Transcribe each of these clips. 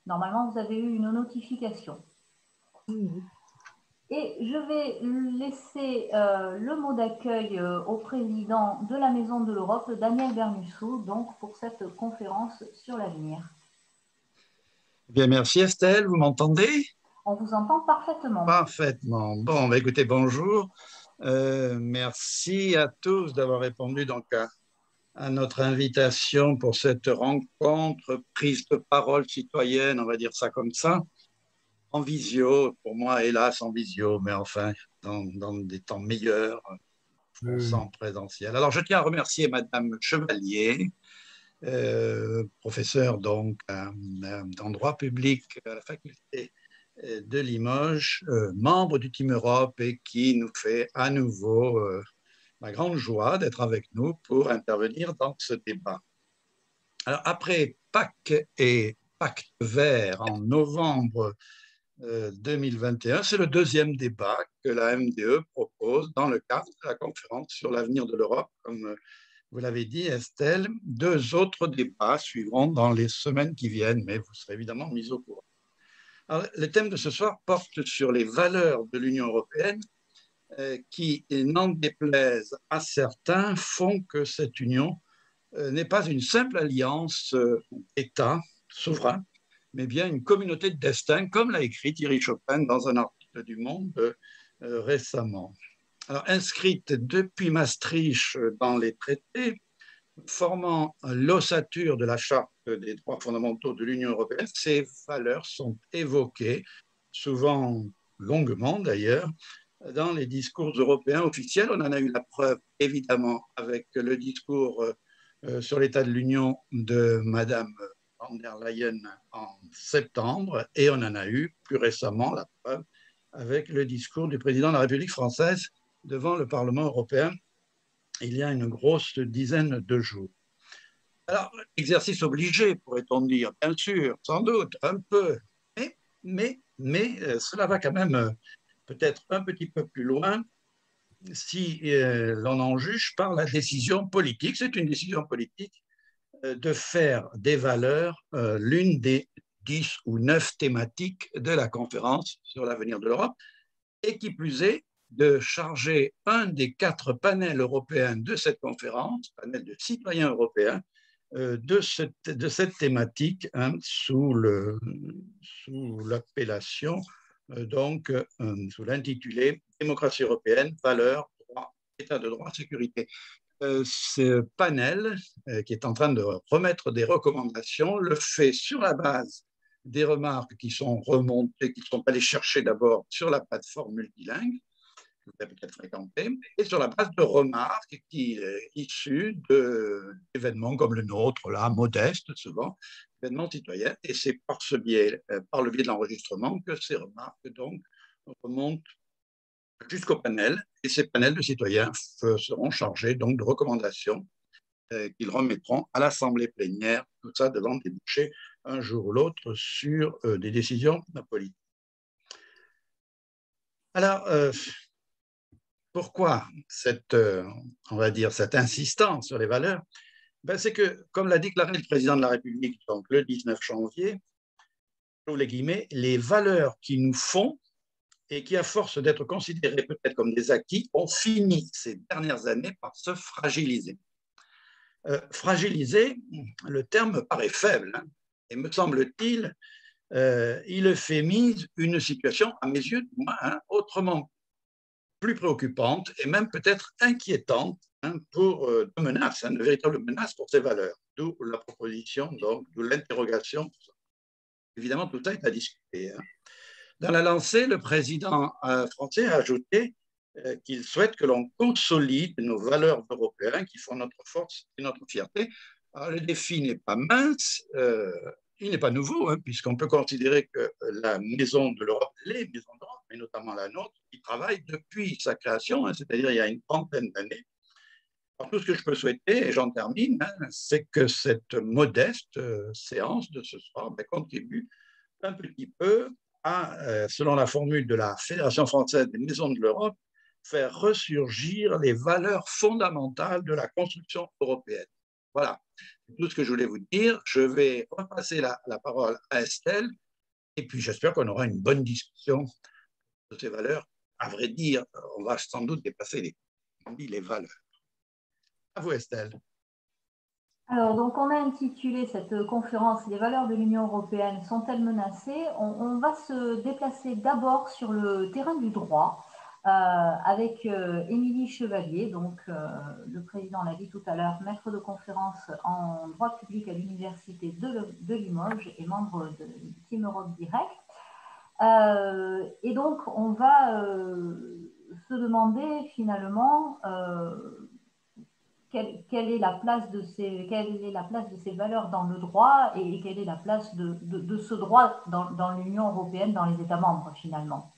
Normalement, vous avez eu une notification. Mhm. Et je vais laisser le mot d'accueil au président de la Maison de l'Europe, Daniel Bernussou, donc pour cette conférence sur l'avenir. Bien, merci Estelle, vous m'entendez? On vous entend parfaitement. Parfaitement. Bon, bah, écoutez, bonjour. Merci à tous d'avoir répondu donc à notre invitation pour cette rencontre, prise de parole citoyenne, on va dire ça comme ça, en visio, pour moi, hélas, en visio, mais enfin, dans des temps meilleurs, on sent en présentiel. Alors, je tiens à remercier Madame Chevalier, professeure donc en droit public à la faculté de Limoges, membre du Team Europe et qui nous fait à nouveau la grande joie d'être avec nous pour intervenir dans ce débat. Alors, après Pâques et Pacte vert en novembre 2021, c'est le deuxième débat que la MDE propose dans le cadre de la conférence sur l'avenir de l'Europe, comme vous l'avez dit, Estelle. Deux autres débats suivront dans les semaines qui viennent, mais vous serez évidemment mis au courant. Alors, le thème de ce soir porte sur les valeurs de l'Union européenne qui, n'en déplaise à certains, font que cette union n'est pas une simple alliance d'États souverains, mais bien une communauté de destin, comme l'a écrit Thierry Chopin dans un article du Monde récemment. Alors, inscrite depuis Maastricht dans les traités, formant l'ossature de la Charte des droits fondamentaux de l'Union européenne, ces valeurs sont évoquées, souvent longuement d'ailleurs, dans les discours européens officiels. On en a eu la preuve, évidemment, avec le discours sur l'état de l'Union de Madame von der Leyen en septembre, et on en a eu plus récemment la preuve avec le discours du président de la République française devant le Parlement européen il y a une grosse dizaine de jours. Alors, exercice obligé, pourrait-on dire, bien sûr, sans doute, un peu, mais cela va quand même peut-être un petit peu plus loin si l'on en juge par la décision politique. C'est une décision politique de faire des valeurs l'une des 10 ou 9 thématiques de la conférence sur l'avenir de l'Europe, et qui plus est, de charger un des 4 panels européens de cette conférence, panel de citoyens européens, de cette thématique hein, sous l'appellation, donc sous l'intitulé Démocratie européenne, valeurs, droits, état de droit, sécurité. Ce panel, qui est en train de remettre des recommandations, le fait sur la base des remarques qui sont remontées, qui sont allées chercher d'abord sur la plateforme multilingue, que vous avez peut-être fréquentée, et sur la base de remarques qui issues d'événements comme le nôtre, là, modeste souvent, événements citoyens. Et c'est par ce biais, par le biais de l'enregistrement, que ces remarques donc remontent jusqu'au panel, et ces panels de citoyens seront chargés donc de recommandations qu'ils remettront à l'Assemblée plénière, tout ça devant déboucher un jour ou l'autre sur des décisions politiques. Alors, pourquoi on va dire, cette insistance sur les valeurs? Ben, c'est que, comme l'a déclaré le président de la République donc, le 19 janvier, j'ouvre les guillemets, les valeurs qui nous font et qui, à force d'être considérées peut-être comme des acquis, ont fini ces dernières années par se fragiliser. Fragiliser, le terme me paraît faible, hein, et me semble-t-il, il euphémise une situation, à mes yeux, hein, autrement plus préoccupante et même peut-être inquiétante hein, pour de menaces, hein, de véritables menaces pour ces valeurs. D'où la proposition, donc, d'où l'interrogation. Évidemment, tout ça est à discuter. Hein. Dans la lancée, le président français a ajouté qu'il souhaite que l'on consolide nos valeurs européennes qui font notre force et notre fierté. Alors, le défi n'est pas mince, il n'est pas nouveau, hein, puisqu'on peut considérer que la maison de l'Europe, les maisons d'Europe, mais notamment la nôtre, y travaille depuis sa création, hein, c'est-à-dire il y a une trentaine d'années. Alors, tout ce que je peux souhaiter, et j'en termine, hein, c'est que cette modeste séance de ce soir contribue un petit peu à, selon la formule de la Fédération française des maisons de l'Europe, faire ressurgir les valeurs fondamentales de la construction européenne. Voilà, tout ce que je voulais vous dire. Je vais repasser la parole à Estelle et puis j'espère qu'on aura une bonne discussion de ces valeurs. À vrai dire, on va sans doute dépasser les valeurs. À vous, Estelle. Alors, donc, on a intitulé cette conférence « Les valeurs de l'Union européenne sont-elles menacées ?» On va se déplacer d'abord sur le terrain du droit avec Émilie Chevalier, donc le président l'a dit tout à l'heure, maître de conférence en droit public à l'Université de Limoges et membre de Team Europe Direct. Et donc, on va se demander finalement quelle est la place de ces valeurs dans le droit et quelle est la place de ce droit dans l'Union européenne, dans les États membres finalement.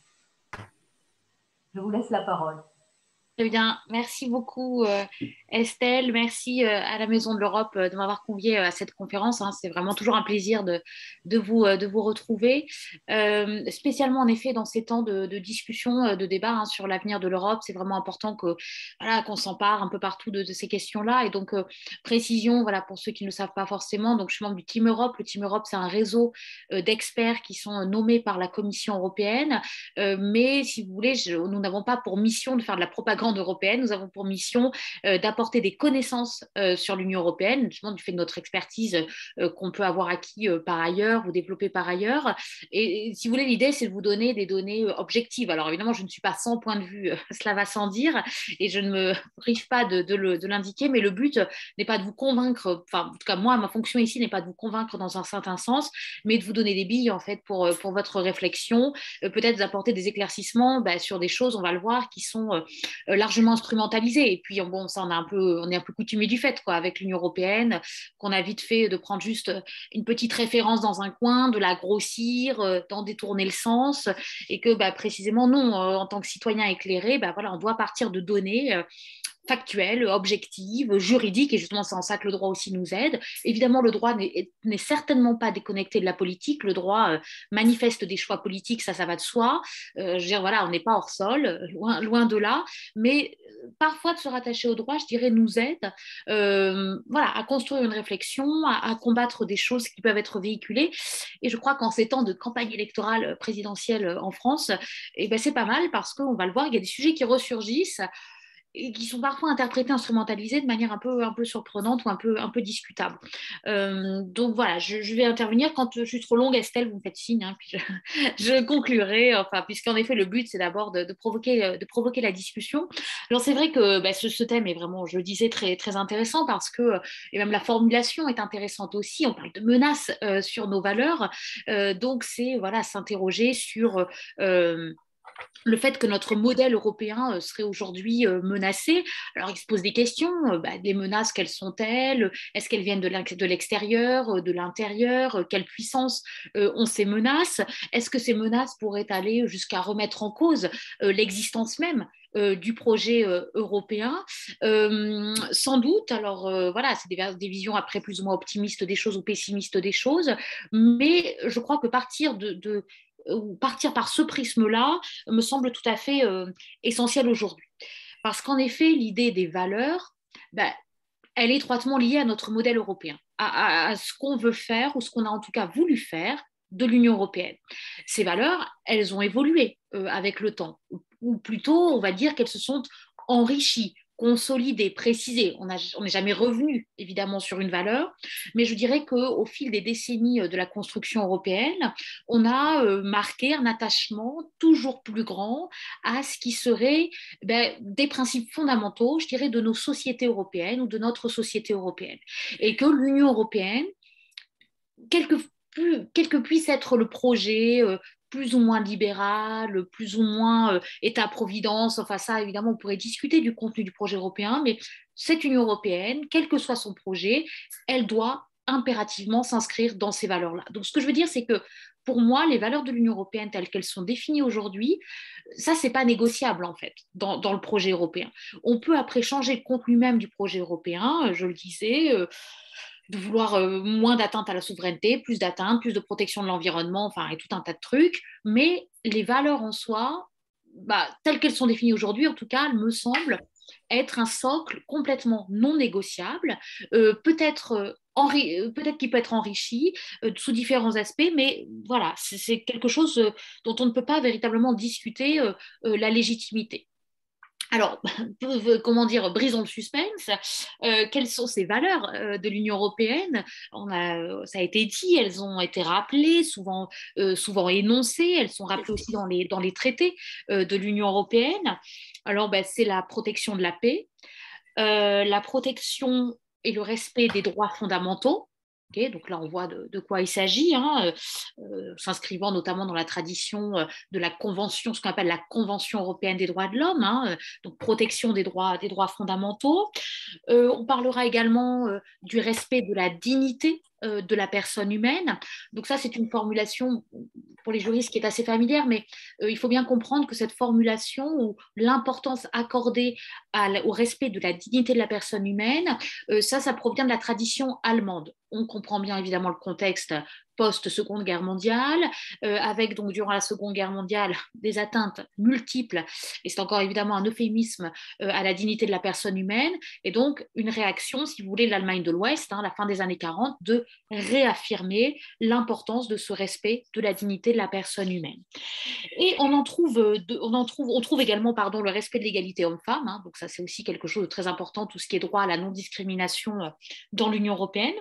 Je vous laisse la parole. Très bien, merci beaucoup Estelle, merci à la Maison de l'Europe de m'avoir conviée à cette conférence. Hein. C'est vraiment toujours un plaisir de vous retrouver, spécialement en effet dans ces temps de discussion, de débat hein, sur l'avenir de l'Europe. C'est vraiment important voilà, qu'on s'empare un peu partout de ces questions-là. Et donc, précision, voilà, pour ceux qui ne le savent pas forcément, donc, je suis membre du Team Europe. Le Team Europe, c'est un réseau d'experts qui sont nommés par la Commission européenne. Mais si vous voulez, nous n'avons pas pour mission de faire de la propagande européenne, nous avons pour mission d'apporter des connaissances sur l'Union européenne, justement du fait de notre expertise qu'on peut avoir acquis par ailleurs ou développée par ailleurs. Et si vous voulez, l'idée, c'est de vous donner des données objectives. Alors évidemment, je ne suis pas sans point de vue, cela va sans dire, et je ne me prive pas de l'indiquer, mais le but n'est pas de vous convaincre, enfin en tout cas moi, ma fonction ici n'est pas de vous convaincre dans un certain sens, mais de vous donner des billes en fait pour votre réflexion, peut-être d'apporter des éclaircissements sur des choses, on va le voir, qui sont largement instrumentalisé. Et puis, bon, ça, on est un peu coutumier du fait, quoi, avec l'Union européenne, qu'on a vite fait de prendre juste une petite référence dans un coin, de la grossir, d'en détourner le sens, et que, précisément, nous, en tant que citoyens éclairés, voilà, on doit partir de données factuelle, objective, juridique, et justement c'est en ça que le droit aussi nous aide. Évidemment, le droit n'est certainement pas déconnecté de la politique, le droit manifeste des choix politiques, ça va de soi. Je veux dire, voilà, on n'est pas hors sol, loin de là, mais parfois de se rattacher au droit, je dirais, nous aide voilà, à construire une réflexion, à combattre des choses qui peuvent être véhiculées. Et je crois qu'en ces temps de campagne électorale présidentielle en France, c'est pas mal parce qu'on va le voir, il y a des sujets qui ressurgissent et qui sont parfois interprétés, instrumentalisés de manière un peu surprenante ou un peu discutable. Donc voilà, je vais intervenir. Quand je suis trop longue, Estelle, vous me faites signe, hein, puis je conclurai, enfin, puisqu'en effet, le but, c'est d'abord de provoquer la discussion. Alors c'est vrai que ce thème est vraiment, je le disais, très, très intéressant parce que, et même la formulation est intéressante aussi, on parle de menaces sur nos valeurs, donc c'est voilà, s'interroger sur le fait que notre modèle européen serait aujourd'hui menacé. Alors, il se pose des questions. Les menaces, quelles sont-elles? Est-ce qu'elles viennent de l'extérieur, de l'intérieur? Quelle puissance ont ces menaces? Est-ce que ces menaces pourraient aller jusqu'à remettre en cause l'existence même du projet européen? Sans doute. Alors, voilà, c'est des visions après plus ou moins optimistes des choses ou pessimistes des choses. Mais je crois que partir partir par ce prisme-là me semble tout à fait essentiel aujourd'hui. Parce qu'en effet, l'idée des valeurs, elle est étroitement liée à notre modèle européen, à ce qu'on veut faire ou ce qu'on a en tout cas voulu faire de l'Union européenne. Ces valeurs, elles ont évolué avec le temps, ou plutôt, on va dire qu'elles se sont enrichies, consolidées, précisées. On n'est jamais revenu, évidemment, sur une valeur, mais je dirais qu'au fil des décennies de la construction européenne, on a marqué un attachement toujours plus grand à ce qui serait des principes fondamentaux, je dirais, de nos sociétés européennes ou de notre société européenne. Et que l'Union européenne, quel que puisse être le projet, plus ou moins libéral, plus ou moins État-providence, enfin ça, évidemment, on pourrait discuter du contenu du projet européen, mais cette Union européenne, quel que soit son projet, elle doit impérativement s'inscrire dans ces valeurs-là. Donc, ce que je veux dire, c'est que pour moi, les valeurs de l'Union européenne telles qu'elles sont définies aujourd'hui, ça, c'est pas négociable, en fait, dans le projet européen. On peut après changer le contenu même du projet européen, je le disais, de vouloir moins d'atteinte à la souveraineté, plus d'atteinte, plus de protection de l'environnement, enfin, et tout un tas de trucs. Mais les valeurs en soi, telles qu'elles sont définies aujourd'hui, en tout cas, elles me semblent être un socle complètement non négociable, peut-être peut-être qu'il peut être enrichi sous différents aspects, mais voilà, c'est quelque chose dont on ne peut pas véritablement discuter la légitimité. Alors, comment dire, brisons le suspense. Quelles sont ces valeurs de l'Union européenne? Ça a été dit, elles ont été rappelées, souvent énoncées. Elles sont rappelées aussi dans les traités de l'Union européenne. Alors, ben, c'est la protection de la paix, la protection et le respect des droits fondamentaux. Okay, donc là, on voit de quoi il s'agit, hein, s'inscrivant notamment dans la tradition de la Convention, ce qu'on appelle la Convention européenne des droits de l'homme, hein, donc protection des droits fondamentaux. On parlera également du respect de la dignité de la personne humaine. Donc ça, c'est une formulation pour les juristes qui est assez familière, mais il faut bien comprendre que cette formulation ou l'importance accordée au respect de la dignité de la personne humaine, ça provient de la tradition allemande. On comprend bien évidemment le contexte post-Seconde Guerre mondiale, avec donc durant la Seconde Guerre mondiale des atteintes multiples, et c'est encore évidemment un euphémisme à la dignité de la personne humaine, et donc une réaction, si vous voulez, de l'Allemagne de l'Ouest, hein, la fin des années 40, de réaffirmer l'importance de ce respect de la dignité de la personne humaine. Et on trouve également le respect de l'égalité homme-femme, hein, donc ça c'est aussi quelque chose de très important, tout ce qui est droit à la non-discrimination dans l'Union européenne.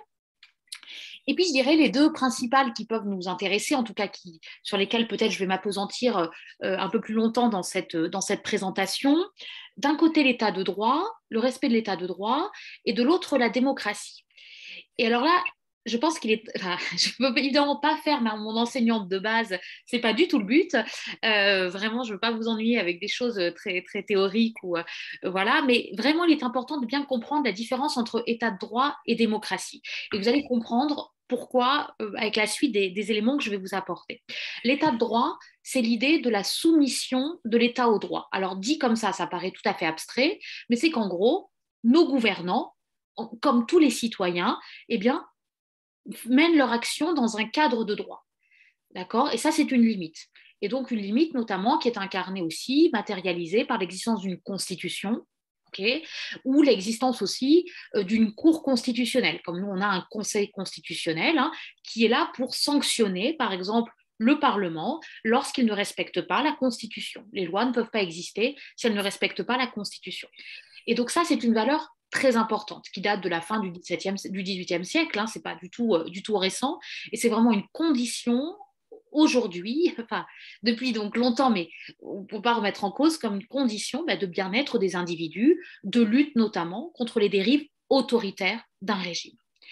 Et puis, je dirais les deux principales qui peuvent nous intéresser, en tout cas sur lesquelles peut-être je vais m'appesantir un peu plus longtemps dans cette présentation. D'un côté, l'état de droit, le respect de l'état de droit, et de l'autre, la démocratie. Et alors là, je pense je ne peux évidemment pas faire mon enseignante de base, ce n'est pas du tout le but. Vraiment, je ne veux pas vous ennuyer avec des choses très, très théoriques. Voilà, mais vraiment, il est important de bien comprendre la différence entre état de droit et démocratie. Et vous allez comprendre pourquoi, avec la suite des éléments que je vais vous apporter. L'état de droit, c'est l'idée de la soumission de l'État au droit. Alors, dit comme ça paraît tout à fait abstrait, mais c'est qu'en gros, nos gouvernants, comme tous les citoyens, eh bien, mènent leur action dans un cadre de droit. D'accord? Et ça, c'est une limite. Et donc, une limite, notamment, qui est incarnée aussi, matérialisée par l'existence d'une constitution, okay, ou l'existence aussi d'une cour constitutionnelle. Comme nous, on a un conseil constitutionnel hein, qui est là pour sanctionner, par exemple, le Parlement lorsqu'il ne respecte pas la Constitution. Les lois ne peuvent pas exister si elles ne respectent pas la Constitution. Et donc ça, c'est une valeur très importante qui date de la fin du XVIIIe siècle, hein, c'est pas du tout récent, et c'est vraiment une condition aujourd'hui, enfin depuis donc longtemps, mais on ne peut pas remettre en cause comme une condition de bien-être des individus, de lutte notamment contre les dérives autoritaires d'un régime.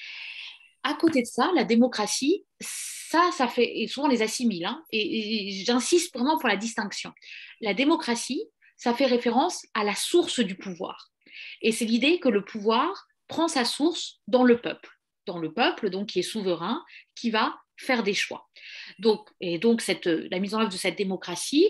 À côté de ça, la démocratie, ça fait, et souvent on les assimile, hein, et j'insiste vraiment pour la distinction. La démocratie, ça fait référence à la source du pouvoir. Et c'est l'idée que le pouvoir prend sa source dans le peuple donc qui est souverain, qui va faire des choix. Donc la mise en œuvre de cette démocratie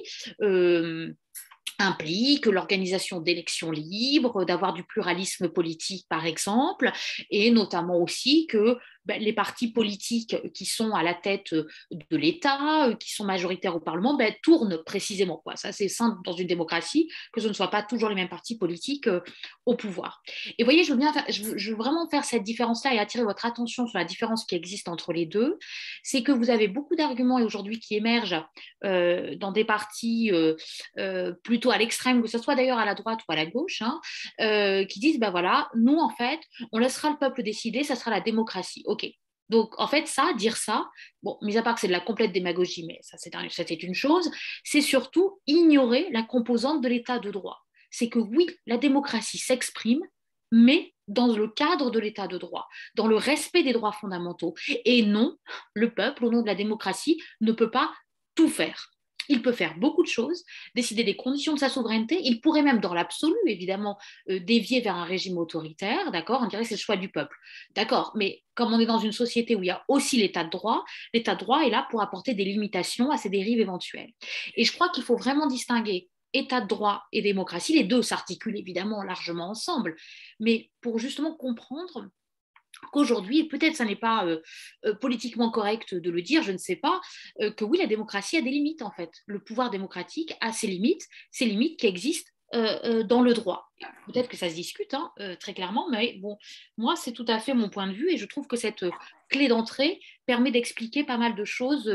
implique l'organisation d'élections libres, d'avoir du pluralisme politique, par exemple, et notamment aussi que les partis politiques qui sont à la tête de l'État, qui sont majoritaires au Parlement, tournent précisément. Ça, c'est simple dans une démocratie, que ce ne soit pas toujours les mêmes partis politiques au pouvoir. Et vous voyez, je veux vraiment faire cette différence-là et attirer votre attention sur la différence qui existe entre les deux. C'est que vous avez beaucoup d'arguments aujourd'hui qui émergent dans des partis plutôt à l'extrême, que ce soit d'ailleurs à la droite ou à la gauche, hein, qui disent, voilà, nous, en fait, on laissera le peuple décider, ça sera la démocratie. OK. Donc, en fait, dire ça, bon, mis à part que c'est de la complète démagogie, mais ça, c'est une chose, c'est surtout ignorer la composante de l'état de droit. C'est que oui, la démocratie s'exprime, mais dans le cadre de l'état de droit, dans le respect des droits fondamentaux. Et non, le peuple, au nom de la démocratie, ne peut pas tout faire. Il peut faire beaucoup de choses, décider des conditions de sa souveraineté. Il pourrait même, dans l'absolu, évidemment, dévier vers un régime autoritaire, d'accord? On dirait que c'est le choix du peuple, d'accord? Mais comme on est dans une société où il y a aussi l'état de droit est là pour apporter des limitations à ces dérives éventuelles. Et je crois qu'il faut vraiment distinguer état de droit et démocratie. Les deux s'articulent évidemment largement ensemble, mais pour justement comprendre qu'aujourd'hui, peut-être ça n'est pas politiquement correct de le dire, je ne sais pas, que oui, la démocratie a des limites en fait. Le pouvoir démocratique a ses limites qui existent dans le droit. Peut-être que ça se discute, hein, très clairement, mais bon, moi, c'est tout à fait mon point de vue et je trouve que cette clé d'entrée permet d'expliquer pas mal de choses,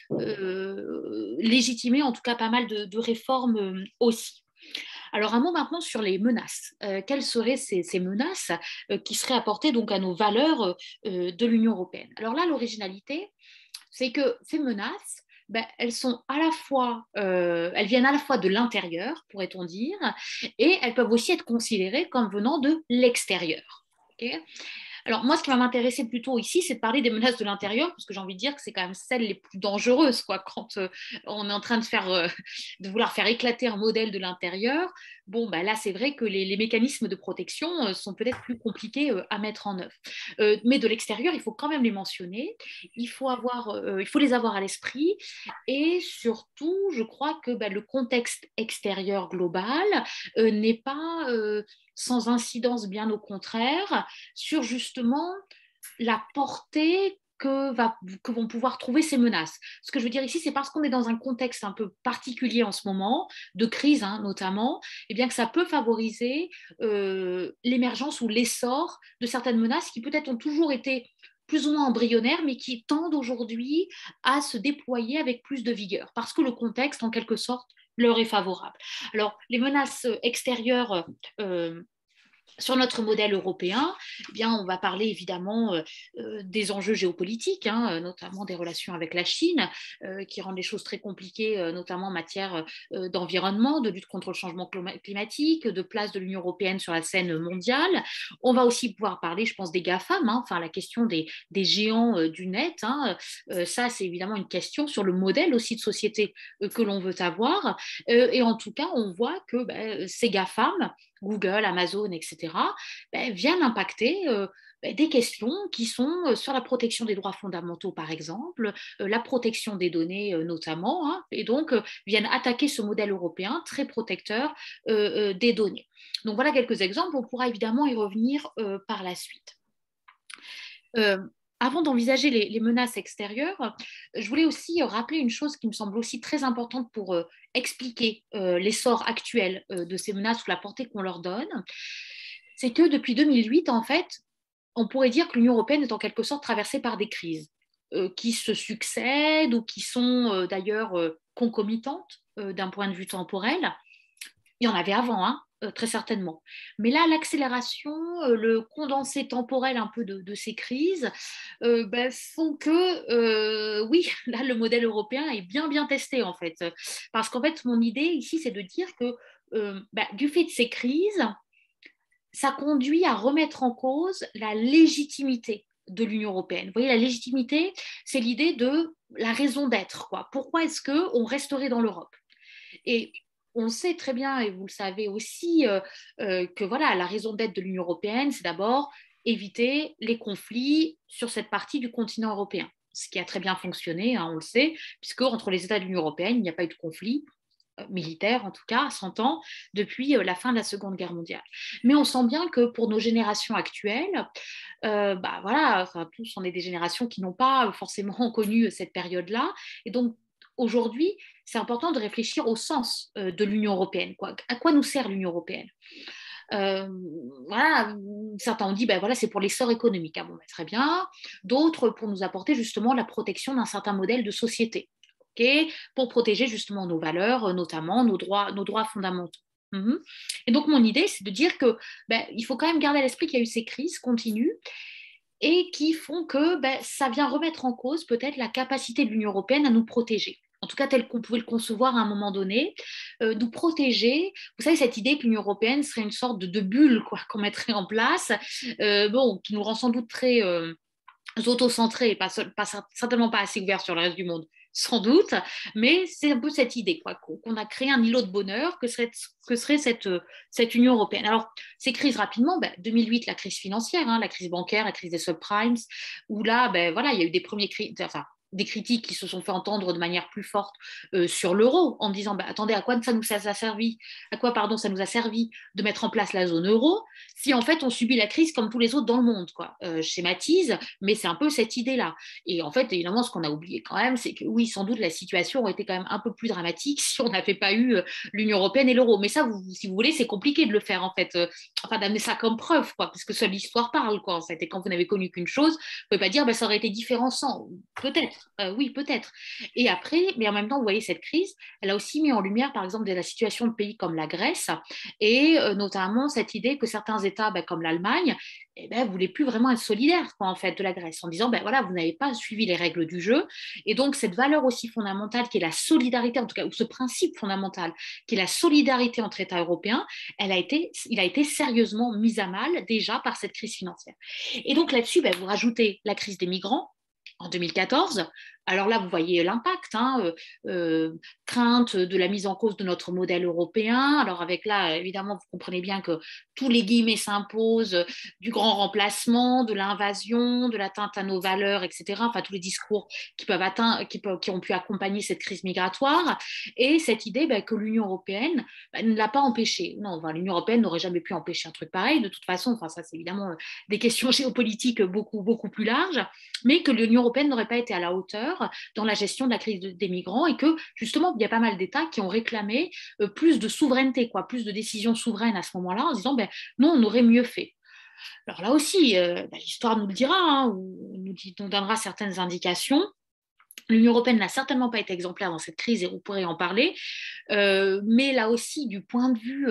légitimer en tout cas pas mal de réformes aussi. Alors, un mot maintenant sur les menaces. Quelles seraient ces menaces qui seraient apportées donc à nos valeurs de l'Union européenne? Alors là, l'originalité, c'est que ces menaces, ben, elles viennent à la fois de l'intérieur, pourrait-on dire, et elles peuvent aussi être considérées comme venant de l'extérieur. Okay. Alors moi, ce qui va m'intéresser plutôt ici, c'est de parler des menaces de l'intérieur, parce que j'ai envie de dire que c'est quand même celles les plus dangereuses, quoi, quand on est en train de vouloir faire éclater un modèle de l'intérieur. Bon, bah là, c'est vrai que les mécanismes de protection sont peut-être plus compliqués à mettre en œuvre. Mais de l'extérieur, il faut quand même les mentionner. Il faut les avoir à l'esprit. Et surtout, je crois que bah, le contexte extérieur global n'est pas sans incidence, bien au contraire, sur justement la portée que vont pouvoir trouver ces menaces. Ce que je veux dire ici, c'est parce qu'on est dans un contexte un peu particulier en ce moment, de crise hein, notamment, et bien que ça peut favoriser l'émergence ou l'essor de certaines menaces qui peut-être ont toujours été plus ou moins embryonnaires, mais qui tendent aujourd'hui à se déployer avec plus de vigueur, parce que le contexte, en quelque sorte, leur est favorable. Alors, les menaces extérieures sur notre modèle européen, eh bien, on va parler évidemment des enjeux géopolitiques, hein, notamment des relations avec la Chine, qui rendent les choses très compliquées, notamment en matière d'environnement, de lutte contre le changement climatique, de place de l'Union européenne sur la scène mondiale. On va aussi pouvoir parler, je pense, des GAFAM, hein, enfin la question des géants du net. Hein, ça, c'est évidemment une question sur le modèle aussi de société que l'on veut avoir. Et en tout cas, on voit que ces GAFAM, Google, Amazon, etc., viennent impacter des questions qui sont sur la protection des droits fondamentaux, par exemple, la protection des données notamment, hein, et donc viennent attaquer ce modèle européen très protecteur des données. Donc voilà quelques exemples, on pourra évidemment y revenir par la suite. Avant d'envisager les menaces extérieures, je voulais aussi rappeler une chose qui me semble aussi très importante pour expliquer l'essor actuel de ces menaces ou la portée qu'on leur donne. C'est que depuis 2008, en fait, on pourrait dire que l'Union européenne est en quelque sorte traversée par des crises qui se succèdent ou qui sont d'ailleurs concomitantes d'un point de vue temporel. Il y en avait avant, hein, très certainement. Mais là, l'accélération, le condensé temporel un peu de ces crises font que, oui, là, le modèle européen est bien testé, en fait. Parce qu'en fait, mon idée ici, c'est de dire que du fait de ces crises, ça conduit à remettre en cause la légitimité de l'Union européenne. Vous voyez, la légitimité, c'est l'idée de la raison d'être, quoi. Pourquoi est-ce qu'on resterait dans l'Europe ? Et on sait très bien, et vous le savez aussi, que voilà, la raison d'être de l'Union européenne, c'est d'abord éviter les conflits sur cette partie du continent européen. Ce qui a très bien fonctionné, hein, on le sait, puisque entre les États de l'Union européenne, il n'y a pas eu de conflit militaire, en tout cas, à 100 ans, depuis la fin de la Seconde Guerre mondiale. Mais on sent bien que pour nos générations actuelles, voilà, enfin, tous, on est des générations qui n'ont pas forcément connu cette période-là, et donc aujourd'hui, c'est important de réfléchir au sens de l'Union européenne. Quoi. À quoi nous sert l'Union européenne voilà, certains ont dit voilà, c'est pour l'essor économique. Ah, bon, très bien. D'autres pour nous apporter justement la protection d'un certain modèle de société. Okay, pour protéger justement nos valeurs, notamment nos droits fondamentaux. Et donc, mon idée, c'est de dire que il faut quand même garder à l'esprit qu'il y a eu ces crises continues et qui font que ça vient remettre en cause peut-être la capacité de l'Union européenne à nous protéger. En tout cas, tel qu'on pouvait le concevoir à un moment donné, nous protéger. Vous savez, cette idée que l'Union européenne serait une sorte de bulle qu'on mettrait en place, qui nous rend sans doute très auto-centrés, certainement pas assez ouverts sur le reste du monde, sans doute, mais c'est un peu cette idée qu'on a créé un îlot de bonheur que serait cette Union européenne. Alors, ces crises rapidement, 2008, la crise financière, hein, la crise bancaire, la crise des subprimes, où là, voilà, il y a eu des premiers crises, enfin, des critiques qui se sont fait entendre de manière plus forte sur l'euro, en disant attendez, à quoi ça nous a servi, ça nous a servi de mettre en place la zone euro, si en fait on subit la crise comme tous les autres dans le monde, quoi. Je schématise, mais c'est un peu cette idée-là. Et en fait, évidemment, ce qu'on a oublié quand même, c'est que oui, sans doute la situation aurait été quand même un peu plus dramatique si on n'avait pas eu l'Union européenne et l'euro. Mais ça, si vous voulez, c'est compliqué de le faire en fait, d'amener ça comme preuve, quoi, parce que seule l'histoire parle, quoi, en fait. Et quand vous n'avez connu qu'une chose, vous ne pouvez pas dire ça aurait été différent sans. Peut-être, oui, peut-être. Et après, mais en même temps, vous voyez, cette crise, elle a aussi mis en lumière, par exemple, de la situation de pays comme la Grèce, et notamment cette idée que certains États, comme l'Allemagne, voulaient plus vraiment être solidaires, quoi, en fait, de la Grèce, en disant, voilà, vous n'avez pas suivi les règles du jeu, et donc cette valeur aussi fondamentale qui est la solidarité, en tout cas, ou ce principe fondamental qui est la solidarité entre États européens, il a été sérieusement mis à mal déjà par cette crise financière. Et donc là-dessus, vous rajoutez la crise des migrants en 2014. Alors là, vous voyez l'impact, crainte de la mise en cause de notre modèle européen. Alors avec là, évidemment, vous comprenez bien que tous les guillemets s'imposent, du grand remplacement, de l'invasion, de l'atteinte à nos valeurs, etc. Enfin, tous les discours qui ont pu accompagner cette crise migratoire. Et cette idée que l'Union européenne ne l'a pas empêché. Non, l'Union européenne n'aurait jamais pu empêcher un truc pareil. De toute façon, ça c'est évidemment des questions géopolitiques beaucoup, beaucoup plus larges, mais que l'Union européenne n'aurait pas été à la hauteur dans la gestion de la crise des migrants et que justement il y a pas mal d'États qui ont réclamé plus de souveraineté, plus de décisions souveraines à ce moment-là, en disant non, on aurait mieux fait. Alors là aussi, l'histoire nous le dira, ou nous donnera certaines indications. L'Union européenne n'a certainement pas été exemplaire dans cette crise et vous pourrez en parler, mais là aussi, du point de vue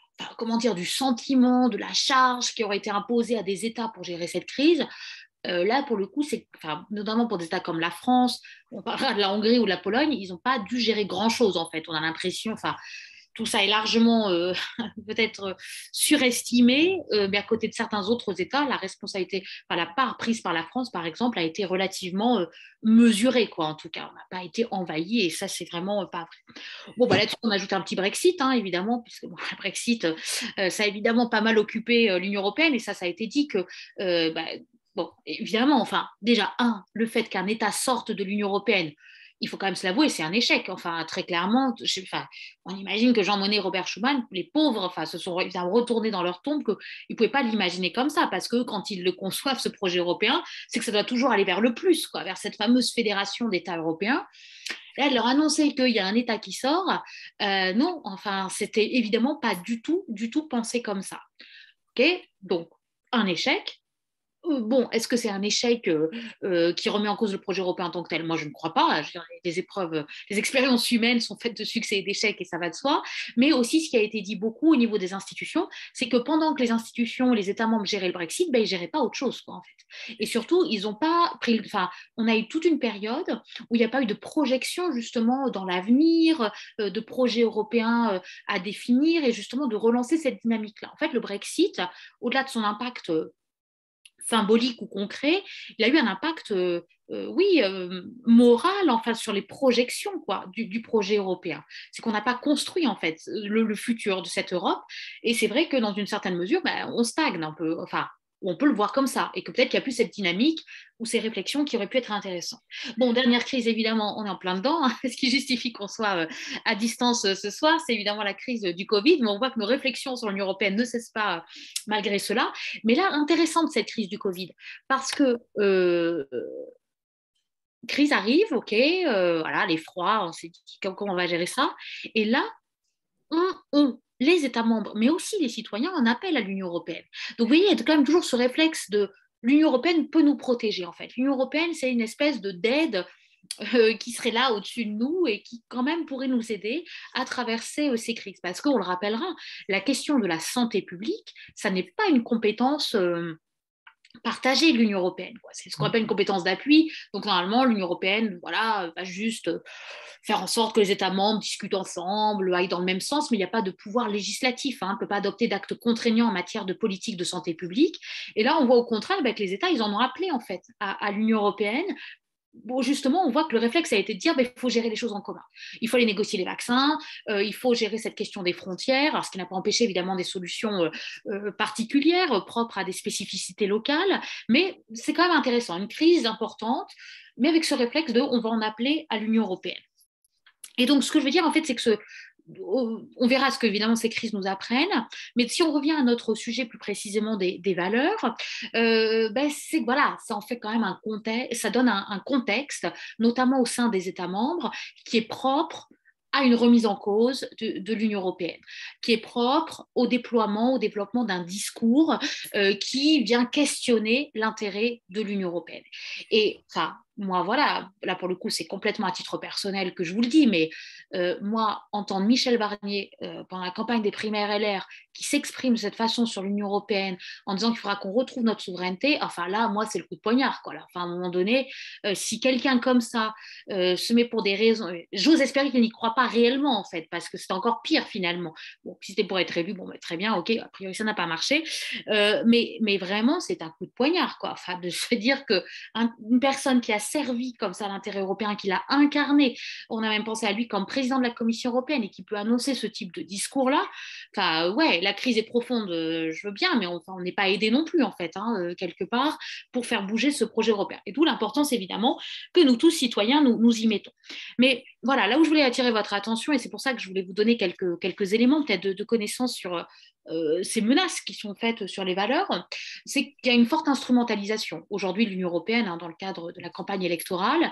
du sentiment, de la charge qui aurait été imposée à des États pour gérer cette crise, là, pour le coup, notamment pour des États comme la France, on parlera de la Hongrie ou de la Pologne, ils n'ont pas dû gérer grand-chose, en fait. On a l'impression, tout ça est largement peut-être surestimé, mais à côté de certains autres États, la responsabilité, la part prise par la France, par exemple, a été relativement mesurée, quoi, en tout cas. On n'a pas été envahi, et ça, c'est vraiment pas vrai. Bon, là-dessus, on ajoute un petit Brexit, évidemment, puisque le Brexit, ça a évidemment pas mal occupé l'Union européenne, et ça a été dit que bon, évidemment, déjà, le fait qu'un État sorte de l'Union européenne, il faut quand même se l'avouer, c'est un échec. Très clairement, on imagine que Jean Monnet et Robert Schuman, les pauvres, se sont retournés dans leur tombe, qu'ils ne pouvaient pas l'imaginer comme ça, parce que quand ils le conçoivent, ce projet européen, c'est que ça doit toujours aller vers le plus, vers cette fameuse fédération d'États européens. Là, de leur annoncer qu'il y a un État qui sort, non, c'était évidemment pas du tout pensé comme ça. Ok, donc, un échec. Bon, est-ce que c'est un échec qui remet en cause le projet européen en tant que tel? Moi, je ne crois pas. Les expériences humaines sont faites de succès et d'échecs et ça va de soi. Mais aussi, ce qui a été dit beaucoup au niveau des institutions, c'est que pendant que les institutions, les États membres géraient le Brexit, ils ne géraient pas autre chose, quoi, en fait. Et surtout, ils n'ont pas pris. On a eu toute une période où il n'y a pas eu de projection justement dans l'avenir, de projets européens à définir et justement de relancer cette dynamique-là. En fait, le Brexit, au-delà de son impact symbolique ou concret, il a eu un impact, moral, sur les projections du projet européen. C'est qu'on n'a pas construit en fait le futur de cette Europe, et c'est vrai que dans une certaine mesure, on stagne un peu. On peut le voir comme ça, et que peut-être qu'il n'y a plus cette dynamique ou ces réflexions qui auraient pu être intéressantes. Bon, dernière crise, évidemment, on est en plein dedans. Ce qui justifie qu'on soit à distance ce soir, c'est évidemment la crise du Covid, mais on voit que nos réflexions sur l'Union européenne ne cessent pas malgré cela. Mais là, intéressante cette crise du Covid, parce que crise arrive, ok, l'effroi, on s'est dit comment on va gérer ça, et là, les États membres, mais aussi les citoyens, en appellent à l'Union européenne. Donc, vous voyez, il y a quand même toujours ce réflexe de l'Union européenne peut nous protéger, en fait. L'Union européenne, c'est une espèce d'aide qui serait là au-dessus de nous et qui, quand même, pourrait nous aider à traverser ces crises. Parce qu'on le rappellera, la question de la santé publique, ça n'est pas une compétence partagée de l'Union européenne. C'est ce qu'on appelle une compétence d'appui. Donc, normalement, l'Union européenne va juste faire en sorte que les États membres discutent ensemble, aillent dans le même sens, mais il n'y a pas de pouvoir législatif. On ne peut pas adopter d'actes contraignants en matière de politique de santé publique. Et là, on voit au contraire que les États, ils en ont appelé en fait à l'Union européenne bon, justement, on voit que le réflexe a été de dire il faut gérer les choses en commun. Il faut aller négocier les vaccins, il faut gérer cette question des frontières, alors, ce qui n'a pas empêché évidemment des solutions particulières, propres à des spécificités locales, mais c'est quand même intéressant, une crise importante, mais avec ce réflexe de on va en appeler à l'Union européenne. Et donc, ce que je veux dire, en fait, c'est que on verra ce que, évidemment, ces crises nous apprennent, mais si on revient à notre sujet plus précisément des valeurs, c'est que voilà, ça en fait quand même un contexte, ça donne un contexte, notamment au sein des États membres, qui est propre à une remise en cause de l'Union européenne, qui est propre au déploiement, au développement d'un discours qui vient questionner l'intérêt de l'Union européenne. Et enfin, moi, voilà, là pour le coup, c'est complètement à titre personnel que je vous le dis, mais moi, entendre Michel Barnier pendant la campagne des primaires LR qui s'exprime de cette façon sur l'Union européenne en disant qu'il faudra qu'on retrouve notre souveraineté, enfin là, moi, c'est le coup de poignard, quoi. Là. Enfin, à un moment donné, si quelqu'un comme ça se met pour des raisons, j'ose espérer qu'il n'y croit pas réellement, en fait, parce que c'est encore pire finalement. Bon, si c'était pour être élu, bon, bah, très bien, ok, a priori ça n'a pas marché, mais vraiment, c'est un coup de poignard, quoi. Enfin, de se dire que une personne qui a servi comme ça l'intérêt européen, qui l'a incarné, on a même pensé à lui comme président de la Commission européenne et qui peut annoncer ce type de discours-là. Enfin, ouais, la crise est profonde, je veux bien, mais on n'est pas aidé non plus, en fait, hein, quelque part, pour faire bouger ce projet européen. Et d'où l'importance, évidemment, que nous tous, citoyens, nous y mettons. Mais voilà, là où je voulais attirer votre attention, et c'est pour ça que je voulais vous donner quelques éléments peut-être de connaissances sur ces menaces qui sont faites sur les valeurs, c'est qu'il y a une forte instrumentalisation aujourd'hui de l'Union européenne hein, dans le cadre de la campagne électorale,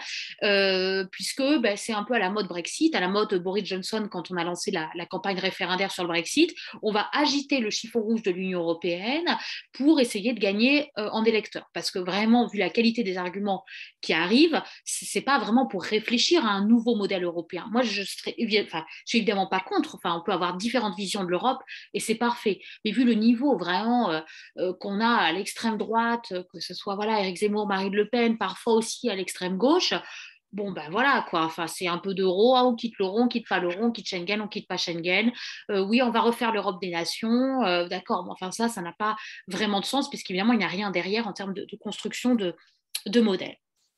puisque c'est un peu à la mode Brexit, à la mode Boris Johnson quand on a lancé la campagne référendaire sur le Brexit, on va agiter le chiffon rouge de l'Union européenne pour essayer de gagner en électeurs, parce que vraiment, vu la qualité des arguments qui arrivent, c'est pas vraiment pour réfléchir à un nouveau modèle européen. Moi, je suis évidemment pas contre, enfin, on peut avoir différentes visions de l'Europe et c'est parfait. Mais vu le niveau vraiment qu'on a à l'extrême droite, que ce soit voilà, Éric Zemmour, Marine Le Pen, parfois aussi à l'extrême gauche, bon ben voilà quoi, enfin c'est un peu d'euro, ah, on quitte l'euro, on quitte pas l'euro, on quitte Schengen, on quitte pas Schengen, oui on va refaire l'Europe des nations, d'accord, mais enfin ça n'a pas vraiment de sens puisqu'évidemment il n'y a rien derrière en termes de construction de modèles.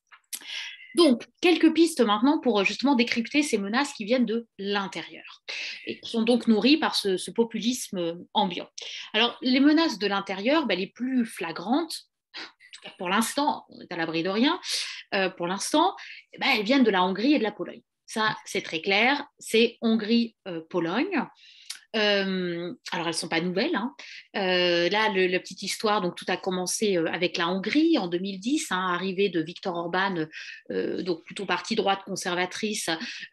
Donc, quelques pistes maintenant pour justement décrypter ces menaces qui viennent de l'intérieur et qui sont donc nourries par ce populisme ambiant. Alors, les menaces de l'intérieur, les plus flagrantes, en tout cas pour l'instant, on est à l'abri de rien, pour l'instant, elles viennent de la Hongrie et de la Pologne. Ça, c'est très clair, c'est Hongrie-Pologne. Alors, elles ne sont pas nouvelles. Hein. Là, la petite histoire, donc tout a commencé avec la Hongrie en 2010, hein, arrivée de Viktor Orban, donc plutôt parti droite conservatrice,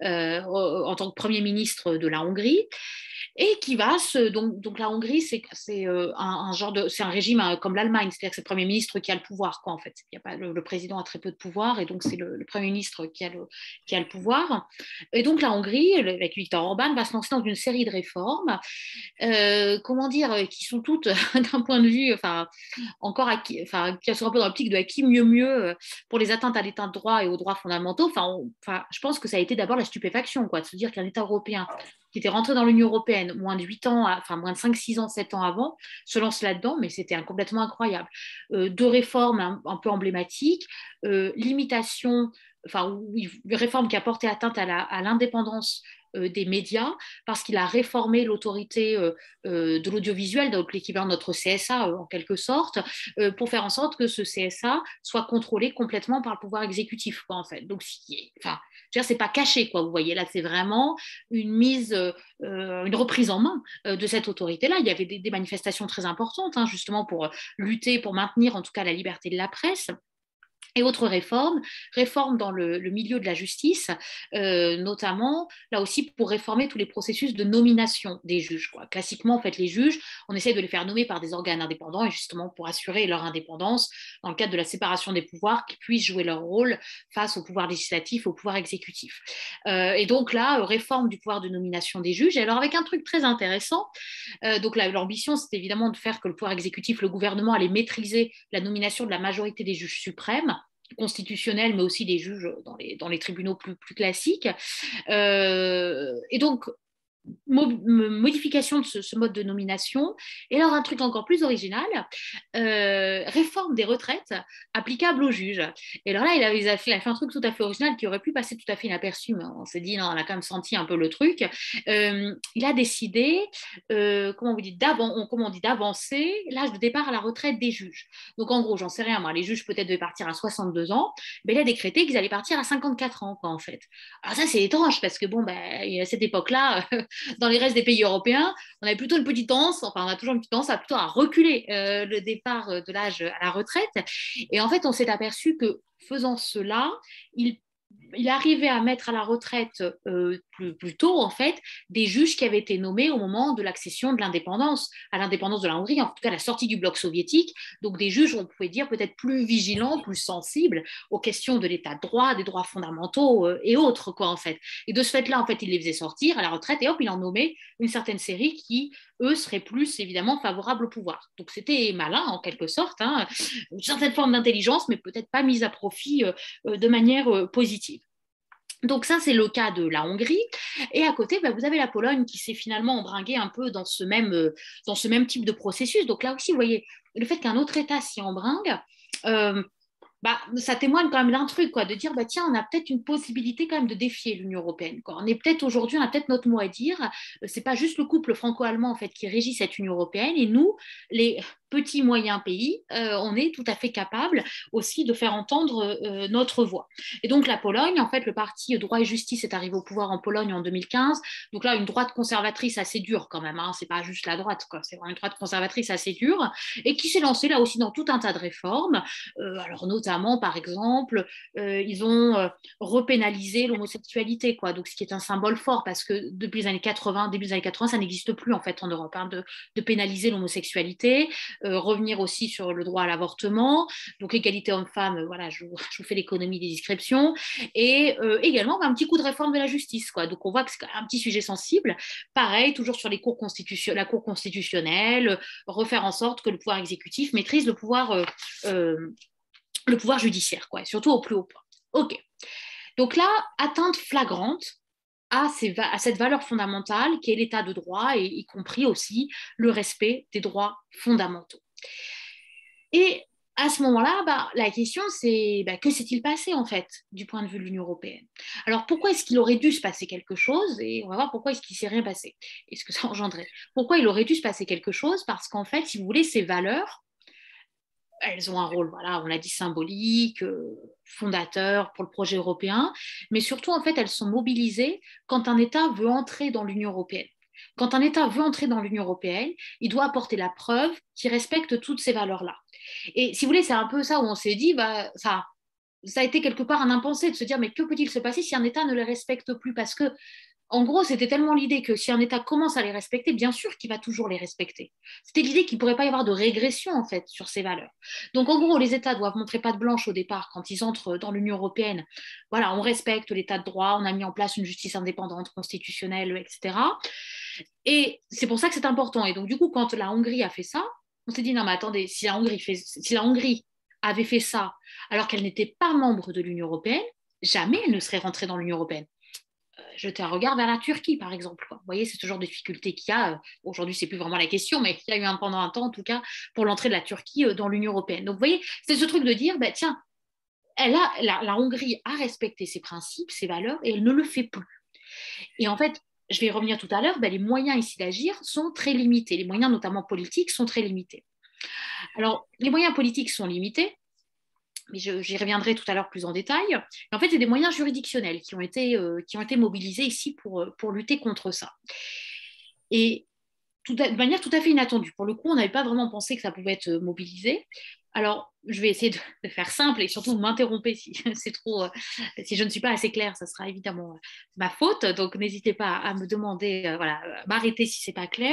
en tant que Premier ministre de la Hongrie. Et qui va donc la Hongrie, c'est un genre de, c'est un régime comme l'Allemagne, c'est-à-dire que c'est le Premier ministre qui a le pouvoir, quoi, en fait. Il y a pas, le président a très peu de pouvoir, et donc c'est le Premier ministre qui a le pouvoir. Et donc la Hongrie, avec Viktor Orban, va se lancer dans une série de réformes, comment dire, qui sont toutes d'un point de vue, enfin, encore qui sont un peu dans l'optique de à qui mieux pour les atteintes à l'état de droit et aux droits fondamentaux. Je pense que ça a été d'abord la stupéfaction, quoi, de se dire qu'un État européen qui était rentré dans l'Union européenne moins de 8 ans, enfin moins de 5, 6 ans, 7 ans avant, se lance là-dedans, mais c'était complètement incroyable. Deux réformes un peu emblématiques, limitation, réforme qui a porté atteinte à l'indépendance des médias, parce qu'il a réformé l'autorité de l'audiovisuel, donc l'équivalent de notre CSA en quelque sorte, pour faire en sorte que ce CSA soit contrôlé complètement par le pouvoir exécutif, quoi, en fait. Donc, c'est pas caché, quoi, vous voyez, là, c'est vraiment une reprise en main de cette autorité-là. Il y avait des manifestations très importantes, hein, justement, pour lutter, pour maintenir, en tout cas, la liberté de la presse. Et autre réforme dans le milieu de la justice, notamment là aussi pour réformer tous les processus de nomination des juges, quoi. Classiquement, en fait, les juges, on essaie de les faire nommer par des organes indépendants et justement pour assurer leur indépendance dans le cadre de la séparation des pouvoirs, qu'ils puissent jouer leur rôle face au pouvoir législatif, au pouvoir exécutif. Et donc là, réforme du pouvoir de nomination des juges. Et alors avec un truc très intéressant, donc l'ambition, c'est évidemment de faire que le pouvoir exécutif, le gouvernement, allait maîtriser la nomination de la majorité des juges suprêmes constitutionnels, mais aussi des juges dans les tribunaux plus classiques. Et donc, modification de ce mode de nomination, et alors un truc encore plus original, réforme des retraites applicables aux juges. Et alors là, il a fait un truc tout à fait original qui aurait pu passer tout à fait inaperçu, mais on s'est dit, non, on a quand même senti un peu le truc. Il a décidé, comment on dit, d'avancer l'âge de départ à la retraite des juges. Donc en gros, j'en sais rien, moi, les juges peut-être devaient partir à 62 ans, mais il a décrété qu'ils allaient partir à 54 ans, quoi, en fait. Alors ça, c'est étrange, parce que bon, à cette époque-là, dans les restes des pays européens, on avait plutôt une petite tendance, enfin on a toujours une petite tendance plutôt à reculer le départ de l'âge à la retraite. Et en fait, on s'est aperçu que faisant cela, il arrivait à mettre à la retraite plus tôt, en fait, des juges qui avaient été nommés au moment de l'accession de l'indépendance, à l'indépendance de la Hongrie, en tout cas la sortie du bloc soviétique. Donc des juges, on pouvait dire, peut-être plus vigilants, plus sensibles aux questions de l'état de droit, des droits fondamentaux et autres, quoi, en fait. Et de ce fait-là, en fait, il les faisait sortir à la retraite et hop, il en nommait une certaine série qui, eux, seraient plus, évidemment, favorables au pouvoir. Donc c'était malin, en quelque sorte, hein, une certaine forme d'intelligence, mais peut-être pas mise à profit de manière positive. Donc ça, c'est le cas de la Hongrie. Et à côté, vous avez la Pologne qui s'est finalement embringuée un peu dans ce même type de processus. Donc là aussi, vous voyez, le fait qu'un autre État s'y embringue, euh, ça témoigne quand même d'un truc, quoi, de dire, tiens, on a peut-être une possibilité quand même de défier l'Union européenne, quoi. On est peut-être aujourd'hui, on a peut-être notre mot à dire. C'est pas juste le couple franco-allemand en fait qui régit cette Union européenne, et nous, les petits moyens pays, on est tout à fait capable aussi de faire entendre notre voix. Et donc la Pologne, en fait, le parti Droit et Justice est arrivé au pouvoir en Pologne en 2015. Donc là, une droite conservatrice assez dure quand même, hein. C'est pas juste la droite, quoi. C'est vraiment une droite conservatrice assez dure et qui s'est lancée là aussi dans tout un tas de réformes. Alors notamment, par exemple, ils ont repénalisé l'homosexualité, quoi. Donc ce qui est un symbole fort parce que depuis les années 80, début des années 80, ça n'existe plus en fait en Europe, hein, de pénaliser l'homosexualité. Revenir aussi sur le droit à l'avortement, donc l'égalité homme-femme, voilà, je vous fais l'économie des descriptions, et également un petit coup de réforme de la justice, quoi. Donc on voit que c'est un petit sujet sensible. Pareil, toujours sur la Cour constitutionnelle, refaire en sorte que le pouvoir exécutif maîtrise le pouvoir judiciaire, quoi, surtout au plus haut point. Ok. Donc là, atteinte flagrante à cette valeur fondamentale qui est l'état de droit, et y compris aussi le respect des droits fondamentaux. Et à ce moment-là, la question c'est que s'est-il passé en fait du point de vue de l'Union européenne? Alors pourquoi est-ce qu'il aurait dû se passer quelque chose? Et on va voir pourquoi est-ce qu'il ne s'est rien passé et ce que ça engendrait. Pourquoi il aurait dû se passer quelque chose? Parce qu'en fait, si vous voulez, ces valeurs, elles ont un rôle, voilà, on l'a dit, symbolique, fondateur pour le projet européen, mais surtout, en fait, elles sont mobilisées quand un État veut entrer dans l'Union européenne. Quand un État veut entrer dans l'Union européenne, il doit apporter la preuve qu'il respecte toutes ces valeurs-là. Et si vous voulez, c'est un peu ça où on s'est dit, ça a été quelque part un impensé de se dire, mais que peut-il se passer si un État ne les respecte plus? Parce que en gros, c'était tellement l'idée que si un État commence à les respecter, bien sûr qu'il va toujours les respecter. C'était l'idée qu'il ne pourrait pas y avoir de régression, en fait, sur ces valeurs. Donc, en gros, les États doivent montrer patte blanche au départ quand ils entrent dans l'Union européenne. Voilà, on respecte l'État de droit, on a mis en place une justice indépendante, constitutionnelle, etc. Et c'est pour ça que c'est important. Et donc, du coup, quand la Hongrie a fait ça, on s'est dit, non, mais attendez, si la Hongrie avait fait ça alors qu'elle n'était pas membre de l'Union européenne, jamais elle ne serait rentrée dans l'Union européenne. Jeter un regard vers la Turquie, par exemple, quoi. Vous voyez, c'est ce genre de difficulté qu'il y a. Aujourd'hui, c'est plus vraiment la question, mais il y a eu pendant un temps, en tout cas, pour l'entrée de la Turquie dans l'Union européenne. Donc, vous voyez, c'est ce truc de dire, tiens, la Hongrie a respecté ses principes, ses valeurs, et elle ne le fait plus. Et en fait, je vais y revenir tout à l'heure, les moyens ici d'agir sont très limités. Les moyens, notamment politiques, sont très limités. Alors, les moyens politiques sont limités, mais j'y reviendrai tout à l'heure plus en détail. Et en fait, c'est des moyens juridictionnels qui ont été mobilisés ici pour lutter contre ça. Et de manière tout à fait inattendue. Pour le coup, on n'avait pas vraiment pensé que ça pouvait être mobilisé. Alors, je vais essayer de faire simple et surtout m'interrompre si c'est trop, si je ne suis pas assez claire, ça sera évidemment ma faute. Donc, n'hésitez pas à me demander, voilà, m'arrêter si c'est pas clair.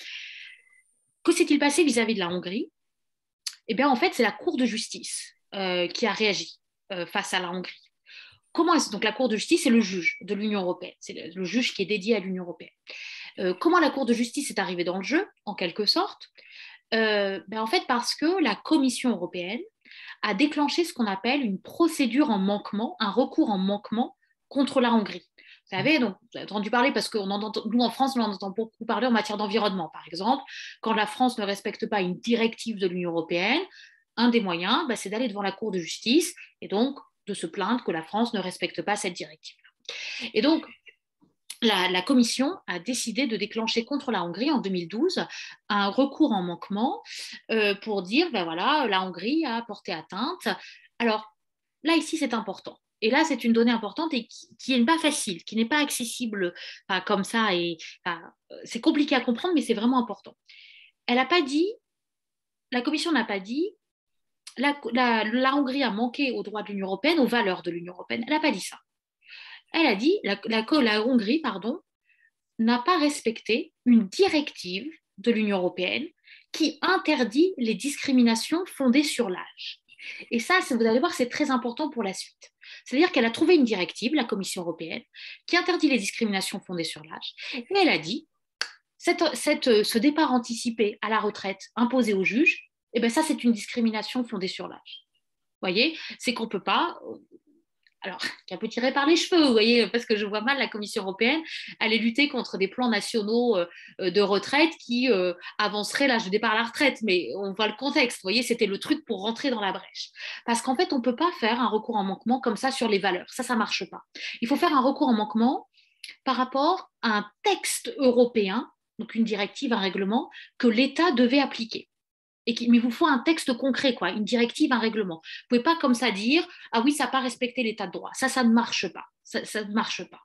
Que s'est-il passé vis-à-vis de la Hongrie? Eh bien, en fait, c'est la Cour de justice qui a réagi face à la Hongrie. Donc la Cour de justice, c'est le juge de l'Union européenne, c'est le juge qui est dédié à l'Union européenne. Comment la Cour de justice est arrivée dans le jeu, en quelque sorte? En fait, parce que la Commission européenne a déclenché ce qu'on appelle une procédure en manquement, un recours en manquement contre la Hongrie. Vous savez, donc, vous avez entendu parler parce que nous, en France, on en entend beaucoup parler en matière d'environnement, par exemple. Quand la France ne respecte pas une directive de l'Union européenne, un des moyens, c'est d'aller devant la Cour de justice et donc de se plaindre que la France ne respecte pas cette directive. Et donc, la Commission a décidé de déclencher contre la Hongrie en 2012 un recours en manquement pour dire, voilà, la Hongrie a porté atteinte. Alors, là, ici, c'est important. Et là, c'est une donnée importante et qui n'est pas facile, qui n'est pas accessible comme ça. C'est compliqué à comprendre, mais c'est vraiment important. Elle n'a pas dit, la Commission n'a pas dit, la Hongrie a manqué aux droits de l'Union européenne, aux valeurs de l'Union européenne. Elle n'a pas dit ça. Elle a dit, la Hongrie, n'a pas respecté une directive de l'Union européenne qui interdit les discriminations fondées sur l'âge. Et ça, vous allez voir, c'est très important pour la suite. C'est-à-dire qu'elle a trouvé une directive, la Commission européenne, qui interdit les discriminations fondées sur l'âge. Et elle a dit, ce départ anticipé à la retraite imposé aux juges, ça, c'est une discrimination fondée sur l'âge. Vous voyez, c'est qu'on ne peut pas... Alors, qui est un peu tiré par les cheveux, vous voyez, parce que je vois mal la Commission européenne aller lutter contre des plans nationaux de retraite qui avanceraient l'âge de départ à la retraite. Mais on voit le contexte, vous voyez, c'était le truc pour rentrer dans la brèche. Parce qu'en fait, on ne peut pas faire un recours en manquement comme ça sur les valeurs. Ça ne marche pas. Il faut faire un recours en manquement par rapport à un texte européen, donc une directive, un règlement, que l'État devait appliquer. Mais il vous faut un texte concret, une directive, un règlement. Vous ne pouvez pas comme ça dire « Ah oui, ça n'a pas respecté l'état de droit ». Ça ne marche pas. Ça ne marche pas.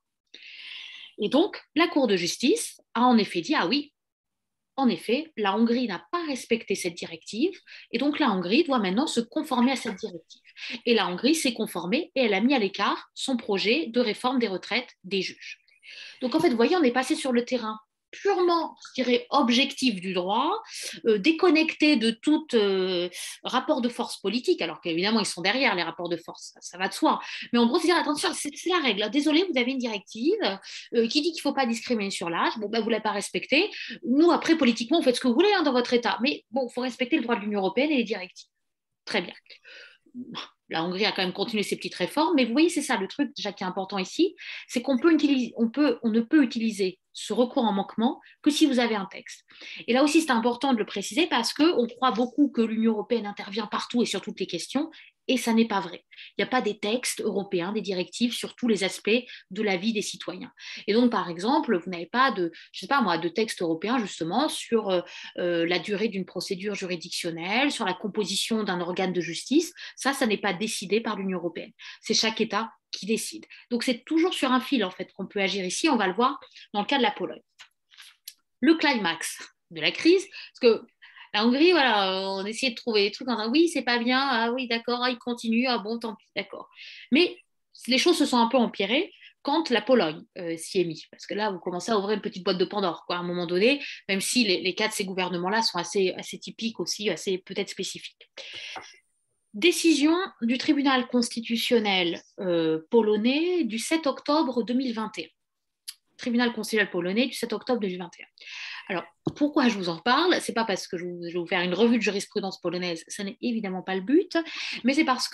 Et donc, la Cour de justice a en effet dit « Ah oui, en effet, la Hongrie n'a pas respecté cette directive et donc la Hongrie doit maintenant se conformer à cette directive ». Et la Hongrie s'est conformée et elle a mis à l'écart son projet de réforme des retraites des juges. Donc en fait, vous voyez, on est passé sur le terrain purement, je dirais, objectif du droit, déconnecté de tout rapport de force politique, alors qu'évidemment, ils sont derrière les rapports de force, ça va de soi. Mais en gros, c'est dire, attention, c'est la règle. Désolé, vous avez une directive qui dit qu'il ne faut pas discriminer sur l'âge. Bon, vous ne l'avez pas respectée. Nous, après, politiquement, vous faites ce que vous voulez dans votre État. Mais bon, il faut respecter le droit de l'Union européenne et les directives. Très bien. La Hongrie a quand même continué ses petites réformes, mais vous voyez, c'est ça le truc déjà qui est important ici, c'est qu'on ne peut utiliser ce recours en manquement que si vous avez un texte. Et là aussi, c'est important de le préciser parce qu'on croit beaucoup que l'Union européenne intervient partout et sur toutes les questions, et ça n'est pas vrai. Il n'y a pas des textes européens, des directives sur tous les aspects de la vie des citoyens. Et donc, par exemple, vous n'avez pas de texte européen justement sur la durée d'une procédure juridictionnelle, sur la composition d'un organe de justice. Ça n'est pas décidé par l'Union européenne. C'est chaque État qui décide. Donc, c'est toujours sur un fil en fait qu'on peut agir ici. On va le voir dans le cas de la Pologne. Le climax de la crise, parce que la Hongrie, voilà, on essayait de trouver des trucs en disant oui, c'est pas bien, ah oui, d'accord, il continue, ah bon, tant pis, d'accord. Mais les choses se sont un peu empirées quand la Pologne s'y est mise. Parce que là, vous commencez à ouvrir une petite boîte de Pandore, à un moment donné, même si les cas de ces gouvernements-là sont assez typiques aussi, assez peut-être spécifiques. Décision du tribunal constitutionnel polonais du 7 octobre 2021. Tribunal constitutionnel polonais du 7 octobre 2021. Alors, pourquoi je vous en parle? C'est pas parce que je vais vous faire une revue de jurisprudence polonaise, ça n'est évidemment pas le but, mais c'est parce que,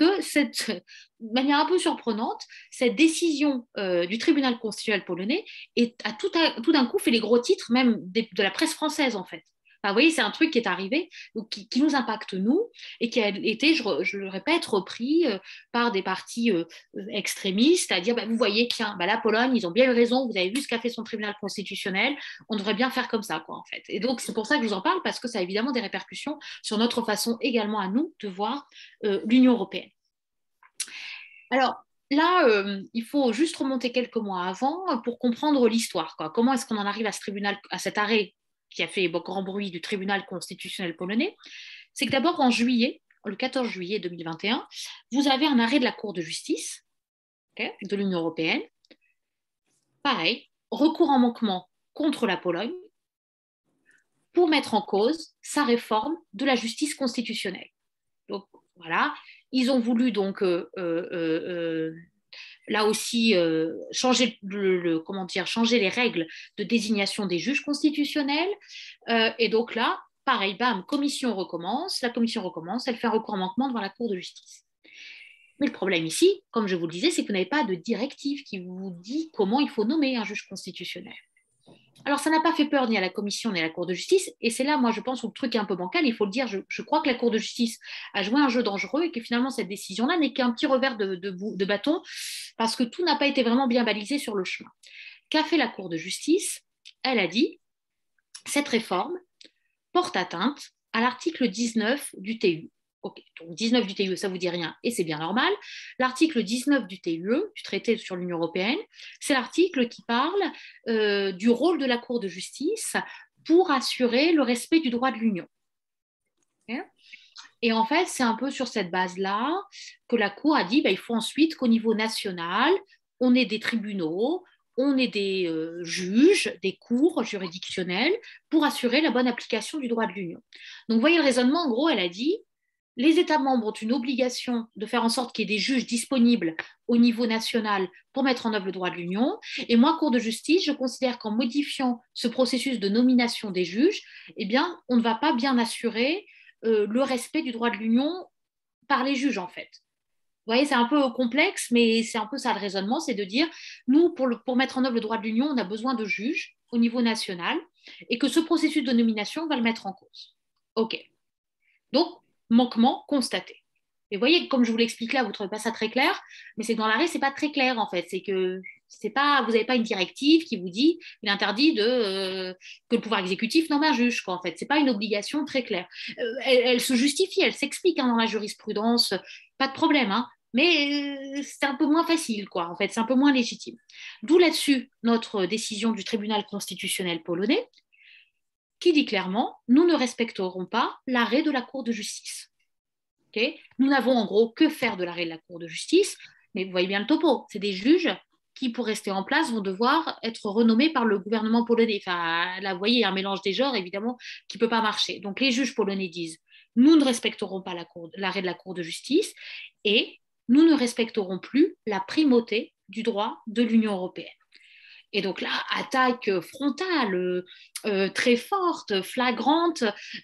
de manière un peu surprenante, cette décision du tribunal constitutionnel polonais a tout d'un coup fait les gros titres même de la presse française, en fait. Enfin, vous voyez, c'est un truc qui est arrivé, qui nous impacte nous, et qui a été, je le répète, repris par des partis extrémistes, à dire, vous voyez, tiens, la Pologne, ils ont bien eu raison, vous avez vu ce qu'a fait son tribunal constitutionnel, on devrait bien faire comme ça, en fait. Et donc, c'est pour ça que je vous en parle, parce que ça a évidemment des répercussions sur notre façon également à nous de voir l'Union européenne. Alors, là, il faut juste remonter quelques mois avant pour comprendre l'histoire. Comment est-ce qu'on en arrive à cet arrêt qui a fait grand bruit du tribunal constitutionnel polonais? C'est que d'abord, en juillet, le 14 juillet 2021, vous avez un arrêt de la Cour de justice de l'Union européenne. Pareil, recours en manquement contre la Pologne pour mettre en cause sa réforme de la justice constitutionnelle. Donc, voilà, ils ont voulu donc là aussi changer les règles de désignation des juges constitutionnels. Et donc là, pareil, bam, la commission recommence, elle fait un recours en manquement devant la Cour de justice. Mais le problème ici, comme je vous le disais, c'est que vous n'avez pas de directive qui vous dit comment il faut nommer un juge constitutionnel. Alors, ça n'a pas fait peur ni à la Commission ni à la Cour de justice, et c'est là, moi, je pense, où le truc est un peu bancal, il faut le dire, je crois que la Cour de justice a joué un jeu dangereux et que finalement, cette décision-là n'est qu'un petit revers de bâton, parce que tout n'a pas été vraiment bien balisé sur le chemin. Qu'a fait la Cour de justice? Elle a dit, cette réforme porte atteinte à l'article 19 du TUE. Ok, donc 19 du TUE, ça ne vous dit rien et c'est bien normal. L'article 19 du TUE, du traité sur l'Union européenne, c'est l'article qui parle du rôle de la Cour de justice pour assurer le respect du droit de l'Union. Okay. Et en fait, c'est un peu sur cette base-là que la Cour a dit il faut ensuite qu'au niveau national, on ait des tribunaux, on ait des juges, des cours juridictionnels pour assurer la bonne application du droit de l'Union. Donc, vous voyez le raisonnement, en gros, elle a dit les États membres ont une obligation de faire en sorte qu'il y ait des juges disponibles au niveau national pour mettre en œuvre le droit de l'Union. Et moi, Cour de justice, je considère qu'en modifiant ce processus de nomination des juges, eh bien, on ne va pas bien assurer le respect du droit de l'Union par les juges, en fait. Vous voyez, c'est un peu complexe, mais c'est un peu ça le raisonnement, c'est de dire, nous, pour mettre en œuvre le droit de l'Union, on a besoin de juges au niveau national et que ce processus de nomination va le mettre en cause. OK. Donc, manquement constaté. Et vous voyez, comme je vous l'explique là, vous ne trouvez pas ça très clair, mais c'est que dans l'arrêt, ce n'est pas très clair en fait. C'est que vous n'avez pas une directive qui vous dit il est interdit que le pouvoir exécutif nomme un juge. Quoi, en fait. Ce n'est pas une obligation très claire. Elle se justifie, elle s'explique dans la jurisprudence, pas de problème, hein, mais c'est un peu moins facile, quoi, en fait, c'est un peu moins légitime. D'où là-dessus notre décision du tribunal constitutionnel polonais qui dit clairement nous ne respecterons pas l'arrêt de la Cour de justice. Okay, nous n'avons en gros que faire de l'arrêt de la Cour de justice, mais vous voyez bien le topo, c'est des juges qui, pour rester en place, vont devoir être renommés par le gouvernement polonais. Enfin, là, vous voyez, il y a un mélange des genres, évidemment, qui ne peut pas marcher. Donc, les juges polonais disent, nous ne respecterons pas l'arrêt de la Cour de justice et nous ne respecterons plus la primauté du droit de l'Union européenne. Et donc là, attaque frontale, très forte, flagrante,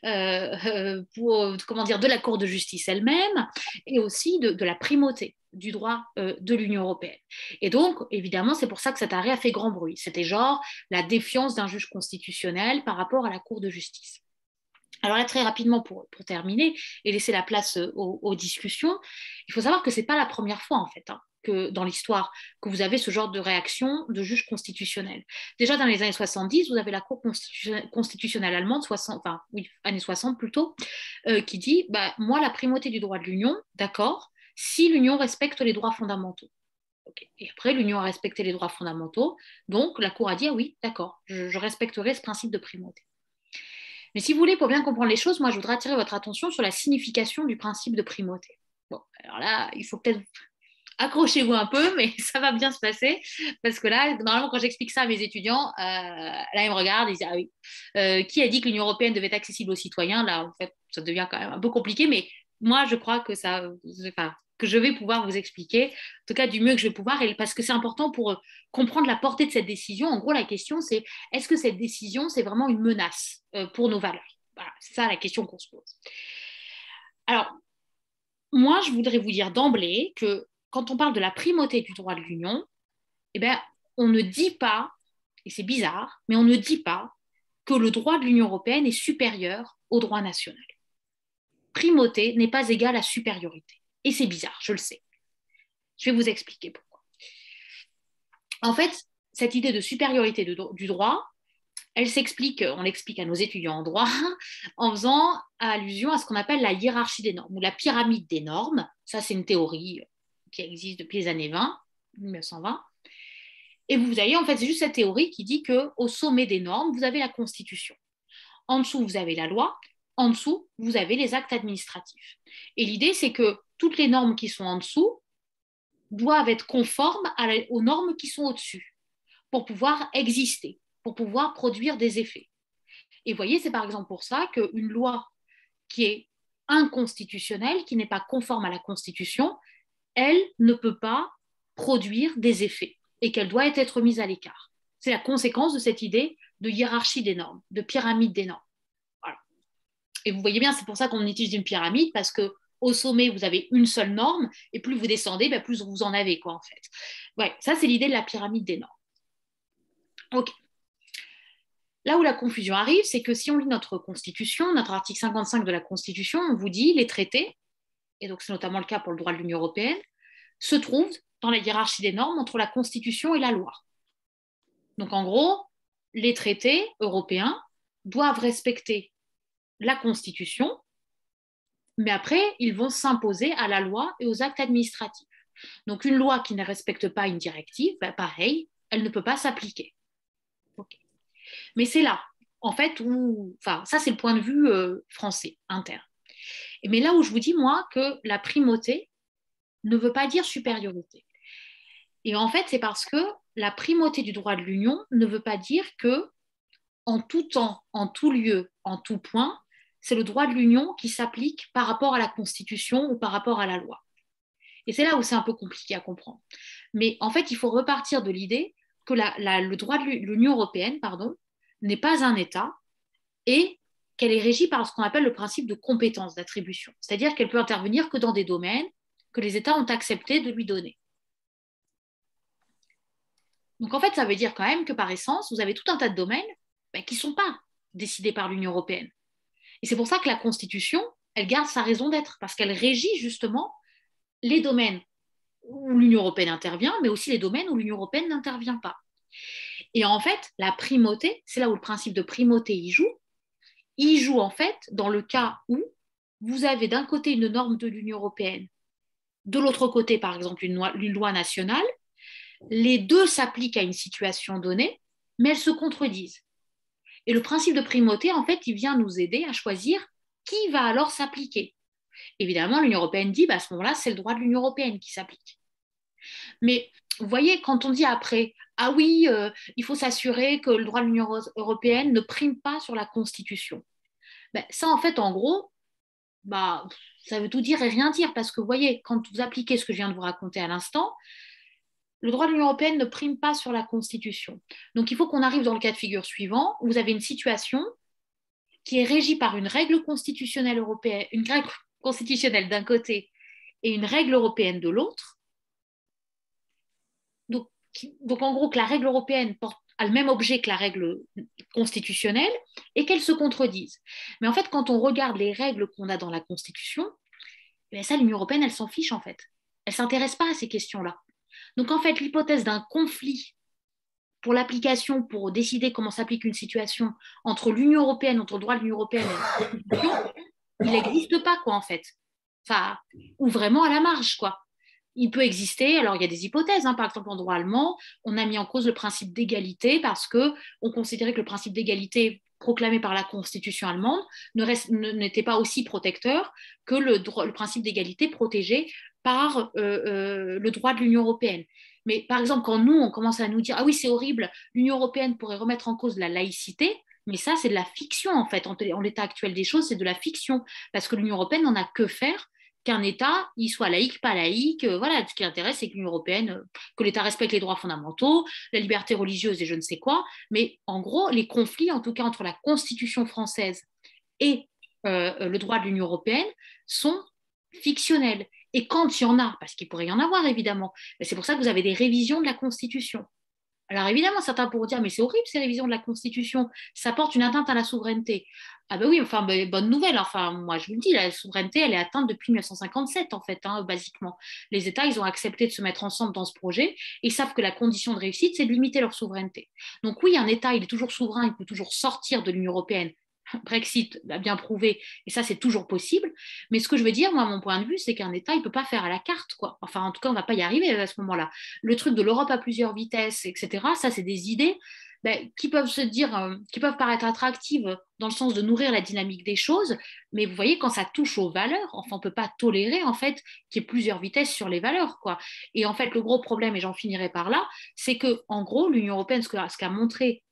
de la Cour de justice elle-même, et aussi de la primauté du droit de l'Union européenne. Et donc, évidemment, c'est pour ça que cet arrêt a fait grand bruit. C'était genre la défiance d'un juge constitutionnel par rapport à la Cour de justice. Alors là, très rapidement, pour terminer et laisser la place aux discussions, il faut savoir que ce n'est pas la première fois, en fait, que dans l'histoire, que vous avez ce genre de réaction de juge constitutionnel. Déjà dans les années 70, vous avez la Cour constitutionnelle allemande, années 60 plutôt, qui dit moi, la primauté du droit de l'Union, d'accord, si l'Union respecte les droits fondamentaux. Okay. Et après, l'Union a respecté les droits fondamentaux, donc la Cour a dit oui, d'accord, je respecterai ce principe de primauté. Mais si vous voulez, pour bien comprendre les choses, moi, je voudrais attirer votre attention sur la signification du principe de primauté. Bon, alors là, il faut peut-être accrochez-vous un peu, mais ça va bien se passer, parce que là, normalement, quand j'explique ça à mes étudiants, là, ils me regardent, ils disent, ah oui, qui a dit que l'Union européenne devait être accessible aux citoyens? Là, en fait, ça devient quand même un peu compliqué, mais moi, je crois que que je vais pouvoir vous expliquer, en tout cas du mieux que je vais pouvoir, et parce que c'est important pour comprendre la portée de cette décision. En gros, la question, c'est est-ce que cette décision, c'est vraiment une menace pour nos valeurs? Voilà, c'est ça la question qu'on se pose. Alors, moi, je voudrais vous dire d'emblée que quand on parle de la primauté du droit de l'Union, eh bien, on ne dit pas, et c'est bizarre, mais on ne dit pas que le droit de l'Union européenne est supérieur au droit national. Primauté n'est pas égale à supériorité. Et c'est bizarre, je le sais. Je vais vous expliquer pourquoi. En fait, cette idée de supériorité du droit, elle s'explique, on l'explique à nos étudiants en droit, en faisant allusion à ce qu'on appelle la hiérarchie des normes, ou la pyramide des normes. Ça, c'est une théorie qui existe depuis les années 1920. Et vous voyez, en fait, c'est juste cette théorie qui dit qu'au sommet des normes, vous avez la Constitution. En dessous, vous avez la loi. En dessous, vous avez les actes administratifs. Et l'idée, c'est que toutes les normes qui sont en dessous doivent être conformes aux normes qui sont au-dessus pour pouvoir exister, pour pouvoir produire des effets. Et vous voyez, c'est par exemple pour ça qu'une loi qui est inconstitutionnelle, qui n'est pas conforme à la Constitution, elle ne peut pas produire des effets et qu'elle doit être mise à l'écart. C'est la conséquence de cette idée de hiérarchie des normes, de pyramide des normes. Voilà. Et vous voyez bien, c'est pour ça qu'on utilise une pyramide, parce que au sommet, vous avez une seule norme, et plus vous descendez, ben, plus vous en avez, quoi, en fait. Ouais, ça, c'est l'idée de la pyramide des normes. OK. Là où la confusion arrive, c'est que si on lit notre Constitution, notre article 55 de la Constitution, on vous dit les traités, et donc c'est notamment le cas pour le droit de l'Union européenne, se trouvent dans la hiérarchie des normes entre la Constitution et la loi. Donc en gros, les traités européens doivent respecter la Constitution, mais après, ils vont s'imposer à la loi et aux actes administratifs. Donc une loi qui ne respecte pas une directive, ben pareil, elle ne peut pas s'appliquer. Okay. Mais c'est là, en fait, où, enfin, ça c'est le point de vue français, interne. Mais là où je vous dis, moi, que la primauté ne veut pas dire supériorité. Et en fait, c'est parce que la primauté du droit de l'Union ne veut pas dire que, en tout temps, en tout lieu, en tout point, c'est le droit de l'Union qui s'applique par rapport à la Constitution ou par rapport à la loi. Et c'est là où c'est un peu compliqué à comprendre. Mais en fait, il faut repartir de l'idée que le droit de l'Union européenne, n'est pas un État et qu'elle est régie par ce qu'on appelle le principe de compétence, d'attribution. C'est-à-dire qu'elle peut intervenir que dans des domaines que les États ont accepté de lui donner. Donc en fait, ça veut dire quand même que par essence, vous avez tout un tas de domaines qui ne sont pas décidés par l'Union européenne. Et c'est pour ça que la Constitution, elle garde sa raison d'être, parce qu'elle régit justement les domaines où l'Union européenne intervient, mais aussi les domaines où l'Union européenne n'intervient pas. Et en fait, la primauté, c'est là où le principe de primauté y joue. Il joue en fait dans le cas où vous avez d'un côté une norme de l'Union européenne, de l'autre côté, par exemple, une loi nationale. Les deux s'appliquent à une situation donnée, mais elles se contredisent. Et le principe de primauté, en fait, il vient nous aider à choisir qui va alors s'appliquer. Évidemment, l'Union européenne dit, à ce moment-là, c'est le droit de l'Union européenne qui s'applique. Mais vous voyez, quand on dit après, ah oui, il faut s'assurer que le droit de l'Union européenne ne prime pas sur la Constitution. Ça, en fait, en gros, ça veut tout dire et rien dire, parce que vous voyez, quand vous appliquez ce que je viens de vous raconter à l'instant, le droit de l'Union européenne ne prime pas sur la Constitution. Donc, il faut qu'on arrive dans le cas de figure suivant, où vous avez une situation qui est régie par une règle constitutionnelle européenne, une règle constitutionnelle d'un côté et une règle européenne de l'autre. Donc, en gros, que la règle européenne a le même objet que la règle constitutionnelle et qu'elles se contredisent. Mais en fait, quand on regarde les règles qu'on a dans la Constitution, ça, l'Union européenne, elle s'en fiche en fait. Elle ne s'intéresse pas à ces questions-là. Donc, en fait, l'hypothèse d'un conflit pour l'application, pour décider comment s'applique une situation entre l'Union européenne, entre le droit de l'Union européenne et la Constitution, il n'existe pas, quoi, en fait. Enfin, ou vraiment à la marge, quoi. Il peut exister, alors il y a des hypothèses, par exemple en droit allemand, on a mis en cause le principe d'égalité parce qu'on considérait que le principe d'égalité proclamé par la Constitution allemande n'était pas aussi protecteur que le principe d'égalité protégé par le droit de l'Union européenne. Mais par exemple, quand nous, on commence à nous dire « Ah oui, c'est horrible, l'Union européenne pourrait remettre en cause la laïcité », mais ça, c'est de la fiction, en fait. En l'état actuel des choses, c'est de la fiction. Parce que l'Union européenne n'en a que faire qu'un État, il soit laïque, pas laïque. Voilà, ce qui l'intéresse, c'est que l'Union européenne, que l'État respecte les droits fondamentaux, la liberté religieuse et je ne sais quoi. Mais en gros, les conflits, en tout cas entre la Constitution française et le droit de l'Union européenne, sont fictionnels. Et quand il y en a, parce qu'il pourrait y en avoir évidemment, c'est pour ça que vous avez des révisions de la Constitution. Alors évidemment, certains pourront dire, mais c'est horrible ces révisions de la Constitution, ça porte une atteinte à la souveraineté. Ah ben oui, enfin, bonne nouvelle, enfin, moi je vous le dis, la souveraineté, elle est atteinte depuis 1957 en fait, basiquement. Les États, ils ont accepté de se mettre ensemble dans ce projet, et ils savent que la condition de réussite, c'est de limiter leur souveraineté. Donc oui, un État, il est toujours souverain, il peut toujours sortir de l'Union européenne. Brexit l'a bien prouvé, et ça c'est toujours possible. Mais ce que je veux dire, moi, mon point de vue, c'est qu'un État, il ne peut pas faire à la carte, quoi. Enfin, en tout cas, on ne va pas y arriver à ce moment-là. Le truc de l'Europe à plusieurs vitesses, etc., ça, c'est des idées qui peuvent se dire, qui peuvent paraître attractives dans le sens de nourrir la dynamique des choses, mais vous voyez, quand ça touche aux valeurs, enfin, on ne peut pas tolérer, en fait, qu'il y ait plusieurs vitesses sur les valeurs, quoi. Et en fait, le gros problème, et j'en finirai par là, c'est que, en gros, l'Union européenne, ce qu'a montré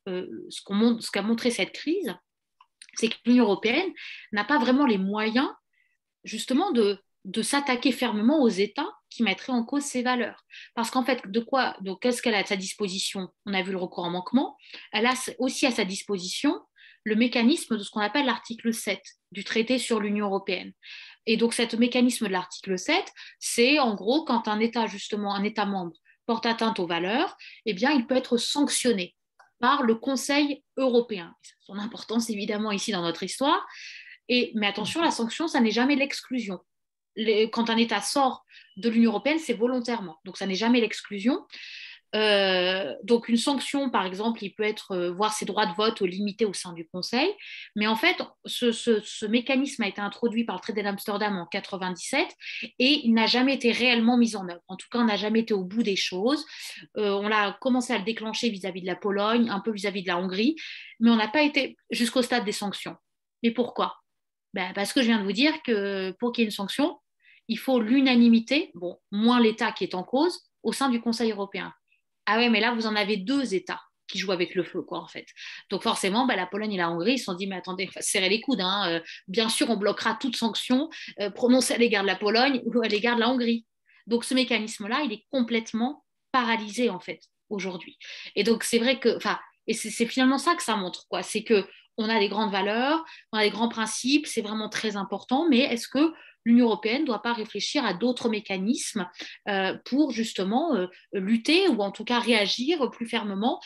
cette crise, c'est que l'Union européenne n'a pas vraiment les moyens, justement, de s'attaquer fermement aux États qui mettraient en cause ces valeurs. Parce qu'en fait, donc, qu'est-ce qu'elle a à sa disposition? On a vu le recours en manquement. Elle a aussi à sa disposition le mécanisme de ce qu'on appelle l'article 7 du traité sur l'Union européenne. Et donc, ce mécanisme de l'article 7, c'est en gros quand un État, justement, un État membre porte atteinte aux valeurs, eh bien, il peut être sanctionné par le Conseil européen. Son importance, évidemment, ici dans notre histoire. Mais attention, la sanction, ça n'est jamais l'exclusion. Quand un État sort de l'Union européenne, c'est volontairement. Donc, ça n'est jamais l'exclusion. Donc une sanction, par exemple, il peut être voir ses droits de vote limités au sein du Conseil. Mais en fait, ce mécanisme a été introduit par le traité d'Amsterdam en 97 et il n'a jamais été réellement mis en œuvre. En tout cas, on n'a jamais été au bout des choses. On a commencé à le déclencher vis-à-vis de la Pologne, un peu vis-à-vis de la Hongrie, mais on n'a pas été jusqu'au stade des sanctions. Mais pourquoi? Parce que je viens de vous dire que pour qu'il y ait une sanction, il faut l'unanimité, bon, moins l'État qui est en cause, au sein du Conseil européen. Ah ouais, mais là, vous en avez deux États qui jouent avec le feu, quoi, en fait. Donc forcément, la Pologne et la Hongrie, ils se sont dit, mais attendez, on va serrer les coudes, hein. Bien sûr, on bloquera toute sanction prononcée à l'égard de la Pologne ou à l'égard de la Hongrie. Donc ce mécanisme-là, il est complètement paralysé, en fait, aujourd'hui. Et donc c'est vrai que, enfin, et c'est finalement ça que ça montre, quoi. C'est que on a des grandes valeurs, on a des grands principes, c'est vraiment très important, mais est-ce que l'Union européenne ne doit pas réfléchir à d'autres mécanismes pour justement lutter ou en tout cas réagir plus fermement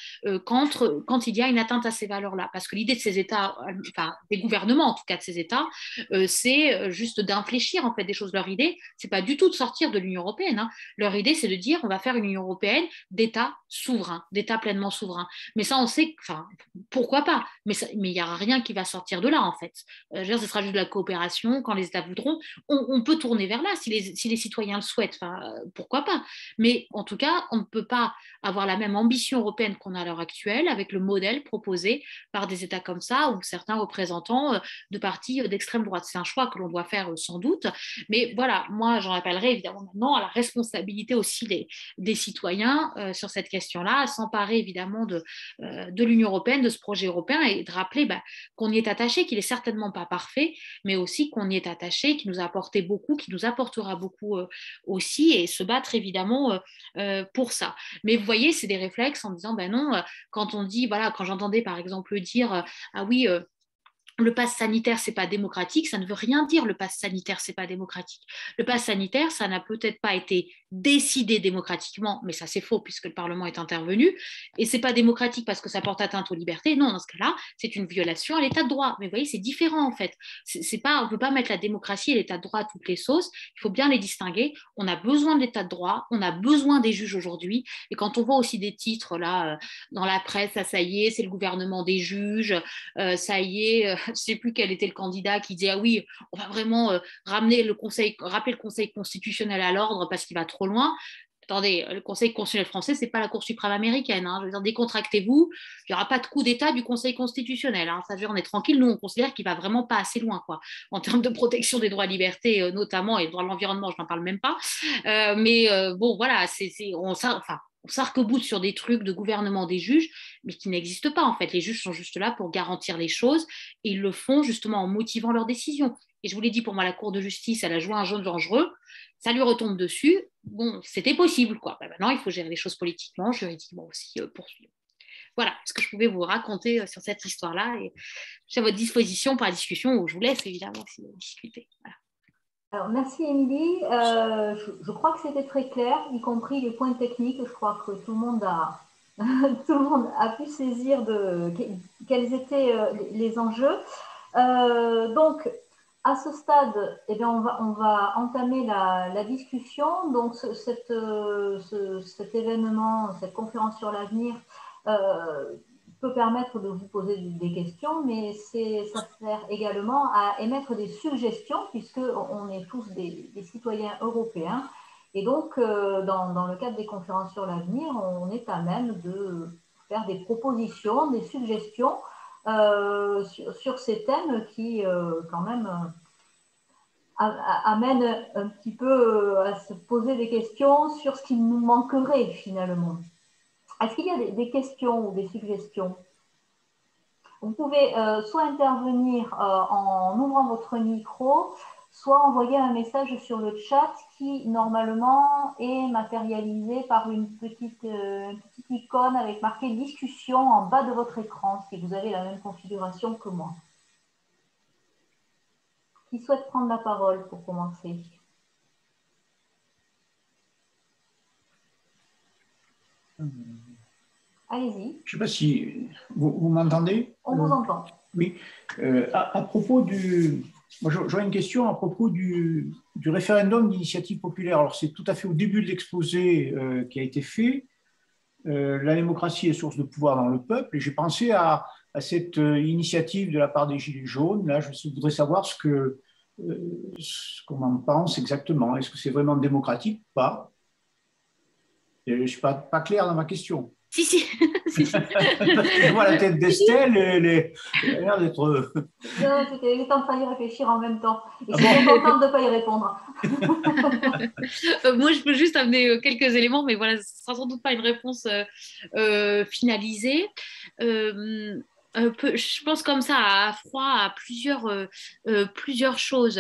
quand il y a une atteinte à ces valeurs-là. Parce que l'idée de ces États, enfin des gouvernements en tout cas de ces États, c'est juste d'infléchir en fait des choses. Leur idée, c'est pas du tout de sortir de l'Union européenne. Hein. Leur idée, c'est de dire on va faire une Union européenne d'États souverains, d'États pleinement souverains. Mais ça, on sait, enfin, pourquoi pas. Mais il n'y aura rien qui va sortir de là en fait. Je veux dire, ce sera juste de la coopération quand les États voudront. On peut tourner vers là si les citoyens le souhaitent, enfin, pourquoi pas. Mais en tout cas, on ne peut pas avoir la même ambition européenne qu'on a à l'heure actuelle avec le modèle proposé par des États comme ça ou certains représentants de partis d'extrême droite. C'est un choix que l'on doit faire sans doute. Mais voilà, moi, j'en rappellerai évidemment maintenant à la responsabilité aussi des citoyens sur cette question-là, à s'emparer évidemment de l'Union européenne, de ce projet européen et de rappeler qu'on y est attaché, qu'il n'est certainement pas parfait, mais aussi qu'on y est attaché, qu'il nous a apporté beaucoup, qui nous apportera beaucoup aussi, et se battre évidemment pour ça. Mais vous voyez, c'est des réflexes en disant, non, quand on dit, voilà, quand j'entendais par exemple dire, ah oui, le pass sanitaire, c'est pas démocratique, ça ne veut rien dire, le pass sanitaire, c'est pas démocratique. Le pass sanitaire, ça n'a peut-être pas été décidé démocratiquement, mais ça c'est faux puisque le Parlement est intervenu, et c'est pas démocratique parce que ça porte atteinte aux libertés. Non, dans ce cas-là, c'est une violation à l'état de droit. Mais vous voyez, c'est différent en fait. C'est pas, on peut pas mettre la démocratie et l'état de droit à toutes les sauces. Il faut bien les distinguer. On a besoin de l'état de droit, on a besoin des juges aujourd'hui, et quand on voit aussi des titres là dans la presse, ça y est, c'est le gouvernement des juges, ça y est, je ne sais plus quel était le candidat qui disait ah oui, on va vraiment rappeler le Conseil constitutionnel à l'ordre parce qu'il va trop loin. Attendez, le Conseil constitutionnel français, c'est pas la Cour suprême américaine. Hein. Je veux dire, décontractez-vous, il n'y aura pas de coup d'État du Conseil constitutionnel. Hein. Ça veut dire, on est tranquille. Nous, on considère qu'il va vraiment pas assez loin, quoi, en termes de protection des droits et libertés, notamment, et droits de l'environnement, je n'en parle même pas. Bon, voilà, on s'arc-boute sur des trucs de gouvernement des juges, mais qui n'existent pas, en fait. Les juges sont juste là pour garantir les choses, et ils le font justement en motivant leurs décisions. Et je vous l'ai dit, pour moi, la Cour de justice, elle a joué un jeu dangereux. Ça lui retombe dessus. Bon, c'était possible, quoi. Maintenant, il faut gérer les choses politiquement, juridiquement aussi, poursuivre. Voilà ce que je pouvais vous raconter sur cette histoire-là. Et je suis à votre disposition pour la discussion, où je vous laisse évidemment si vous discuter. Voilà. Alors, merci Émilie. Je crois que c'était très clair, y compris les points techniques. Je crois que tout le monde a, tout le monde a pu saisir quels étaient les enjeux. Donc, à ce stade, eh bien, on va entamer la discussion. Donc, cet événement, cette conférence sur l'avenir, peut permettre de vous poser des questions, mais ça sert également à émettre des suggestions, puisqu'on est tous des citoyens européens. Et donc, dans le cadre des conférences sur l'avenir, on est à même de faire des propositions, des suggestions sur ces thèmes qui, quand même, amènent un petit peu à se poser des questions sur ce qui nous manquerait finalement. Est-ce qu'il y a des questions ou des suggestions? Vous pouvez soit intervenir en ouvrant votre micro, soit envoyer un message sur le chat qui, normalement, est matérialisé par une petite icône avec marqué « Discussion » en bas de votre écran, si vous avez la même configuration que moi. Qui souhaite prendre la parole pour commencer? Allez-y. Je ne sais pas si vous m'entendez. On vous entend. Oui. À propos du... Moi, j'aurais une question à propos du référendum d'initiative populaire. Alors, c'est tout à fait au début de l'exposé qui a été fait. La démocratie est source de pouvoir dans le peuple. Et j'ai pensé à cette initiative de la part des Gilets jaunes. Là, je voudrais savoir ce qu'on en pense exactement. Est-ce que c'est vraiment démocratique ou pas? Je ne suis pas clair dans ma question. Si, si. Si, si. Parce que je vois la tête d'Estelle, elle a l'air d'être... Non, j'étais en train d'y réfléchir en même temps. Et je suis contente de ne pas y répondre. Moi, je peux juste amener quelques éléments, mais voilà, ce ne sera sans doute pas une réponse finalisée. Je pense comme ça à froid à plusieurs choses.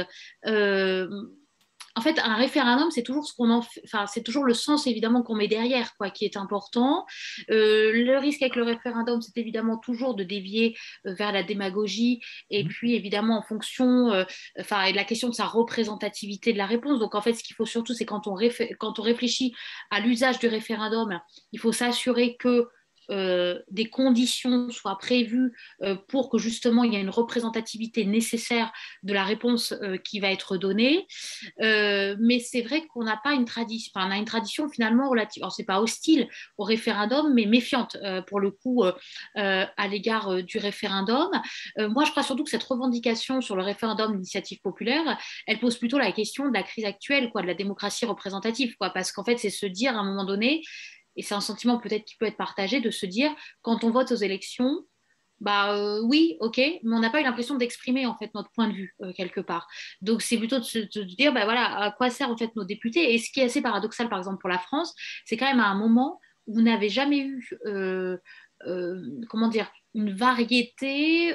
En fait, un référendum, c'est toujours ce qu'on en fait, enfin, c'est toujours le sens évidemment qu'on met derrière, quoi, qui est important. Le risque avec le référendum, c'est évidemment toujours de dévier vers la démagogie, et puis évidemment en fonction, enfin, la question de sa représentativité de la réponse. Donc en fait, ce qu'il faut surtout, c'est quand on réfléchit à l'usage du référendum, il faut s'assurer que des conditions soient prévues pour que justement il y ait une représentativité nécessaire de la réponse qui va être donnée. Mais c'est vrai qu'on n'a pas une tradition, enfin, on a une tradition finalement relative, alors c'est pas hostile au référendum, mais méfiante pour le coup à l'égard du référendum. Moi, je crois surtout que cette revendication sur le référendum d'initiative populaire, elle pose plutôt la question de la crise actuelle, quoi, de la démocratie représentative, quoi, parce qu'en fait, c'est se dire à un moment donné, et c'est un sentiment peut-être qui peut être partagé, de se dire, quand on vote aux élections, bah oui, ok, mais on n'a pas eu l'impression d'exprimer en fait notre point de vue quelque part. Donc c'est plutôt de dire, bah voilà, à quoi servent en fait nos députés. Et ce qui est assez paradoxal, par exemple pour la France, c'est quand même à un moment où vous n'avez jamais eu, comment dire, une variété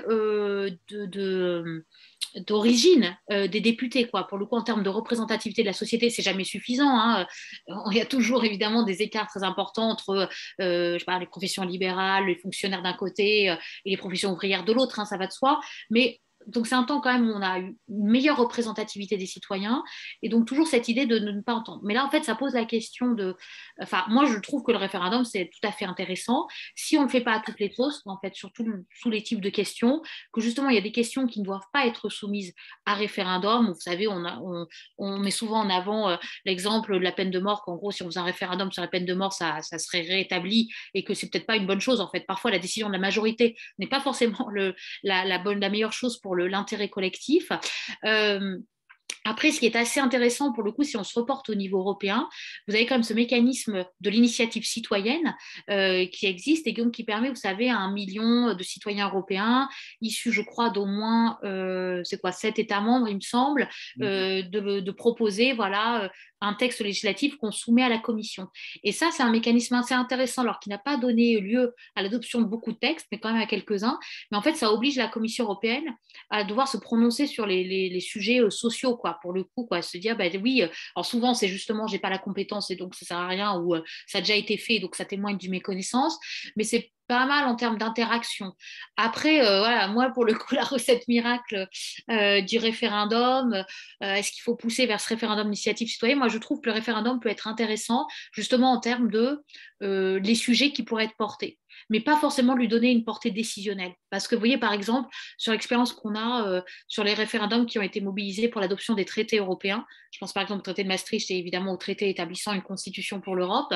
d'origine des députés, quoi. Pour le coup, en termes de représentativité de la société, c'est jamais suffisant, hein. Il y a toujours évidemment des écarts très importants entre je sais pas, les professions libérales, les fonctionnaires d'un côté et les professions ouvrières de l'autre, hein, ça va de soi. Mais donc c'est un temps quand même où on a une meilleure représentativité des citoyens et donc toujours cette idée de ne pas entendre. Mais là, en fait, ça pose la question de... Enfin, moi, je trouve que le référendum, c'est tout à fait intéressant. Si on ne le fait pas à toutes les sauces, en fait, sur tous les types de questions, que justement, il y a des questions qui ne doivent pas être soumises à référendum. Vous savez, on met souvent en avant l'exemple de la peine de mort, qu'en gros, si on faisait un référendum sur la peine de mort, ça serait rétabli et que c'est peut-être pas une bonne chose. En fait, parfois, la décision de la majorité n'est pas forcément la meilleure chose pour l'intérêt collectif. Après, ce qui est assez intéressant pour le coup, si on se reporte au niveau européen, vous avez quand même ce mécanisme de l'initiative citoyenne qui existe et donc qui permet, vous savez, à 1 million de citoyens européens, issus, je crois, d'au moins, c'est quoi, 7 États membres, il me semble, de proposer, voilà, un texte législatif qu'on soumet à la Commission. Et ça, c'est un mécanisme assez intéressant, alors qui n'a pas donné lieu à l'adoption de beaucoup de textes, mais quand même à quelques-uns. Mais en fait, ça oblige la Commission européenne à devoir se prononcer sur les sujets sociaux, quoi, pour le coup, quoi, se dire, bah, oui, alors souvent, c'est justement, j'ai pas la compétence et donc ça sert à rien, ou ça a déjà été fait, donc ça témoigne d'une méconnaissance, mais c'est pas mal en termes d'interaction. Après, voilà, moi, pour le coup, la recette miracle du référendum, est-ce qu'il faut pousser vers ce référendum d'initiative citoyenne? Moi, je trouve que le référendum peut être intéressant, justement, en termes de les sujets qui pourraient être portés, mais pas forcément lui donner une portée décisionnelle. Parce que vous voyez, par exemple, sur l'expérience qu'on a sur les référendums qui ont été mobilisés pour l'adoption des traités européens, je pense par exemple au traité de Maastricht et évidemment au traité établissant une constitution pour l'Europe,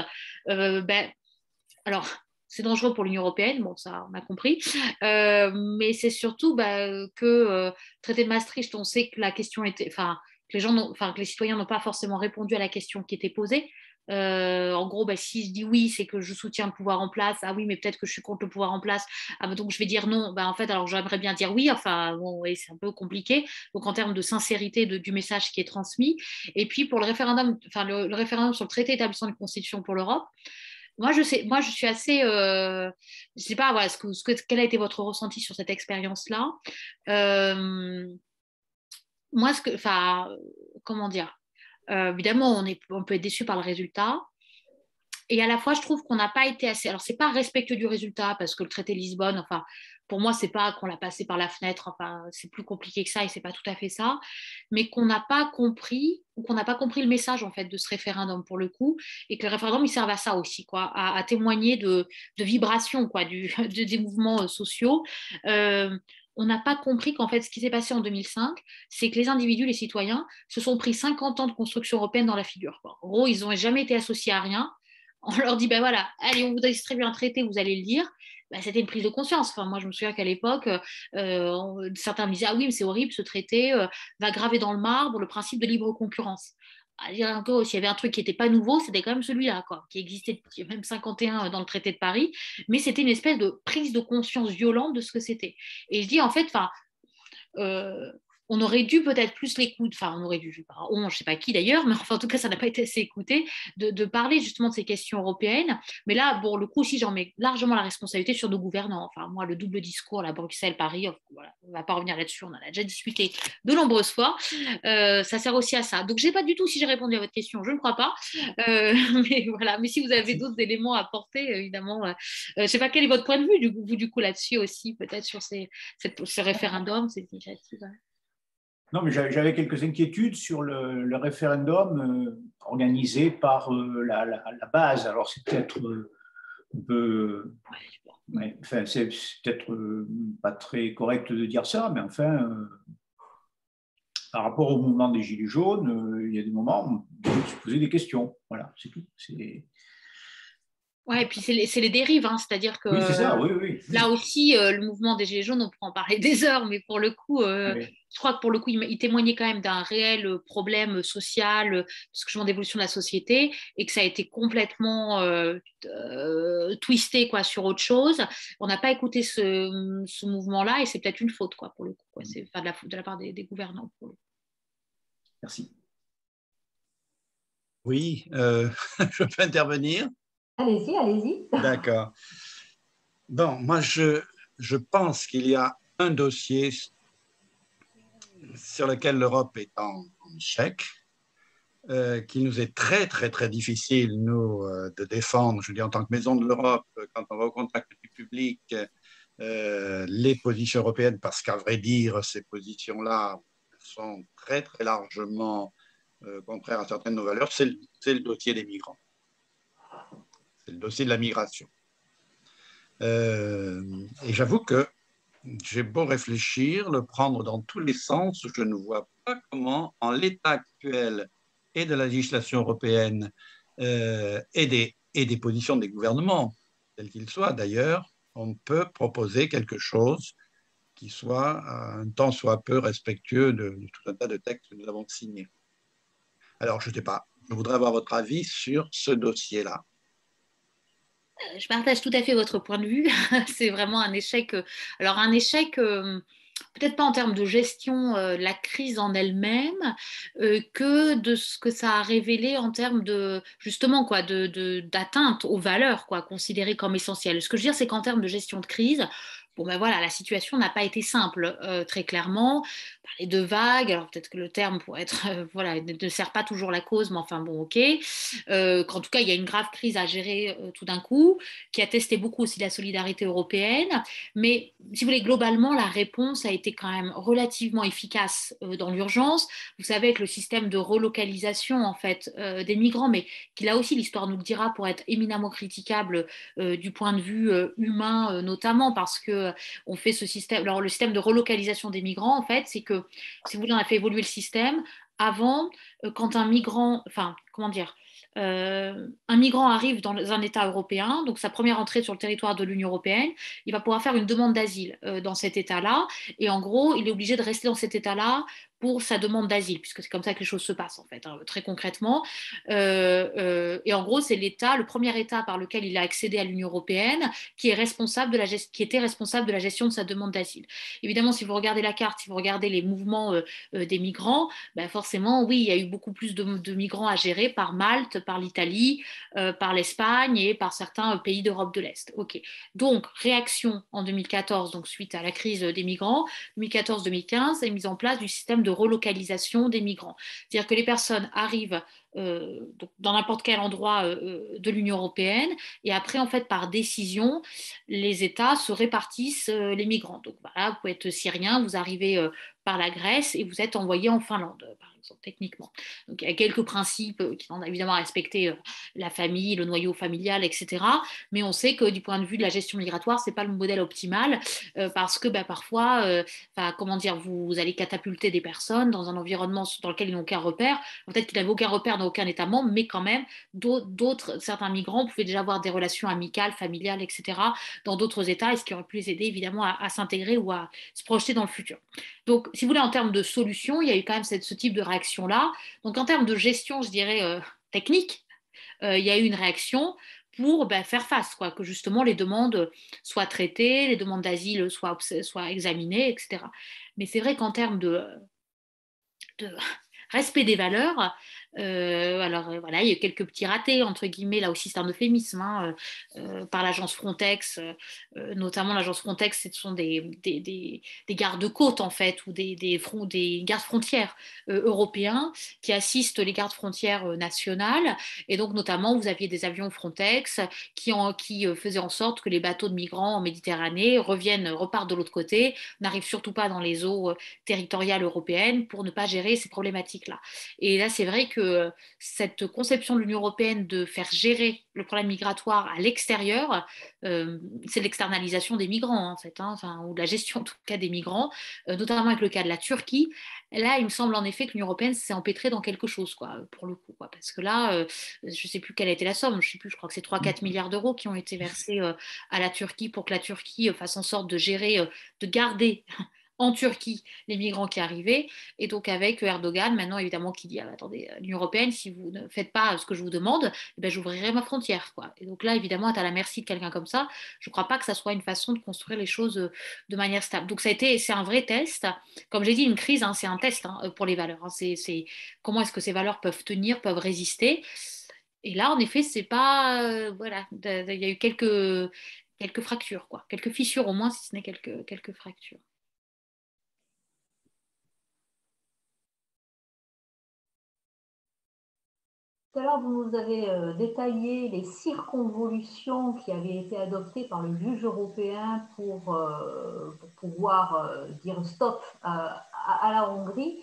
alors c'est dangereux pour l'Union européenne, bon ça on a compris, mais c'est surtout que traité de Maastricht, on sait que la question était, enfin que les citoyens n'ont pas forcément répondu à la question qui était posée. En gros, si je dis oui, c'est que je soutiens le pouvoir en place. Ah oui, mais peut-être que je suis contre le pouvoir en place. Ah, donc je vais dire non. En fait, alors j'aimerais bien dire oui. Enfin, bon, ouais, c'est un peu compliqué. Donc en termes de sincérité du message qui est transmis. Et puis pour le référendum, enfin le référendum sur le traité établissant une constitution pour l'Europe. Moi, je suis assez. Je sais pas, voilà, quel a été votre ressenti sur cette expérience-là. Moi, enfin, comment dire? Évidemment, on peut être déçu par le résultat. Et à la fois, je trouve qu'on n'a pas été assez. Alors, c'est pas respectueux du résultat parce que le traité de Lisbonne, enfin, pour moi, c'est pas qu'on l'a passé par la fenêtre, enfin, c'est plus compliqué que ça et c'est pas tout à fait ça, mais qu'on n'a pas compris ou qu'on n'a pas compris le message en fait de ce référendum pour le coup, et que le référendum il serve à ça aussi, quoi, à témoigner de vibrations, quoi, des mouvements sociaux. Euh, on n'a pas compris qu'en fait, ce qui s'est passé en 2005, c'est que les individus, les citoyens, se sont pris 50 ans de construction européenne dans la figure, quoi. En gros, ils n'ont jamais été associés à rien. On leur dit, ben voilà, allez, on vous distribue un traité, vous allez le lire. Ben, c'était une prise de conscience. Enfin, moi, je me souviens qu'à l'époque, certains me disaient, ah oui, mais c'est horrible, ce traité va graver dans le marbre le principe de libre concurrence. À dire encore, s'il y avait un truc qui n'était pas nouveau, c'était quand même celui-là, quoi, qui existait depuis même 51 dans le traité de Paris, mais c'était une espèce de prise de conscience violente de ce que c'était. Et je dis, en fait, enfin, euh, on aurait dû peut-être plus l'écouter, enfin on aurait dû, je ne sais pas qui d'ailleurs, mais enfin en tout cas ça n'a pas été assez écouté, de parler justement de ces questions européennes. Mais là, bon, le coup aussi, j'en mets largement la responsabilité sur nos gouvernants. Enfin moi, le double discours, la Bruxelles, Paris, voilà, on ne va pas revenir là-dessus, on en a déjà discuté de nombreuses fois. Ça sert aussi à ça. Donc je ne sais pas du tout si j'ai répondu à votre question, je ne crois pas. Mais voilà, mais si vous avez d'autres éléments à apporter, évidemment, je ne sais pas quel est votre point de vue du coup là-dessus aussi, peut-être sur ce référendum, cette initiative. Non, mais j'avais quelques inquiétudes sur le référendum organisé par la base. Alors, c'est peut-être un peu. Ouais, enfin, c'est peut-être pas très correct de dire ça, mais enfin, par rapport au mouvement des Gilets jaunes, il y a des moments où on peut se poser des questions. Voilà, c'est tout. Ouais, et puis c'est les dérives, hein, c'est-à-dire que Oui, c'est ça, oui, oui. là aussi, le mouvement des Gilets jaunes, on pourrait en parler des heures, mais pour le coup, Oui. je crois que pour le coup, il témoignait quand même d'un réel problème social, parce que je d'évolution de la société, et que ça a été complètement twisté quoi, sur autre chose. On n'a pas écouté ce mouvement-là, et c'est peut-être une faute, quoi, pour le coup. Quoi. C'est pas de la part des gouvernants. Pour le coup. Merci. Oui, je peux intervenir? Allez-y, allez-y. D'accord. Bon, moi, je pense qu'il y a un dossier sur lequel l'Europe est en échec, qui nous est très, très, très difficile, nous, de défendre. Je dis en tant que maison de l'Europe, quand on va au contact du public, les positions européennes, parce qu'à vrai dire, ces positions-là sont très, très largement contraires à certaines de nos valeurs, c'est le dossier des migrants. C'est le dossier de la migration. Et j'avoue que j'ai beau réfléchir, le prendre dans tous les sens, je ne vois pas comment, en l'état actuel et de la législation européenne et des positions des gouvernements, tels qu'ils soient d'ailleurs, on peut proposer quelque chose qui soit un tant soit peu respectueux de tout un tas de textes que nous avons signés. Alors, je ne sais pas, je voudrais avoir votre avis sur ce dossier-là. Je partage tout à fait votre point de vue. C'est vraiment un échec. Alors, un échec, peut-être pas en termes de gestion de la crise en elle-même, que de ce que ça a révélé en termes de, justement, quoi, d'atteinte aux valeurs, quoi, considérées comme essentielles. Ce que je veux dire, c'est qu'en termes de gestion de crise, bon, ben voilà, la situation n'a pas été simple, très clairement. Parler de vagues, alors peut-être que le terme pourrait être, voilà, ne sert pas toujours la cause, mais enfin bon, ok. Qu'en tout cas, il y a une grave crise à gérer tout d'un coup, qui a testé beaucoup aussi la solidarité européenne. Mais si vous voulez, globalement, la réponse a été quand même relativement efficace dans l'urgence. Vous savez, avec le système de relocalisation en fait des migrants, mais qui là aussi, l'histoire nous le dira, pour être éminemment critiquable du point de vue humain, notamment parce que on fait ce système. Alors, le système de relocalisation des migrants, en fait, c'est que, si vous voulez, on a fait évoluer le système. Avant, quand un migrant, enfin, comment dire, un migrant arrive dans un État européen, donc sa première entrée sur le territoire de l'Union européenne, il va pouvoir faire une demande d'asile dans cet État-là, et en gros, il est obligé de rester dans cet État-là pour sa demande d'asile, puisque c'est comme ça que les choses se passent en fait, hein, très concrètement. Et en gros, c'est l'État, le premier État par lequel il a accédé à l'Union européenne, qui est responsable qui était responsable de la gestion de sa demande d'asile. Évidemment, si vous regardez la carte, si vous regardez les mouvements des migrants, ben forcément, oui, il y a eu beaucoup plus de migrants à gérer par Malte, par l'Italie, par l'Espagne et par certains pays d'Europe de l'Est. Ok. Donc, réaction en 2014, donc suite à la crise des migrants, 2014-2015, est mise en place du système de relocalisation des migrants. C'est-à-dire que les personnes arrivent dans n'importe quel endroit de l'Union européenne et après, en fait, par décision, les États se répartissent les migrants. Donc voilà, vous pouvez être syrien, vous arrivez par la Grèce et vous êtes envoyé en Finlande, par exemple, techniquement. Donc il y a quelques principes qui sont évidemment à respecter, la famille, le noyau familial, etc. Mais on sait que du point de vue de la gestion migratoire, c'est pas le modèle optimal parce que parfois, comment dire, vous allez catapulter des personnes dans un environnement dans lequel ils n'ont aucun repère. Peut-être qu'ils n'avaient aucun repère dans aucun État membre, mais quand même, certains migrants pouvaient déjà avoir des relations amicales, familiales, etc. dans d'autres États, et ce qui aurait pu les aider évidemment à s'intégrer ou à se projeter dans le futur. Donc, si vous voulez, en termes de solutions, il y a eu quand même ce type de réaction-là. Donc, en termes de gestion, je dirais, technique, il y a eu une réaction pour faire face, quoi, que justement les demandes soient traitées, les demandes d'asile soient examinées, etc. Mais c'est vrai qu'en termes de respect des valeurs, voilà, il y a eu quelques petits ratés, entre guillemets, là aussi c'est un euphémisme, hein, par l'agence Frontex, notamment l'agence Frontex, ce sont des gardes-côtes en fait, ou des gardes-frontières européens qui assistent les gardes-frontières nationales, et donc notamment vous aviez des avions Frontex qui faisaient en sorte que les bateaux de migrants en Méditerranée repartent de l'autre côté, n'arrivent surtout pas dans les eaux territoriales européennes pour ne pas gérer ces problématiques-là. Et là, c'est vrai que cette conception de l'Union européenne de faire gérer le problème migratoire à l'extérieur, c'est l'externalisation des migrants, en fait, hein, ou de la gestion en tout cas des migrants, notamment avec le cas de la Turquie. Là, il me semble en effet que l'Union européenne s'est empêtrée dans quelque chose, quoi, pour le coup, quoi, parce que là, je ne sais plus quelle a été la somme, je sais plus, je crois que c'est 3-4 milliards d'euros qui ont été versés à la Turquie pour que la Turquie fasse en sorte de gérer, de garder en Turquie les migrants qui arrivaient, et donc avec Erdogan maintenant évidemment qui dit attendez, l'Union européenne, si vous ne faites pas ce que je vous demande, j'ouvrirai ma frontière, quoi. Et donc là évidemment être à la merci de quelqu'un comme ça, je ne crois pas que ça soit une façon de construire les choses de manière stable. Donc c'est un vrai test, comme j'ai dit, une crise, hein, c'est un test, hein, pour les valeurs, hein. C'est comment est-ce que ces valeurs peuvent tenir, peuvent résister. Et là en effet c'est pas voilà, il y a eu quelques fractures, quoi, quelques fissures au moins, si ce n'est quelques fractures. Tout à l'heure, vous nous avez détaillé les circonvolutions qui avaient été adoptées par le juge européen pour pouvoir dire stop à la Hongrie.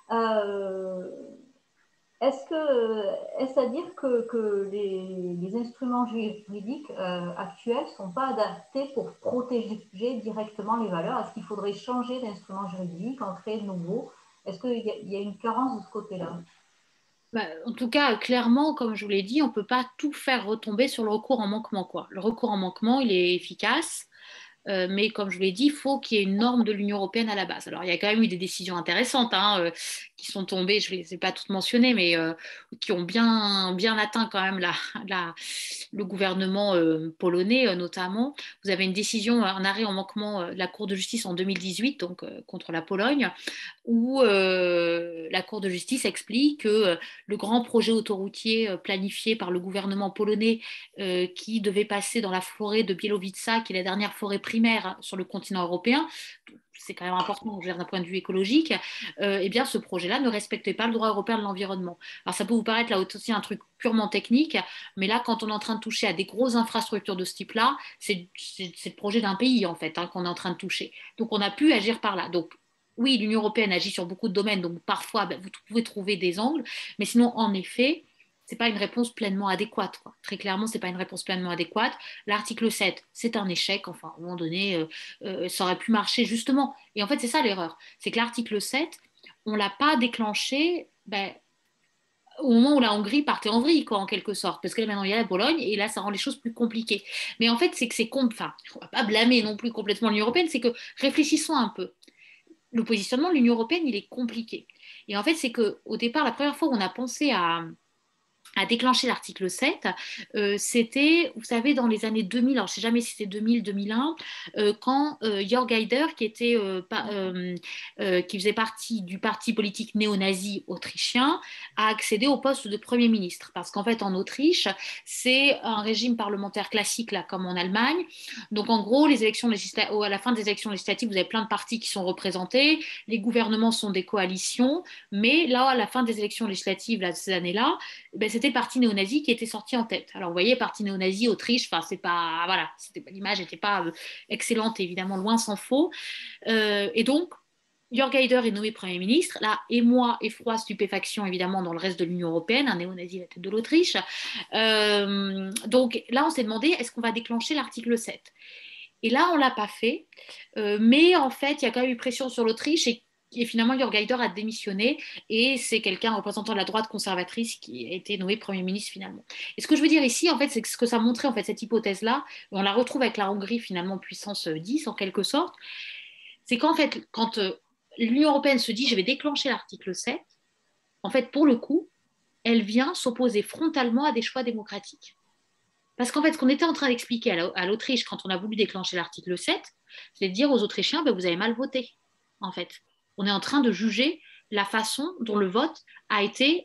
Est-ce à dire que les instruments juridiques actuels ne sont pas adaptés pour protéger directement les valeurs? Est-ce qu'il faudrait changer d'instruments juridiques, en créer de nouveaux? Est-ce qu'il y a une carence de ce côté-là? En tout cas, clairement, comme je vous l'ai dit, on ne peut pas tout faire retomber sur le recours en manquement, quoi. Le recours en manquement, il est efficace. Mais comme je vous l'ai dit, il faut qu'il y ait une norme de l'Union européenne à la base. Alors, il y a quand même eu des décisions intéressantes, hein, qui sont tombées, je ne les ai pas toutes mentionnées, mais qui ont bien atteint quand même le gouvernement polonais, notamment. Vous avez une décision, un arrêt en manquement de la Cour de justice en 2018, donc contre la Pologne, où la Cour de justice explique que le grand projet autoroutier planifié par le gouvernement polonais, qui devait passer dans la forêt de Białowieża, qui est la dernière forêt primaire sur le continent européen, c'est quand même important d'un point de vue écologique, eh bien ce projet-là ne respectait pas le droit européen de l'environnement. Alors ça peut vous paraître là aussi un truc purement technique, mais là quand on est en train de toucher à des grosses infrastructures de ce type-là, c'est le projet d'un pays en fait, hein, qu'on est en train de toucher. Donc on a pu agir par là. Donc oui, l'Union européenne agit sur beaucoup de domaines, donc parfois vous pouvez trouver des angles, mais sinon en effet, c'est pas une réponse pleinement adéquate, quoi. Très clairement, c'est pas une réponse pleinement adéquate. L'article 7, c'est un échec. Enfin, à un moment donné, ça aurait pu marcher justement. Et en fait, c'est ça l'erreur. C'est que l'article 7, on l'a pas déclenché au moment où la Hongrie partait en vrille, quoi, en quelque sorte. Parce que là, maintenant, il y a la Pologne, et là, ça rend les choses plus compliquées. Mais en fait, c'est que enfin, on va pas blâmer non plus complètement l'Union européenne, c'est que réfléchissons un peu. Le positionnement de l'Union européenne, il est compliqué. Et en fait, c'est qu'au départ, la première fois où on a pensé a déclenché l'article 7, c'était, vous savez, dans les années 2000, alors je ne sais jamais si c'était 2000-2001, quand Jörg Haider, qui faisait partie du parti politique néo-nazi autrichien, a accédé au poste de Premier ministre. Parce qu'en fait, en Autriche, c'est un régime parlementaire classique, là, comme en Allemagne. Donc, en gros, à la fin des élections législatives, vous avez plein de partis qui sont représentés, les gouvernements sont des coalitions, mais là, à la fin des élections législatives, là, ces années-là, ben, c'était le parti néo-nazi qui était sorti en tête. Alors, vous voyez, parti néo-nazi, Autriche, enfin, c'est pas, voilà, l'image n'était pas excellente, évidemment, loin s'en faut. Et donc, Jörg Haider est nommé Premier ministre. Là, émoi, effroi, stupéfaction, évidemment, dans le reste de l'Union européenne, un néo-nazi à la tête de l'Autriche. Donc là, on s'est demandé, est-ce qu'on va déclencher l'article 7 ? Et là, on ne l'a pas fait. Mais en fait, il y a quand même eu pression sur l'Autriche et finalement, Jörg Haider a démissionné et c'est quelqu'un représentant la droite conservatrice qui a été nommé Premier ministre finalement. Et ce que je veux dire ici, en fait, c'est que ce que ça montrait, en fait, cette hypothèse-là, on la retrouve avec la Hongrie finalement puissance 10 en quelque sorte, c'est qu'en fait, quand l'Union européenne se dit je vais déclencher l'article 7, en fait, pour le coup, elle vient s'opposer frontalement à des choix démocratiques. Parce qu'en fait, ce qu'on était en train d'expliquer à l'Autriche quand on a voulu déclencher l'article 7, c'est de dire aux Autrichiens, ben, vous avez mal voté, en fait. On est en train de juger la façon dont le vote a été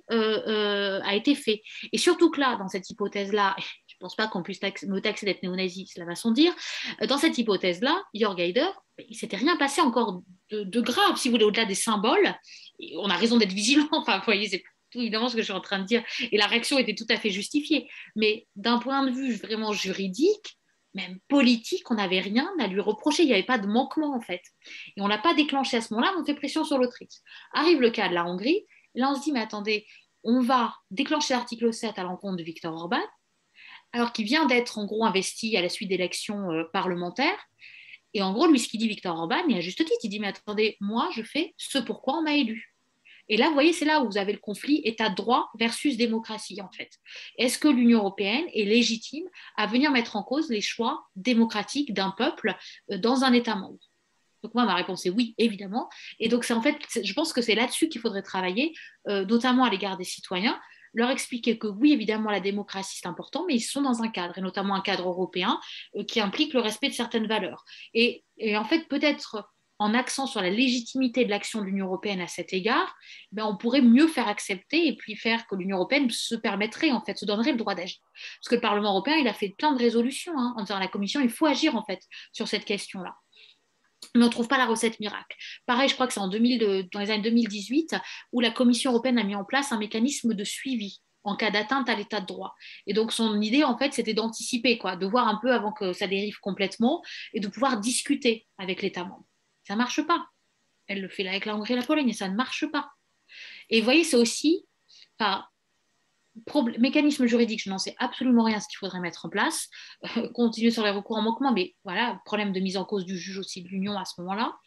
fait. Et surtout que là, dans cette hypothèse-là, je ne pense pas qu'on puisse me taxer d'être néo-nazi, c'est la façon de dire, dans cette hypothèse-là, Jörg Haider, il ne s'était rien passé encore de grave, si vous voulez, au-delà des symboles. Et on a raison d'être vigilant, enfin, vous voyez, c'est tout évidemment ce que je suis en train de dire. Et la réaction était tout à fait justifiée. Mais d'un point de vue vraiment juridique, même politique, on n'avait rien à lui reprocher. Il n'y avait pas de manquement, en fait. Et on ne l'a pas déclenché à ce moment-là, on fait pression sur l'Autriche. Arrive le cas de la Hongrie. Là, on se dit, mais attendez, on va déclencher l'article 7 à l'encontre de Viktor Orban, alors qu'il vient d'être, en gros, investi à la suite d'élections parlementaires. Et en gros, lui, ce qu'il dit Viktor Orban, et à juste titre, il dit, mais attendez, moi, je fais ce pourquoi on m'a élu. Et là, vous voyez, c'est là où vous avez le conflit État de droit versus démocratie, en fait. Est-ce que l'Union européenne est légitime à venir mettre en cause les choix démocratiques d'un peuple dans un État membre ? Donc moi, ma réponse est oui, évidemment. Et donc, en fait, je pense que c'est là-dessus qu'il faudrait travailler, notamment à l'égard des citoyens, leur expliquer que oui, évidemment, la démocratie, c'est important, mais ils sont dans un cadre, et notamment un cadre européen, qui implique le respect de certaines valeurs. Et en fait, peut-être en accent sur la légitimité de l'action de l'Union européenne à cet égard, ben, on pourrait mieux faire accepter et puis faire que l'Union européenne se permettrait, en fait, se donnerait le droit d'agir. Parce que le Parlement européen, il a fait plein de résolutions en disant à la Commission, il faut agir, en fait, sur cette question-là. Mais on ne trouve pas la recette miracle. Pareil, je crois que c'est dans les années 2018 où la Commission européenne a mis en place un mécanisme de suivi en cas d'atteinte à l'état de droit. Et donc, son idée, en fait, c'était d'anticiper, quoi, de voir un peu avant que ça dérive complètement et de pouvoir discuter avec l'État membre. Ça ne marche pas. Elle le fait là avec la Hongrie et la Pologne et ça ne marche pas. Et vous voyez, c'est aussi, enfin, mécanisme juridique, je n'en sais absolument rien ce qu'il faudrait mettre en place. Continuer sur les recours en manquement, mais voilà, problème de mise en cause du juge aussi de l'Union à ce moment-là.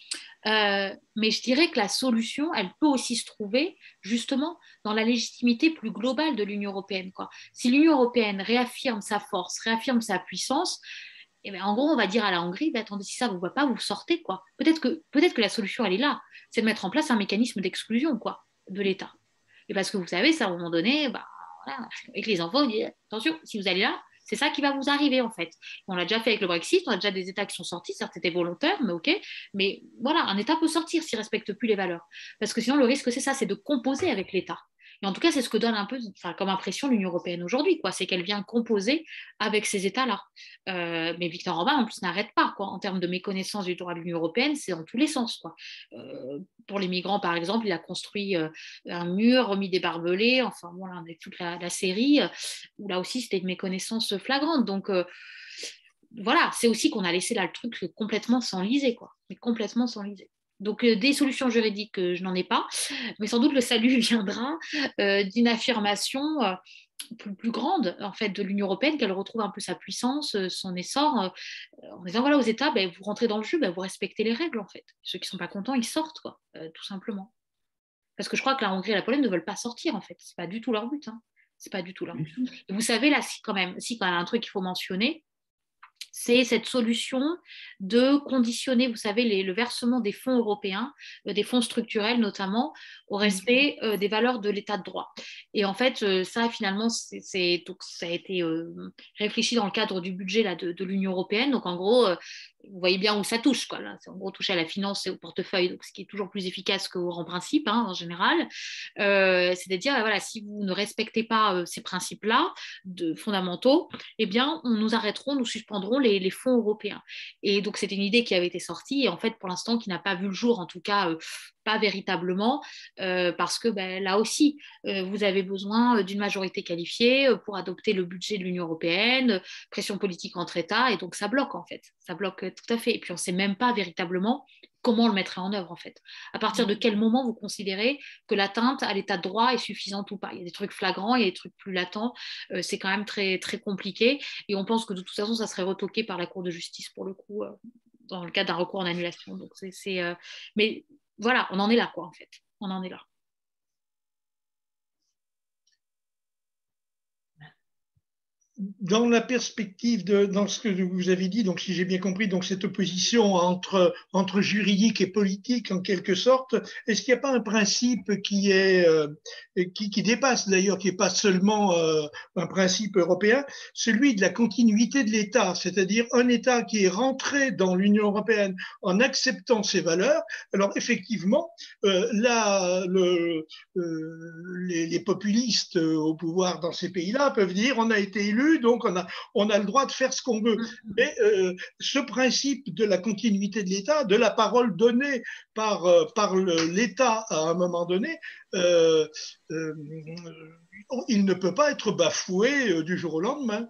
Mais je dirais que la solution, elle peut aussi se trouver justement dans la légitimité plus globale de l'Union européenne, quoi. Si l'Union européenne réaffirme sa force, réaffirme sa puissance, et bien, en gros, on va dire à la Hongrie, ben, attendez, si ça ne vous va pas, vous sortez, quoi. Peut-être que la solution, elle est là, c'est de mettre en place un mécanisme d'exclusion, quoi, de l'État. Et parce que vous savez, ça, à un moment donné, bah, voilà, avec les enfants, on dit attention, si vous allez là, c'est ça qui va vous arriver en fait. On l'a déjà fait avec le Brexit, on a déjà des États qui sont sortis, certes c'était volontaire, mais ok. Mais voilà, un État peut sortir s'il ne respecte plus les valeurs. Parce que sinon, le risque, c'est ça, c'est de composer avec l'État. Et en tout cas, c'est ce que donne un peu, comme impression l'Union européenne aujourd'hui, quoi. C'est qu'elle vient composer avec ces États-là. Mais Viktor Orban, en plus, n'arrête pas, quoi. En termes de méconnaissance du droit de l'Union européenne, c'est dans tous les sens, quoi. Pour les migrants, par exemple, il a construit un mur, remis des barbelés, enfin, voilà, avec toute la série, où là aussi, c'était une méconnaissance flagrante. Donc, voilà, c'est aussi qu'on a laissé là le truc complètement s'enliser, quoi. Mais complètement s'enliser. Donc, des solutions juridiques, je n'en ai pas, mais sans doute le salut viendra d'une affirmation plus grande en fait de l'Union européenne, qu'elle retrouve un peu sa puissance, son essor, en disant voilà aux États, ben, vous rentrez dans le jeu, ben, vous respectez les règles en fait. Ceux qui ne sont pas contents, ils sortent, quoi, tout simplement. Parce que je crois que la Hongrie et la Pologne ne veulent pas sortir en fait, c'est pas du tout leur but. Hein. C'est pas du tout leur but. Et vous savez là, si quand même un truc qu'il faut mentionner, c'est cette solution de conditionner, vous savez, le versement des fonds européens, des fonds structurels notamment, au respect des valeurs de l'état de droit. Et en fait, ça, finalement, donc, ça a été réfléchi dans le cadre du budget là, de l'Union européenne. Donc, en gros, vous voyez bien où ça touche, quoi. Là, c'est en gros toucher à la finance et au portefeuille, donc, ce qui est toujours plus efficace qu'au en principe, hein, en général. C'est-à-dire, voilà, si vous ne respectez pas ces principes-là fondamentaux, eh bien, nous arrêterons, nous suspendrons les fonds européens. Et donc, c'était une idée qui avait été sortie et en fait, pour l'instant, qui n'a pas vu le jour, en tout cas, pas véritablement, parce que ben, là aussi, vous avez besoin d'une majorité qualifiée pour adopter le budget de l'Union européenne, pression politique entre États, et donc ça bloque en fait, ça bloque tout à fait. Et puis on ne sait même pas véritablement comment on le mettrait en œuvre en fait. À partir de quel moment vous considérez que l'atteinte à l'état de droit est suffisante ou pas? Il y a des trucs flagrants, il y a des trucs plus latents, c'est quand même très, très compliqué, et on pense que de toute façon, ça serait retoqué par la Cour de justice pour le coup, dans le cas d'un recours en annulation. Donc mais voilà, on en est là, quoi, en fait. On en est là. Dans la perspective dans ce que vous avez dit, donc si j'ai bien compris, donc cette opposition entre juridique et politique en quelque sorte, est-ce qu'il n'y a pas un principe qui dépasse d'ailleurs, qui n'est pas seulement un principe européen, celui de la continuité de l'État, c'est-à-dire un État qui est rentré dans l'Union européenne en acceptant ses valeurs. Alors effectivement, là, les populistes au pouvoir dans ces pays-là peuvent dire on a été élus, donc on a le droit de faire ce qu'on veut. Mais ce principe de la continuité de l'État, de la parole donnée par l'État à un moment donné, il ne peut pas être bafoué du jour au lendemain.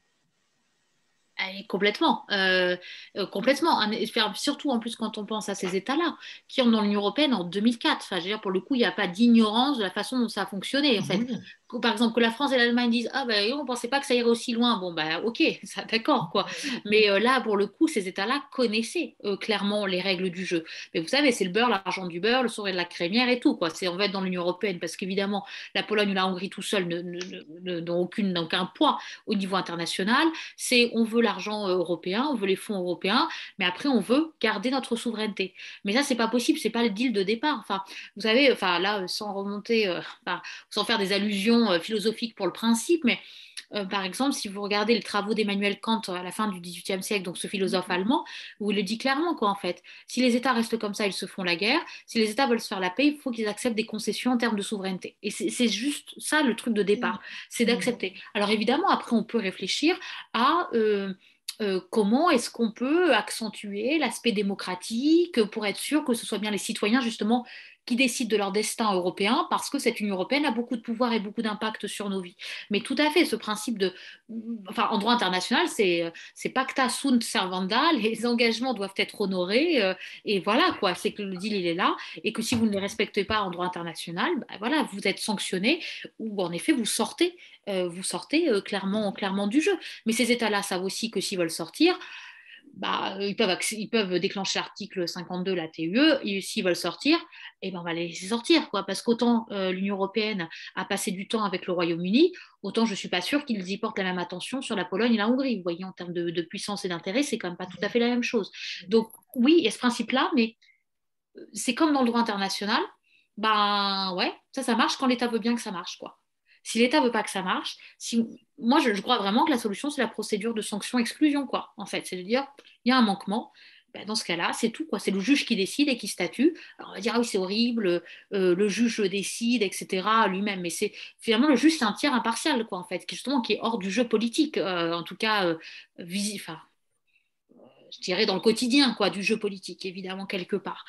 Complètement, complètement. Surtout en plus quand on pense à ces États-là, qui ont dans l'Union européenne en 2004. Enfin, je veux dire, pour le coup, il n'y a pas d'ignorance de la façon dont ça a fonctionné. En fait, par exemple, que la France et l'Allemagne disent ah ben on pensait pas que ça irait aussi loin. Bon ben ok, ça d'accord quoi. Mais là, pour le coup, ces États-là connaissaient clairement les règles du jeu. Mais vous savez, c'est le beurre, l'argent du beurre, le sourire de la crémière et tout quoi. C'est on va être dans l'Union européenne parce qu'évidemment, la Pologne ou la Hongrie tout seul n'ont aucun poids au niveau international. C'est on veut l'argent européen, on veut les fonds européens, mais après on veut garder notre souveraineté. Mais ça, c'est pas possible, c'est pas le deal de départ. Enfin, vous savez, enfin là, sans remonter, sans faire des allusions philosophiques pour le principe, mais par exemple, si vous regardez les travaux d'Emmanuel Kant à la fin du XVIIIe siècle, donc ce philosophe allemand, où il le dit clairement, quoi, en fait. Si les États restent comme ça, ils se font la guerre. Si les États veulent se faire la paix, il faut qu'ils acceptent des concessions en termes de souveraineté. Et c'est juste ça le truc de départ, c'est d'accepter. Alors évidemment, après, on peut réfléchir à comment est-ce qu'on peut accentuer l'aspect démocratique pour être sûr que ce soit bien les citoyens justement qui décident de leur destin européen parce que cette Union européenne a beaucoup de pouvoir et beaucoup d'impact sur nos vies. Mais tout à fait, ce principe enfin, en droit international, c'est pacta sunt servanda, les engagements doivent être honorés et voilà quoi, c'est que le deal il est là et que si vous ne les respectez pas en droit international, bah, voilà, vous êtes sanctionné ou en effet vous sortez clairement du jeu. Mais ces États-là savent aussi que s'ils veulent sortir, bah, ils peuvent déclencher l'article 52, la TUE, et s'ils veulent sortir, eh ben, on va les laisser sortir, quoi, parce qu'autant l'Union européenne a passé du temps avec le Royaume-Uni, autant je ne suis pas sûre qu'ils y portent la même attention sur la Pologne et la Hongrie. Vous voyez, en termes de puissance et d'intérêt, c'est quand même pas tout à fait la même chose. Donc oui, il y a ce principe-là, mais c'est comme dans le droit international, ben ouais, ça marche quand l'État veut bien que ça marche, quoi. Si l'État veut pas que ça marche, moi je crois vraiment que la solution c'est la procédure de sanction-exclusion, quoi. En fait, c'est de dire il y a un manquement, ben, dans ce cas-là, c'est tout, quoi. C'est le juge qui décide et qui statue. Alors on va dire ah oui c'est horrible, le juge décide, etc. lui-même, mais c'est finalement le juge c'est un tiers impartial, quoi, en fait, justement qui est hors du jeu politique, en tout cas enfin, je dirais dans le quotidien quoi, du jeu politique, évidemment, quelque part.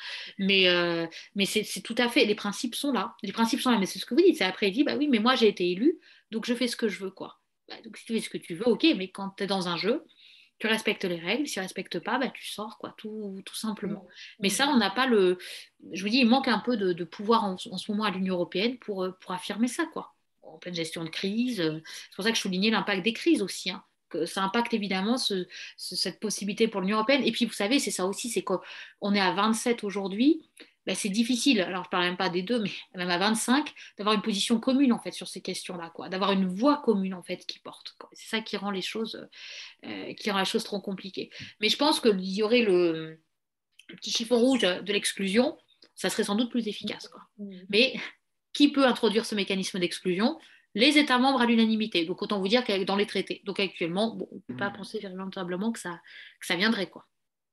Mais c'est tout à fait, les principes sont là. Les principes sont là, mais c'est ce que vous dites. C'est après, il dit, bah oui, mais moi j'ai été élu, donc je fais ce que je veux, quoi. Bah, donc si tu fais ce que tu veux, ok, mais quand tu es dans un jeu, tu respectes les règles, si tu ne respectes pas, bah, tu sors, quoi, tout simplement. Mais ça, on n'a pas le. Je vous dis, il manque un peu de pouvoir en ce moment à l'Union européenne pour affirmer ça, quoi. En pleine gestion de crise. C'est pour ça que je soulignais l'impact des crises aussi, hein, que ça impacte évidemment cette possibilité pour l'Union européenne. Et puis, vous savez, c'est ça aussi, c'est qu'on est à 27 aujourd'hui. ben, c'est difficile, alors je ne parle même pas des deux, mais même à 25, d'avoir une position commune en fait sur ces questions-là, quoi, d'avoir une voix commune en fait qui porte, quoi. C'est ça qui rend la chose trop compliquée. Mais je pense qu'il y aurait le petit chiffon rouge de l'exclusion, ça serait sans doute plus efficace, quoi. Mais qui peut introduire ce mécanisme d'exclusion? Les États membres à l'unanimité. Donc autant vous dire que dans les traités. Donc actuellement, bon, on ne peut pas penser véritablement que ça viendrait, quoi.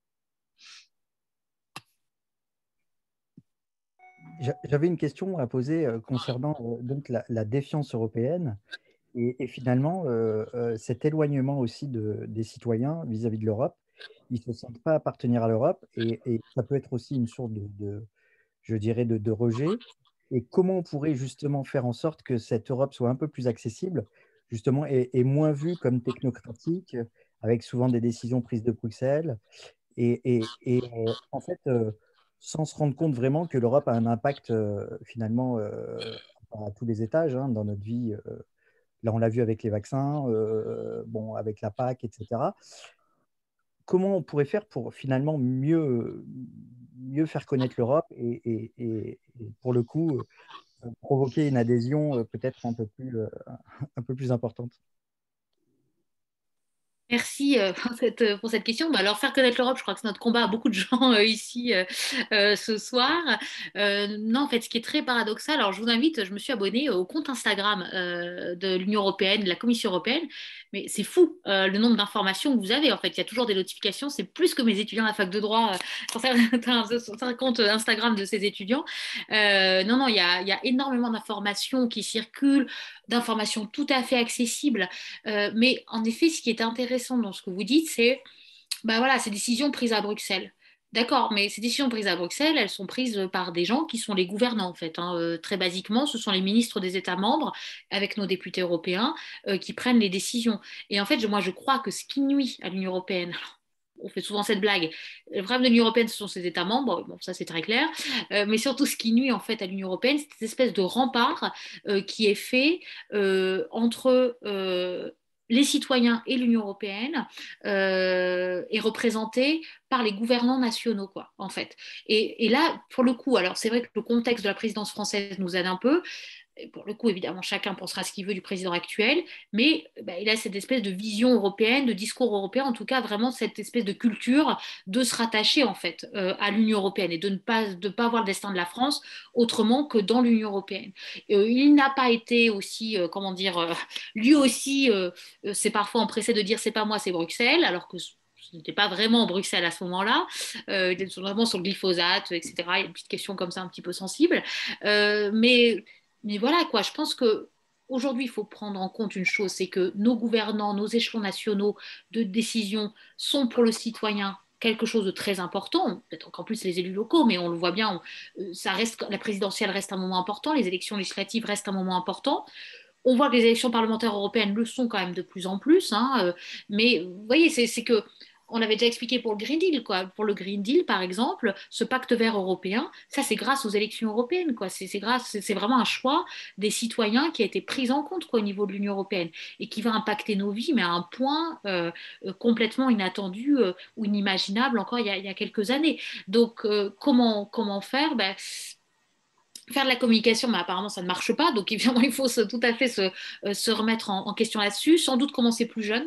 J'avais une question à poser concernant donc la défiance européenne et finalement cet éloignement aussi des citoyens vis-à-vis de l'Europe. Ils ne se sentent pas appartenir à l'Europe et ça peut être aussi une source je dirais, de rejet. Et comment on pourrait justement faire en sorte que cette Europe soit un peu plus accessible, justement, et moins vue comme technocratique, avec souvent des décisions prises de Bruxelles, en fait, sans se rendre compte vraiment que l'Europe a un impact finalement à tous les étages hein, dans notre vie. Là, on l'a vu avec les vaccins, bon, avec la PAC, etc. Comment on pourrait faire pour finalement mieux faire connaître l'Europe et pour le coup provoquer une adhésion peut-être un peu plus importante? Merci pour cette question. Bah, alors, faire connaître l'Europe, je crois que c'est notre combat à beaucoup de gens ici ce soir. Non, en fait, ce qui est très paradoxal, alors je vous invite, je me suis abonnée au compte Instagram de l'Union européenne, de la Commission européenne, mais c'est fou le nombre d'informations que vous avez. En fait, il y a toujours des notifications, c'est plus que mes étudiants à la fac de droit sur certains comptes Instagram de ces étudiants. Non, non, il y a énormément d'informations qui circulent, d'informations tout à fait accessibles. Mais en effet, ce qui est intéressant dans ce que vous dites, c'est bah voilà, ces décisions prises à Bruxelles. D'accord, mais ces décisions prises à Bruxelles, elles sont prises par des gens qui sont les gouvernants, en fait, hein. Très basiquement, ce sont les ministres des États membres, avec nos députés européens, qui prennent les décisions. Et en fait, moi, je crois que ce qui nuit à l'Union européenne, on fait souvent cette blague. Le problème de l'Union européenne, ce sont ses États membres. Bon, ça, c'est très clair. Mais surtout, ce qui nuit en fait à l'Union européenne, c'est cette espèce de rempart qui est fait entre les citoyens et l'Union européenne est représenté par les gouvernants nationaux, quoi, en fait. Et là, pour le coup, alors c'est vrai que le contexte de la présidence française nous aide un peu. Et pour le coup, évidemment, chacun pensera ce qu'il veut du président actuel, mais bah, il a cette espèce de vision européenne, de discours européen, en tout cas vraiment cette espèce de culture de se rattacher en fait à l'Union européenne et de pas voir le destin de la France autrement que dans l'Union européenne. Il n'a pas été aussi, comment dire, lui aussi, c'est parfois empressé de dire c'est pas moi, c'est Bruxelles, alors que ce n'était pas vraiment Bruxelles à ce moment-là, vraiment sur le glyphosate, etc. Il y a une petite question comme ça un petit peu sensible. Mais voilà, quoi, je pense que aujourd'hui, il faut prendre en compte une chose, c'est que nos gouvernants, nos échelons nationaux de décision sont pour le citoyen quelque chose de très important, peut-être encore plus les élus locaux, mais on le voit bien, ça reste, la présidentielle reste un moment important, les élections législatives restent un moment important. On voit que les élections parlementaires européennes le sont quand même de plus en plus, hein, mais vous voyez, c'est que on avait déjà expliqué pour le Green Deal, quoi. Pour le Green Deal, par exemple, ce pacte vert européen, ça c'est grâce aux élections européennes, quoi. C'est vraiment un choix des citoyens qui a été pris en compte, quoi, au niveau de l'Union européenne et qui va impacter nos vies, mais à un point complètement inattendu ou inimaginable encore il y a quelques années. Donc comment faire? Ben, faire de la communication, mais apparemment ça ne marche pas. Donc évidemment, il faut tout à fait se remettre en question là-dessus. Sans doute commencer plus jeune.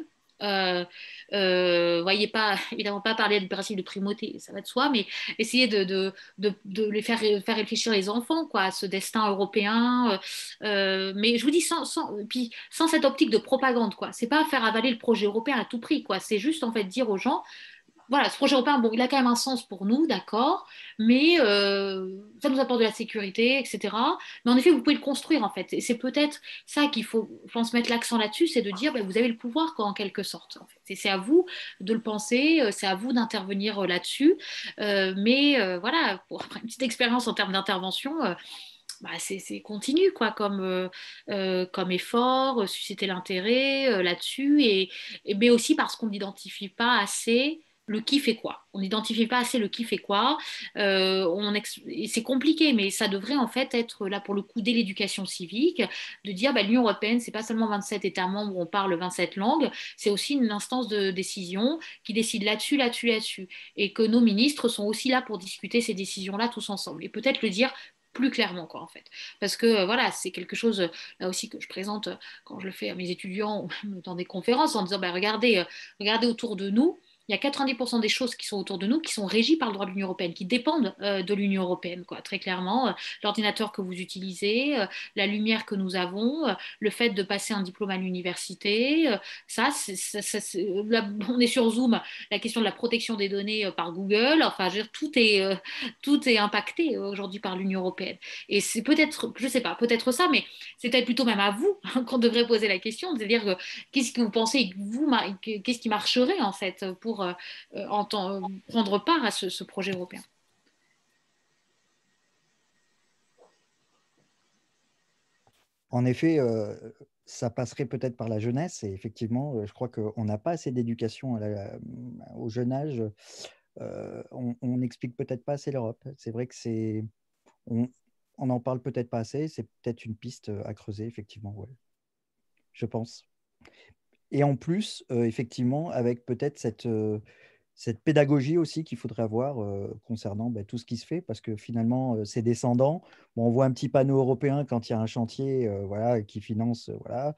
Voyez pas, évidemment pas parler du principe de primauté, ça va de soi, mais essayer de les faire réfléchir les enfants, quoi, à ce destin européen. Mais je vous dis puis sans cette optique de propagande, quoi. C'est pas faire avaler le projet européen à tout prix, quoi. C'est juste en fait dire aux gens voilà, ce projet européen, bon, il a quand même un sens pour nous, d'accord, mais ça nous apporte de la sécurité, etc. Mais en effet, vous pouvez le construire, en fait. Et c'est peut-être ça qu'il faut, je pense, mettre l'accent là-dessus, c'est de dire, ben, vous avez le pouvoir, quoi, en quelque sorte. En fait. C'est à vous de le penser, c'est à vous d'intervenir là-dessus. Voilà, pour après une petite expérience en termes d'intervention, bah, c'est continu, quoi, comme effort, susciter l'intérêt là-dessus, mais aussi parce qu'on n'identifie pas assez le qui fait quoi. On n'identifie pas assez le qui fait quoi. Et c'est compliqué, mais ça devrait en fait être là pour le coup dès l'éducation civique, de dire bah, l'Union européenne, c'est pas seulement 27 États membres où on parle 27 langues, c'est aussi une instance de décision qui décide là-dessus, là-dessus, là-dessus. Et que nos ministres sont aussi là pour discuter ces décisions-là tous ensemble. Et peut-être le dire plus clairement, quoi, en fait. Parce que, voilà, c'est quelque chose, là aussi, que je présente quand je le fais à mes étudiants ou même dans des conférences, en disant, bah, regardez, regardez autour de nous, il y a 90% des choses qui sont autour de nous qui sont régies par le droit de l'Union européenne, qui dépendent de l'Union européenne, quoi, très clairement. L'ordinateur que vous utilisez, la lumière que nous avons, le fait de passer un diplôme à l'université, là, on est sur Zoom, la question de la protection des données par Google, enfin, je veux dire, tout est impacté aujourd'hui par l'Union européenne. Et c'est peut-être, je ne sais pas, peut-être ça, mais c'est peut-être plutôt même à vous qu'on devrait poser la question, c'est-à-dire qu'est-ce que vous pensez, qu'est-ce qui marcherait en fait pour prendre part à ce projet européen? En effet, ça passerait peut-être par la jeunesse. Et effectivement, je crois qu'on n'a pas assez d'éducation au jeune âge. On n'explique peut-être pas assez l'Europe. C'est vrai que on n'en parle peut-être pas assez. C'est peut-être une piste à creuser, effectivement, ouais, je pense. Et en plus, effectivement, avec peut-être cette pédagogie aussi qu'il faudrait avoir concernant tout ce qui se fait, parce que finalement, c'est descendant. Bon, on voit un petit panneau européen quand il y a un chantier voilà, qui finance, voilà.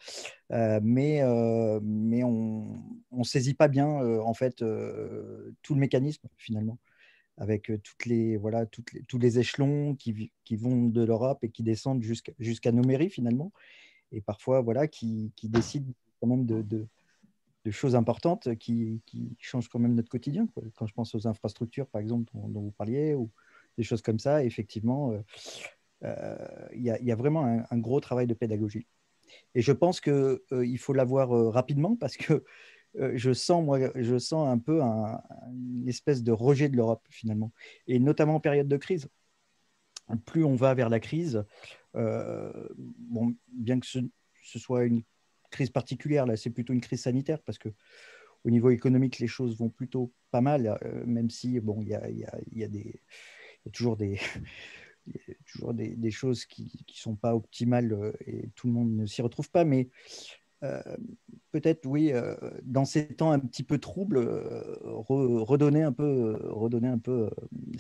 Mais on ne saisit pas bien, en fait, tout le mécanisme, finalement, avec voilà, tous les échelons qui vont de l'Europe et qui descendent jusqu'à nos mairies, finalement, et parfois, voilà, qui décident quand même de choses importantes qui changent quand même notre quotidien, quoi. Quand je pense aux infrastructures, par exemple, dont vous parliez, ou des choses comme ça, effectivement, il y a vraiment un gros travail de pédagogie. Et je pense qu'il faut l'avoir rapidement parce que je sens un peu une espèce de rejet de l'Europe, finalement. Et notamment en période de crise. Plus on va vers la crise, bon, bien que ce soit une crise particulière, là, c'est plutôt une crise sanitaire parce que au niveau économique, les choses vont plutôt pas mal, même si bon, il y a toujours des choses qui sont pas optimales et tout le monde ne s'y retrouve pas, mais euh, peut-être, oui, dans ces temps un petit peu troubles, redonner un peu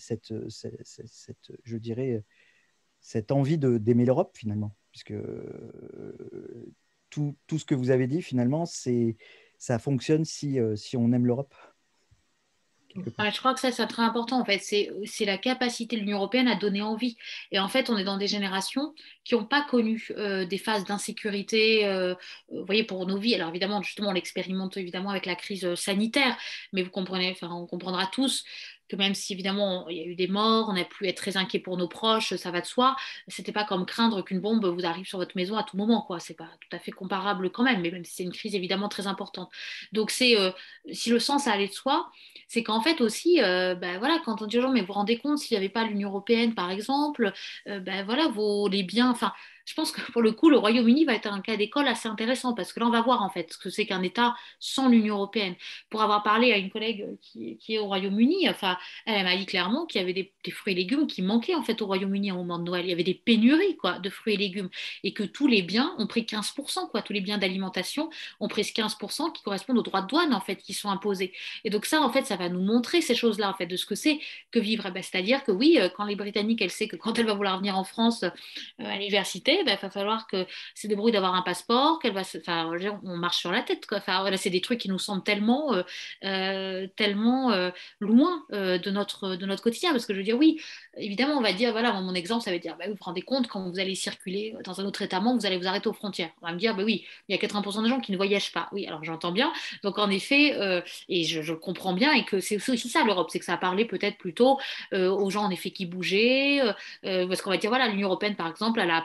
je dirais, cette envie d'aimer l'Europe, finalement, puisque tout ce que vous avez dit, finalement, ça fonctionne si on aime l'Europe. Ouais, je crois que ça, c'est très important en fait. C'est la capacité de l'Union européenne à donner envie. Et en fait, on est dans des générations qui n'ont pas connu des phases d'insécurité, vous voyez, pour nos vies. Alors évidemment, justement, on l'expérimente évidemment avec la crise sanitaire, mais vous comprenez, enfin, on comprendra tous que même si évidemment il y a eu des morts, on a pu être très inquiet pour nos proches, ça va de soi. C'était pas comme craindre qu'une bombe vous arrive sur votre maison à tout moment, quoi. C'est pas tout à fait comparable quand même, mais même si c'est une crise évidemment très importante. Donc si le sens allait de soi, c'est qu'en fait aussi, ben voilà, quand on dit aux gens, mais vous vous rendez compte s'il n'y avait pas l'Union européenne, par exemple, ben voilà, les biens, enfin, je pense que pour le coup, le Royaume-Uni va être un cas d'école assez intéressant parce que là, on va voir en fait ce que c'est qu'un État sans l'Union européenne. Pour avoir parlé à une collègue qui est au Royaume-Uni, enfin, elle m'a dit clairement qu'il y avait des fruits et légumes qui manquaient en fait au Royaume-Uni au moment de Noël. Il y avait des pénuries quoi, de fruits et légumes et que tous les biens ont pris 15%, quoi, tous les biens d'alimentation ont pris 15% qui correspondent aux droits de douane en fait qui sont imposés. Et donc ça, en fait, ça va nous montrer ces choses-là, en fait, de ce que c'est que vivre. Eh ben, c'est-à-dire que oui, quand les Britanniques, elle sait que quand elle va vouloir venir en France à l'université, ben, il va falloir que se débrouille d'avoir un passeport, enfin, on marche sur la tête, quoi. Enfin, voilà, c'est des trucs qui nous semblent tellement loin de notre quotidien. Parce que je veux dire, oui, évidemment, on va dire, voilà, mon exemple, ça veut dire, bah, vous vous rendez compte, quand vous allez circuler dans un autre État membre, vous allez vous arrêter aux frontières. On va me dire, bah oui, il y a 80% des gens qui ne voyagent pas. Oui, alors j'entends bien. Donc en effet, et je le comprends bien, et que c'est aussi ça l'Europe, c'est que ça a parlé peut-être plutôt aux gens en effet qui bougeaient, parce qu'on va dire voilà, l'Union européenne par exemple, elle a apporté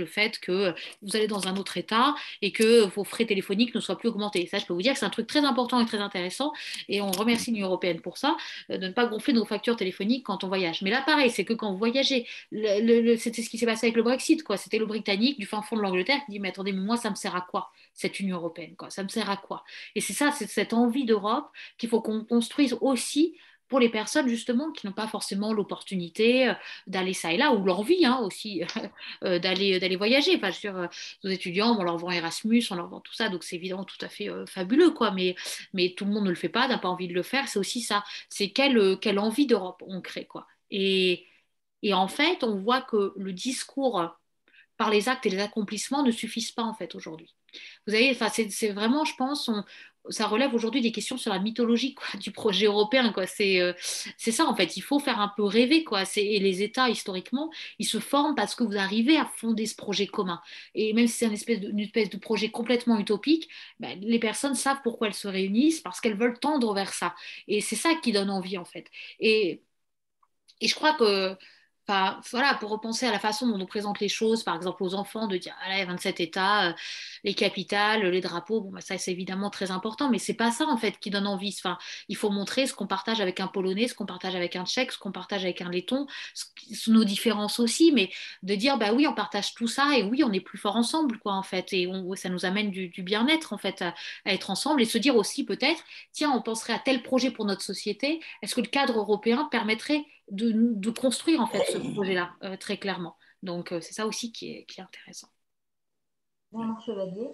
le fait que vous allez dans un autre État et que vos frais téléphoniques ne soient plus augmentés. Ça, je peux vous dire que c'est un truc très important et très intéressant et on remercie l'Union européenne pour ça, de ne pas gonfler nos factures téléphoniques quand on voyage. Mais là, pareil, c'est que quand vous voyagez, c'était ce qui s'est passé avec le Brexit, quoi. C'était le Britannique du fin fond de l'Angleterre qui dit, mais attendez, mais moi, ça me sert à quoi, cette Union européenne, quoi? Ça me sert à quoi? Et c'est ça, c'est cette envie d'Europe qu'il faut qu'on construise aussi pour les personnes justement qui n'ont pas forcément l'opportunité d'aller ça et là, ou l'envie aussi d'aller voyager. Enfin, je veux dire, nos étudiants, on leur vend Erasmus, on leur vend tout ça, donc c'est évidemment tout à fait fabuleux, quoi. Mais tout le monde ne le fait pas, n'a pas envie de le faire. C'est aussi ça. C'est quelle envie d'Europe on crée, quoi. Et en fait, on voit que le discours par les actes et les accomplissements ne suffisent pas en fait aujourd'hui. Vous savez, enfin, c'est vraiment, je pense, ça relève aujourd'hui des questions sur la mythologie quoi, du projet européen. Quoi. C'est ça, en fait. Il faut faire un peu rêver. Quoi. Et les États, historiquement, ils se forment parce que vous arrivez à fonder ce projet commun. Et même si c'est une espèce de projet complètement utopique, ben, les personnes savent pourquoi elles se réunissent, parce qu'elles veulent tendre vers ça. Et c'est ça qui donne envie, en fait. Et je crois que, enfin, voilà, pour repenser à la façon dont on présente les choses, par exemple aux enfants, de dire, allez, 27 États, les capitales, les drapeaux, bon, bah, ça c'est évidemment très important, mais c'est pas ça en fait qui donne envie. Enfin, il faut montrer ce qu'on partage avec un Polonais, ce qu'on partage avec un Tchèque, ce qu'on partage avec un Letton, nos différences aussi, mais de dire, bah oui, on partage tout ça et oui, on est plus fort ensemble, quoi, en fait, et ça nous amène du bien-être, en fait, à être ensemble et se dire aussi peut-être, tiens, on penserait à tel projet pour notre société, est-ce que le cadre européen permettrait de construire en fait ce projet-là très clairement. Donc c'est ça aussi qui est intéressant. Bernard Chevalier.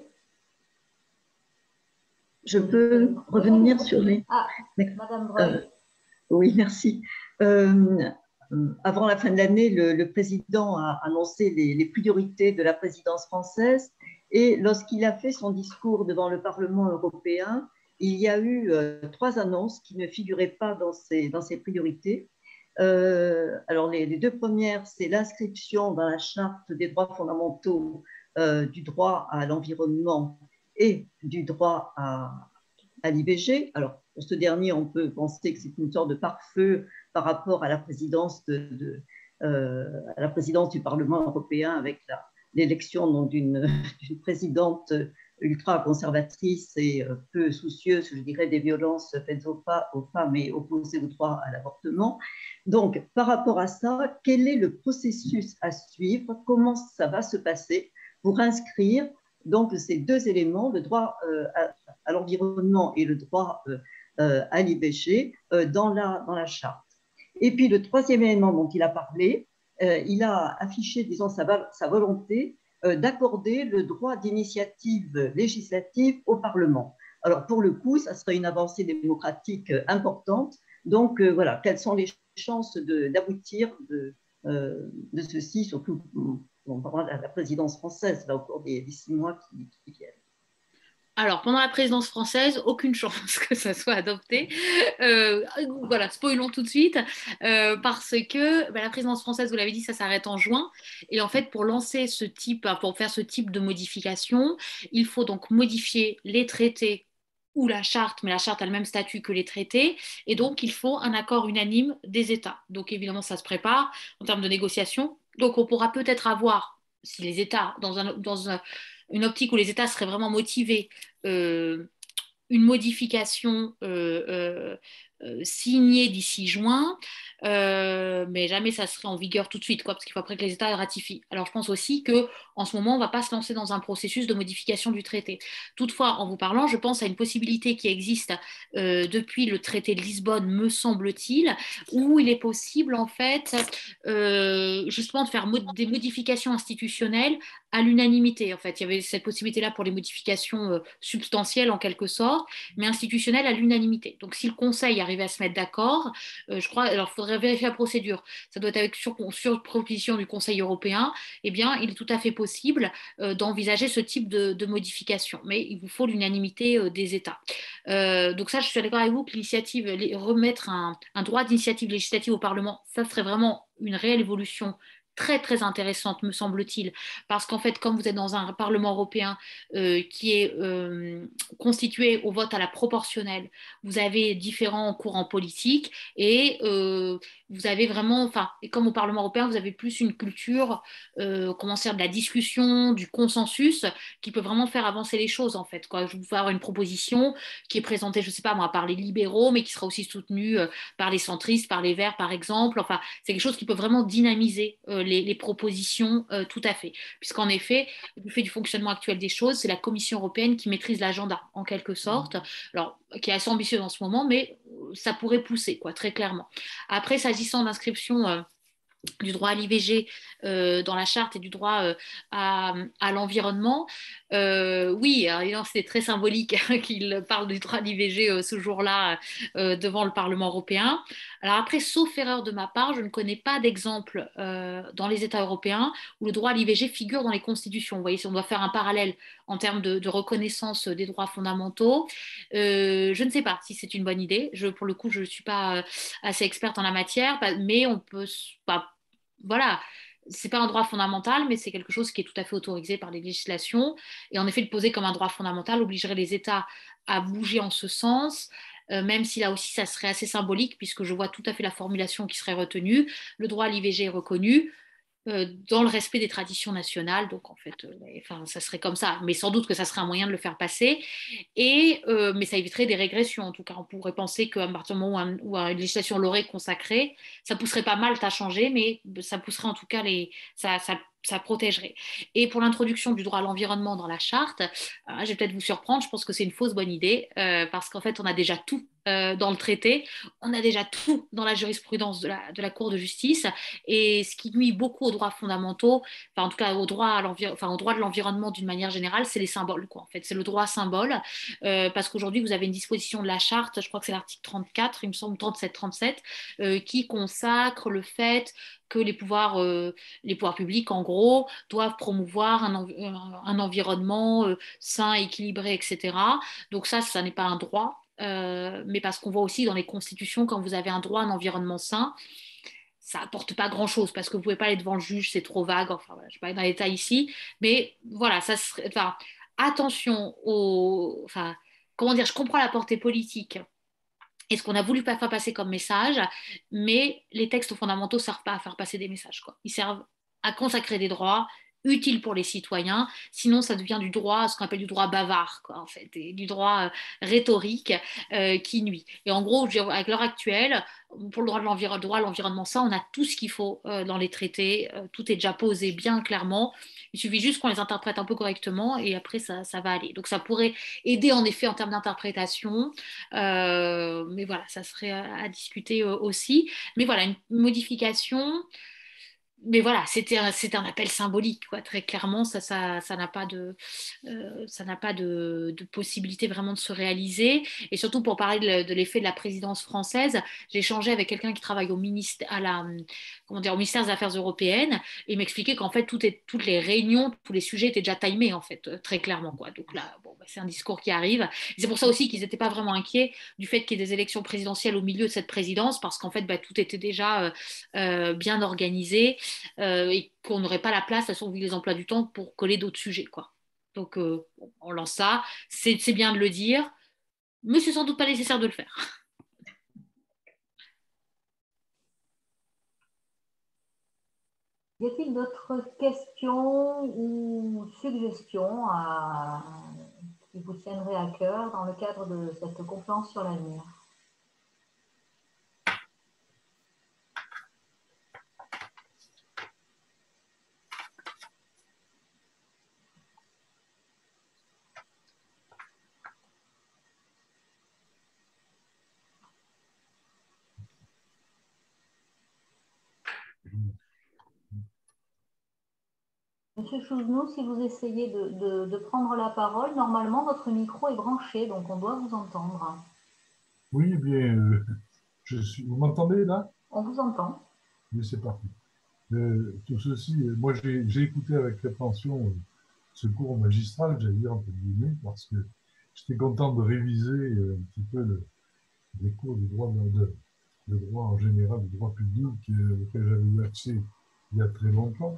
Je peux revenir sur les... Ah, Madame Breuil. Oui, merci. Avant la fin de l'année, le président a annoncé les priorités de la présidence française et lorsqu'il a fait son discours devant le Parlement européen, il y a eu 3 annonces qui ne figuraient pas dans ses priorités. Alors, les 2 premières, c'est l'inscription dans la charte des droits fondamentaux du droit à l'environnement et du droit à l'IVG. Alors, pour ce dernier, on peut penser que c'est une sorte de pare-feu par rapport à la présidence, à la présidence du Parlement européen avec l'élection d'une présidente ultra-conservatrice et peu soucieuse, je dirais, des violences faites aux femmes et opposées au droit à l'avortement. Donc, par rapport à ça, quel est le processus à suivre? Comment ça va se passer pour inscrire donc ces 2 éléments, le droit à l'environnement et le droit à l'IVG, dans la charte? Et puis, le 3e élément dont il a parlé, il a affiché, disons, sa volonté d'accorder le droit d'initiative législative au Parlement. Alors, pour le coup, ça serait une avancée démocratique importante. Donc, voilà, quelles sont les chances d'aboutir de ceci, surtout pendant la présidence française, là, au cours des 6 mois qui viennent? Alors, pendant la présidence française, aucune chance que ça soit adopté. Voilà, spoilons tout de suite, parce que la présidence française, vous l'avez dit, ça s'arrête en juin. Et en fait, pour faire ce type de modification, il faut donc modifier les traités ou la charte, mais la charte a le même statut que les traités, et donc il faut un accord unanime des États. Donc évidemment, ça se prépare en termes de négociation. Donc on pourra peut-être avoir, si les États, une optique où les États seraient vraiment motivés, une modification signée d'ici juin, mais jamais ça serait en vigueur tout de suite, quoi, parce qu'il faut après que les États ratifient. Alors je pense aussi qu'en ce moment, on ne va pas se lancer dans un processus de modification du traité. Toutefois, en vous parlant, je pense à une possibilité qui existe depuis le traité de Lisbonne, me semble-t-il, où il est possible, en fait, justement de faire des modifications institutionnelles à l'unanimité. En fait, il y avait cette possibilité-là pour les modifications substantielles, en quelque sorte, mais institutionnelles à l'unanimité. Donc, si le Conseil arrivait à se mettre d'accord, je crois, alors il faudrait vérifier la procédure. Ça doit être sur proposition du Conseil européen. Eh bien, il est tout à fait possible d'envisager ce type de modification. Mais il vous faut l'unanimité des États. Donc ça, je suis d'accord avec vous que remettre un droit d'initiative législative au Parlement, ça serait vraiment une réelle évolution très très intéressante, me semble-t-il, parce qu'en fait, comme vous êtes dans un Parlement européen qui est constitué au vote à la proportionnelle, vous avez différents courants politiques et vous avez vraiment, enfin, et comme au Parlement européen, vous avez plus une culture, comment dire, de la discussion, du consensus, qui peut vraiment faire avancer les choses, en fait, quoi. Je vous avoir une proposition qui est présentée, je sais pas moi, par les libéraux, mais qui sera aussi soutenue par les centristes, par les Verts, par exemple. Enfin, c'est quelque chose qui peut vraiment dynamiser les propositions tout à fait. Puisqu'en effet, du fait du fonctionnement actuel des choses, c'est la Commission européenne qui maîtrise l'agenda, en quelque sorte, alors, qui est assez ambitieuse en ce moment, mais ça pourrait pousser, quoi, très clairement. Après, s'agissant d'inscription du droit à l'IVG dans la charte et du droit à l'environnement. Oui, c'est très symbolique qu'il parle du droit à l'IVG ce jour-là devant le Parlement européen. Alors après, sauf erreur de ma part, je ne connais pas d'exemple dans les États européens où le droit à l'IVG figure dans les constitutions. Vous voyez, si on doit faire un parallèle en termes de reconnaissance des droits fondamentaux, je ne sais pas si c'est une bonne idée. Pour le coup, je ne suis pas assez experte en la matière, mais on peut pas, voilà, c'est pas un droit fondamental, mais c'est quelque chose qui est tout à fait autorisé par les législations. Et en effet, le poser comme un droit fondamental obligerait les États à bouger en ce sens, même si là aussi ça serait assez symbolique, puisque je vois tout à fait la formulation qui serait retenue. Le droit à l'IVG est reconnu, dans le respect des traditions nationales. Donc, en fait, enfin, ça serait comme ça. Mais sans doute que ça serait un moyen de le faire passer. Mais ça éviterait des régressions. En tout cas, on pourrait penser qu'à partir du moment où une législation l'aurait consacrée, ça pousserait pas Malte à changer, mais ça pousserait en tout cas ça protégerait. Et pour l'introduction du droit à l'environnement dans la charte, je vais peut-être vous surprendre, je pense que c'est une fausse bonne idée, parce qu'en fait, on a déjà tout dans le traité, on a déjà tout dans la jurisprudence de la Cour de justice, et ce qui nuit beaucoup aux droits fondamentaux, enfin en tout cas au droit, au droit de l'environnement d'une manière générale, c'est les symboles, quoi. En fait, c'est le droit symbole, parce qu'aujourd'hui, vous avez une disposition de la charte, je crois que c'est l'article 34, il me semble 37, qui consacre le fait que les pouvoirs publics, en gros, doivent promouvoir un environnement sain, équilibré, etc. Donc ça n'est pas un droit, mais parce qu'on voit aussi dans les constitutions, quand vous avez un droit à un environnement sain, ça apporte pas grand-chose parce que vous pouvez pas aller devant le juge, c'est trop vague. Enfin, voilà, je ne vais pas aller dans les détails ici, mais voilà, ça serait, enfin, attention enfin, comment dire, je comprends la portée politique et ce qu'on a voulu faire passer comme message, mais les textes fondamentaux ne servent pas à faire passer des messages, quoi. Ils servent à consacrer des droits utiles pour les citoyens, sinon ça devient du droit, ce qu'on appelle du droit bavard, quoi, en fait, et du droit rhétorique qui nuit. Et en gros, avec l'heure actuelle, pour le droit à l'environnement, ça, on a tout ce qu'il faut dans les traités, tout est déjà posé bien clairement, il suffit juste qu'on les interprète un peu correctement et après ça va aller. Donc ça pourrait aider en effet en termes d'interprétation, mais voilà, ça serait à discuter aussi. Mais voilà, une modification, mais voilà, c'était un appel symbolique, quoi. Très clairement, ça n'a pas de possibilité vraiment de se réaliser. Et surtout pour parler de l'effet de la présidence française, j'ai échangé avec quelqu'un qui travaille au ministère des Affaires européennes, et il m'expliquait qu'en fait toutes les réunions, tous les sujets étaient déjà timés en fait, très clairement, quoi. Donc là, bon, bah, c'est un discours qui arrive. Et c'est pour ça aussi qu'ils n'étaient pas vraiment inquiets du fait qu'il y ait des élections présidentielles au milieu de cette présidence, parce qu'en fait, bah, tout était déjà bien organisé, et qu'on n'aurait pas la place, de toute façon, vu les emplois du temps, pour coller d'autres sujets, quoi. Donc, on lance ça. C'est bien de le dire, mais c'est sans doute pas nécessaire de le faire. Y a-t-il d'autres questions ou suggestions qui vous tiendraient à cœur dans le cadre de cette conférence sur l'avenir? Monsieur Chouzenou, si vous essayez de prendre la parole, normalement votre micro est branché, donc on doit vous entendre. Oui, bien, vous m'entendez là? On vous entend. Oui, c'est parti. Tout ceci, moi j'ai écouté avec attention ce cours magistral, j'allais dire entre guillemets, parce que j'étais content de réviser un petit peu les cours du droit, de droit en général, du droit public auquel j'avais eu accès il y a très longtemps.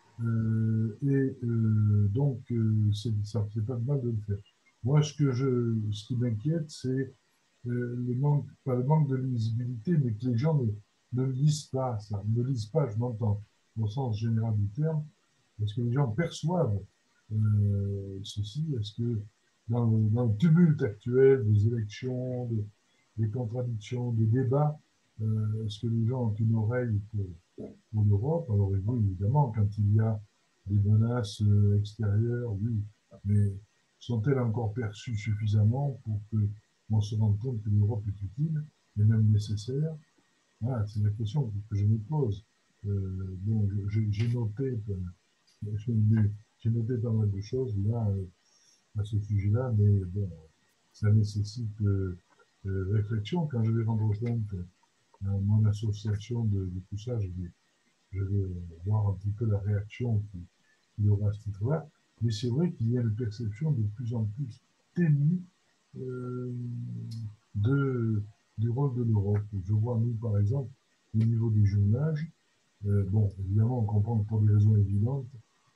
Donc, ça fait pas de mal de le faire. Moi, ce qui m'inquiète, c'est le manque, pas le manque de lisibilité, mais que les gens ne lisent pas ça. Ne lisent pas, je m'entends, au sens général du terme. Est-ce que les gens perçoivent ceci? Est-ce que dans le tumulte actuel des élections, des contradictions, des débats, est-ce que les gens ont une oreille pour l'Europe? Alors oui, évidemment, quand il y a des menaces extérieures, oui, mais sont-elles encore perçues suffisamment pour qu'on se rende compte que l'Europe est utile et même nécessaire? Voilà, c'est la question que je me pose. Bon, j'ai noté, j'ai noté pas mal de choses là, à ce sujet-là, mais bon, ça nécessite réflexion. Quand je vais rendre compte à mon association de tout ça, je vais voir un petit peu la réaction qu'il y aura à ce titre-là. Mais c'est vrai qu'il y a une perception de plus en plus ténue euh, de, du rôle de l'Europe. Je vois, nous, par exemple, au niveau du jumelage, bon, évidemment, on comprend que pour des raisons évidentes,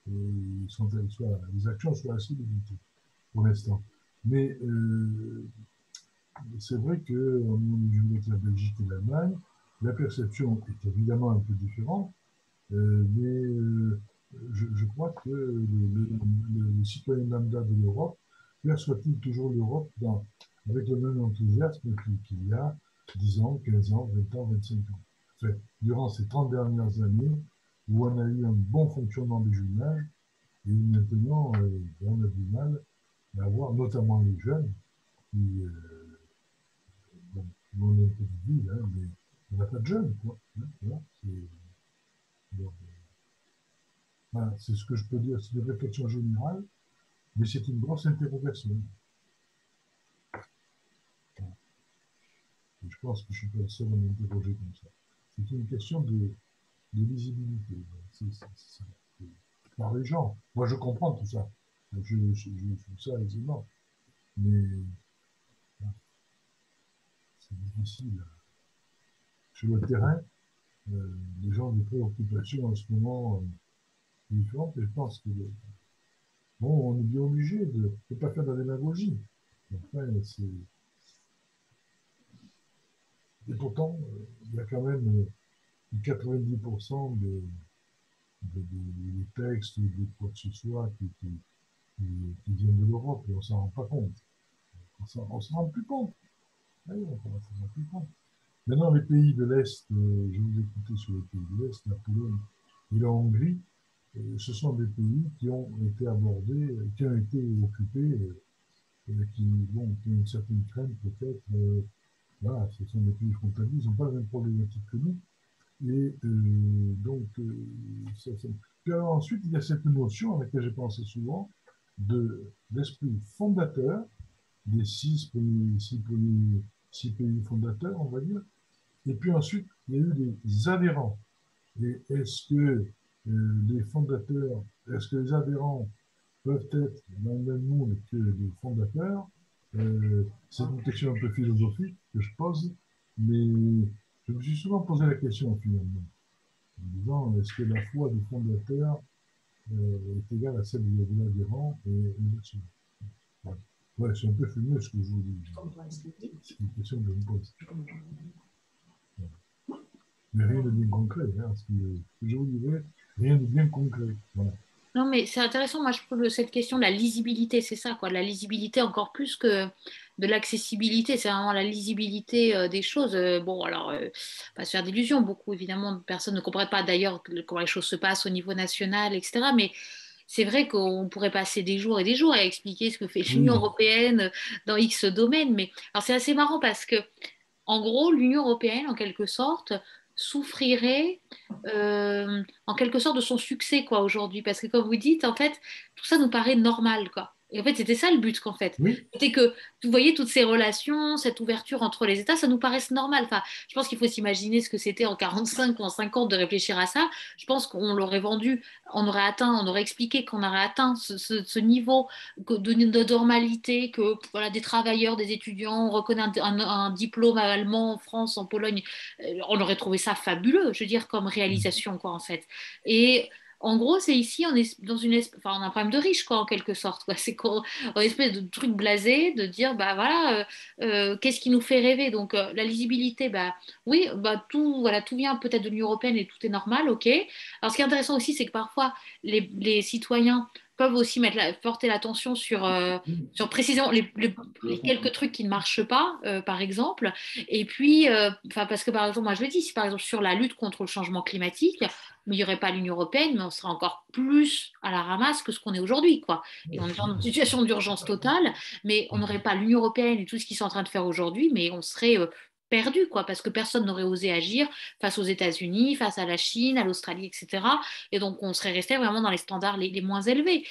les actions soient assez limitées pour l'instant. Mais c'est vrai qu'au niveau avec la Belgique et l'Allemagne, la perception est évidemment un peu différente, mais je crois que le citoyen lambda de l'Europe perçoit-il toujours l'Europe avec le même enthousiasme qu'il y a 10 ans, 15 ans, 20 ans, 25 ans. Enfin, durant ces 30 dernières années, où on a eu un bon fonctionnement du jumelage, et maintenant, on a du mal à avoir, notamment les jeunes, qui, bon, on est une petite ville, hein, mais on n'a pas de jeunes, quoi. Hein, voilà, voilà, c'est ce que je peux dire, c'est une réflexion générale, mais c'est une grosse interrogation. Et je pense que je ne suis pas le seul à m'interroger comme ça. C'est une question de lisibilité. Par les gens. Moi, je comprends tout ça. Je trouve ça aisément. Mais c'est difficile. Sur le terrain, les gens ont des préoccupations en ce moment différentes, et je pense que bon, on est bien obligé de ne pas faire de la démagogie. Enfin, et pourtant, il y a quand même 90% des textes ou de quoi que ce soit qui viennent de l'Europe, et on ne s'en rend pas compte. On ne s'en rend plus compte. Oui, on ne s'en rend plus compte. Maintenant, les pays de l'Est, je vous écoutais sur les pays de l'Est, la Pologne et la Hongrie, ce sont des pays qui ont été abordés, qui ont été occupés, bon, qui ont une certaine crainte peut-être. Voilà, ce sont des pays frontaliers, ils n'ont pas la même problématique que nous. Et donc, Puis alors, ensuite, il y a cette notion à laquelle j'ai pensé souvent d'esprit fondateur des six pays fondateurs, on va dire. Et puis ensuite, il y a eu des adhérents. Et est-ce que les fondateurs, est-ce que les adhérents peuvent être dans le même monde que les fondateurs? C'est une question un peu philosophique que je pose, mais je me suis souvent posé la question finalement, en disant est-ce que la foi du fondateur est égale à celle de l'adhérent et inversement. Ouais, c'est un peu fumeux ce que je vous dis. C'est une question que je me pose. Mais rien de bien concret. Hein, ce que je vous dirais, rien de bien concret. Voilà. Non, mais c'est intéressant, moi je trouve cette question de la lisibilité, c'est ça, quoi, la lisibilité encore plus que de l'accessibilité, c'est vraiment la lisibilité des choses. Bon, alors, pas se faire d'illusions, beaucoup évidemment de personnes ne comprennent pas d'ailleurs comment les choses se passent au niveau national, etc. Mais c'est vrai qu'on pourrait passer des jours et des jours à expliquer ce que fait l'Union Oui. européenne dans X domaines. Mais alors c'est assez marrant parce que en gros, l'Union européenne, en quelque sorte, souffrirait en quelque sorte de son succès quoi aujourd'hui parce que comme vous dites en fait tout ça nous paraît normal quoi Et en fait, c'était ça le but, qu'en fait. Oui, C'était que, vous voyez, toutes ces relations, cette ouverture entre les États, ça nous paraisse normal. Enfin, je pense qu'il faut s'imaginer ce que c'était en 45 ou en 50 de réfléchir à ça. Je pense qu'on l'aurait vendu, on aurait expliqué qu'on aurait atteint ce niveau de normalité, que voilà, des travailleurs, des étudiants, on reconnaît un diplôme allemand en France, en Pologne, on aurait trouvé ça fabuleux, je veux dire, comme réalisation, quoi, en fait. Et en gros, c'est ici, on est dans enfin, on a un problème de riche, quoi, en quelque sorte, quoi. C'est qu'on, une espèce de truc blasé de dire, bah voilà, qu'est-ce qui nous fait rêver? Donc, la lisibilité, bah oui, bah tout, voilà, tout vient peut-être de l'Union européenne et tout est normal, ok. Alors, ce qui est intéressant aussi, c'est que parfois, les citoyens peuvent aussi porter l'attention sur précisément les quelques trucs qui ne marchent pas, par exemple. Et puis, enfin, parce que par exemple, moi je le dis, si par exemple sur la lutte contre le changement climatique, mais il n'y aurait pas l'Union européenne, mais on serait encore plus à la ramasse que ce qu'on est aujourd'hui, quoi. Et on est dans une situation d'urgence totale, mais on n'aurait pas l'Union européenne et tout ce qu'ils sont en train de faire aujourd'hui, mais on serait perdu, quoi, parce que personne n'aurait osé agir face aux États-Unis, face à la Chine, à l'Australie, etc. Et donc, on serait resté vraiment dans les standards les moins élevés.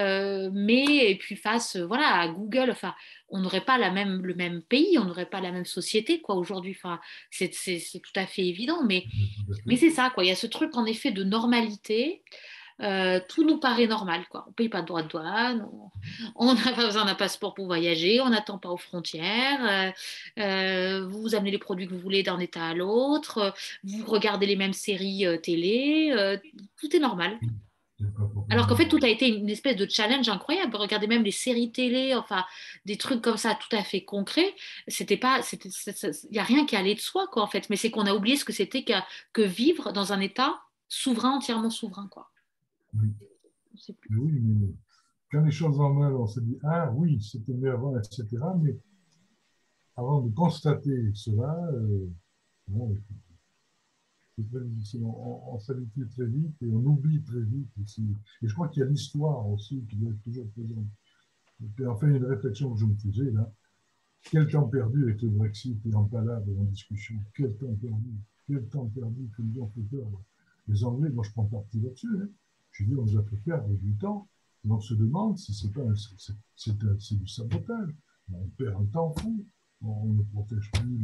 Et puis face, voilà, à Google, enfin, on n'aurait pas le même pays, on n'aurait pas la même société, quoi, aujourd'hui. Enfin, c'est tout à fait évident, tout à mais fait. c'est ça, quoi. Il y a ce truc, en effet, de normalité. Tout nous paraît normal, quoi. On ne paye pas de droits de douane, on n'a pas besoin d'un passeport pour voyager, on n'attend pas aux frontières, vous amenez les produits que vous voulez d'un état à l'autre, vous regardez les mêmes séries télé, tout est normal. C'est pas Alors qu'en forcément. fait, tout a été une espèce de challenge incroyable. Regardez même les séries télé, enfin, des trucs comme ça, tout à fait concrets. C'était pas, il n'y a rien qui allait de soi, quoi, en fait. Mais c'est qu'on a oublié ce que c'était que vivre dans un État souverain, entièrement souverain, quoi. Oui. On sait plus. Mais oui, mais quand les choses vont mal, on se dit, ah oui, c'était mieux avant, etc. Mais avant de constater cela, bon, c'est très difficile. On s'habitue très vite et on oublie très vite aussi. Et je crois qu'il y a l'histoire aussi qui doit être toujours présente. Et puis, enfin, une réflexion que je me faisais là, quel temps perdu avec le Brexit et en palabres et en discussion, quel temps perdu que nous ont fait perdre. Les Anglais, moi je prends parti là-dessus, hein. Je dis, on nous a fait perdre du temps, et on se demande si c'est pas c'est du sabotage. On perd un temps fou, on ne protège plus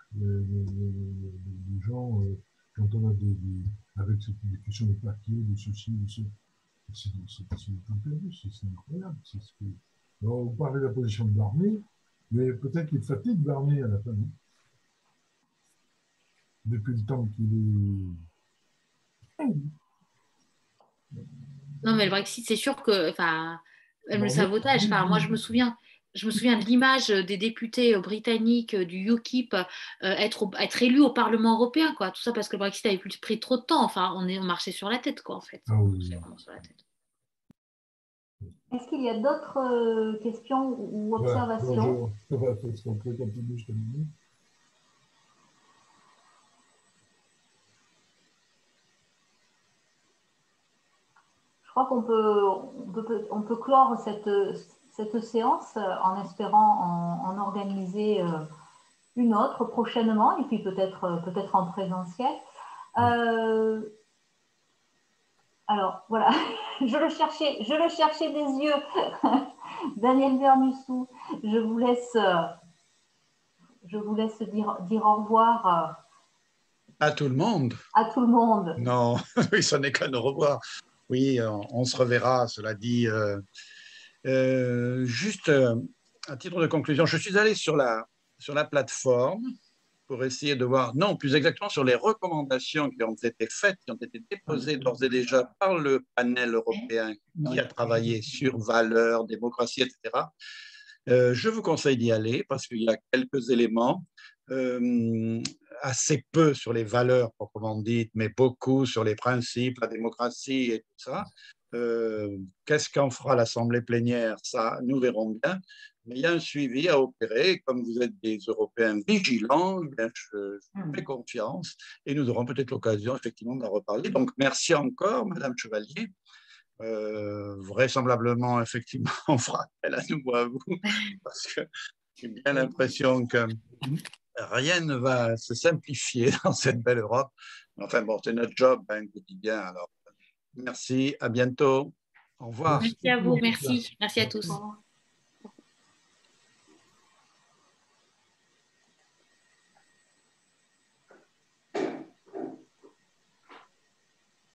les gens quand on a avec des questions de papier, de ceci, de cela. C'est du temps perdu, c'est incroyable. Alors, on parlait de la position de l'armée, mais peut-être qu'il fatigue l'armée à la fin, hein, depuis le temps qu'il est. Non, mais le Brexit, c'est sûr que, enfin, le Bon, sabotage. Enfin, moi, je me souviens de l'image des députés britanniques du UKIP être élus au Parlement européen, quoi. Tout ça parce que le Brexit avait pris trop de temps. Enfin, on marchait sur la tête, quoi, en fait. ah On oui, marchait vraiment sur la tête. Est-ce qu'il y a d'autres questions ou voilà. observations? Ça va, parce qu'on peut continuer jusqu'à minuit. Je crois on peut clore cette séance en espérant en organiser une autre prochainement et puis peut-être en présentiel. Alors voilà, je le cherchais des yeux. Daniel Vermussou, je vous laisse dire au revoir À tout le monde. à tout le monde. Non, oui, ce n'est qu'un au revoir. Oui, on se reverra, cela dit. Juste à titre de conclusion, je suis allé sur la plateforme pour essayer de voir, non, plus exactement sur les recommandations qui ont été faites, qui ont été déposées d'ores et déjà par le panel européen qui a travaillé sur valeurs, démocratie, etc. Je vous conseille d'y aller parce qu'il y a quelques éléments, assez peu sur les valeurs proprement dites, mais beaucoup sur les principes, la démocratie et tout ça. Qu'est-ce qu'en fera l'Assemblée plénière? Ça, nous verrons bien. Mais il y a un suivi à opérer. Comme vous êtes des Européens vigilants, bien, je vous fais confiance et nous aurons peut-être l'occasion effectivement d'en reparler. Donc, merci encore, Madame Chevalier. Vraisemblablement, effectivement, on fera appel à nouveau à vous parce que j'ai bien l'impression que rien ne va se simplifier dans cette belle Europe. Enfin bon, c'est notre job, hein, quotidien. Alors, merci, à bientôt. Au revoir. Merci à vous, merci. Merci à tous. Merci.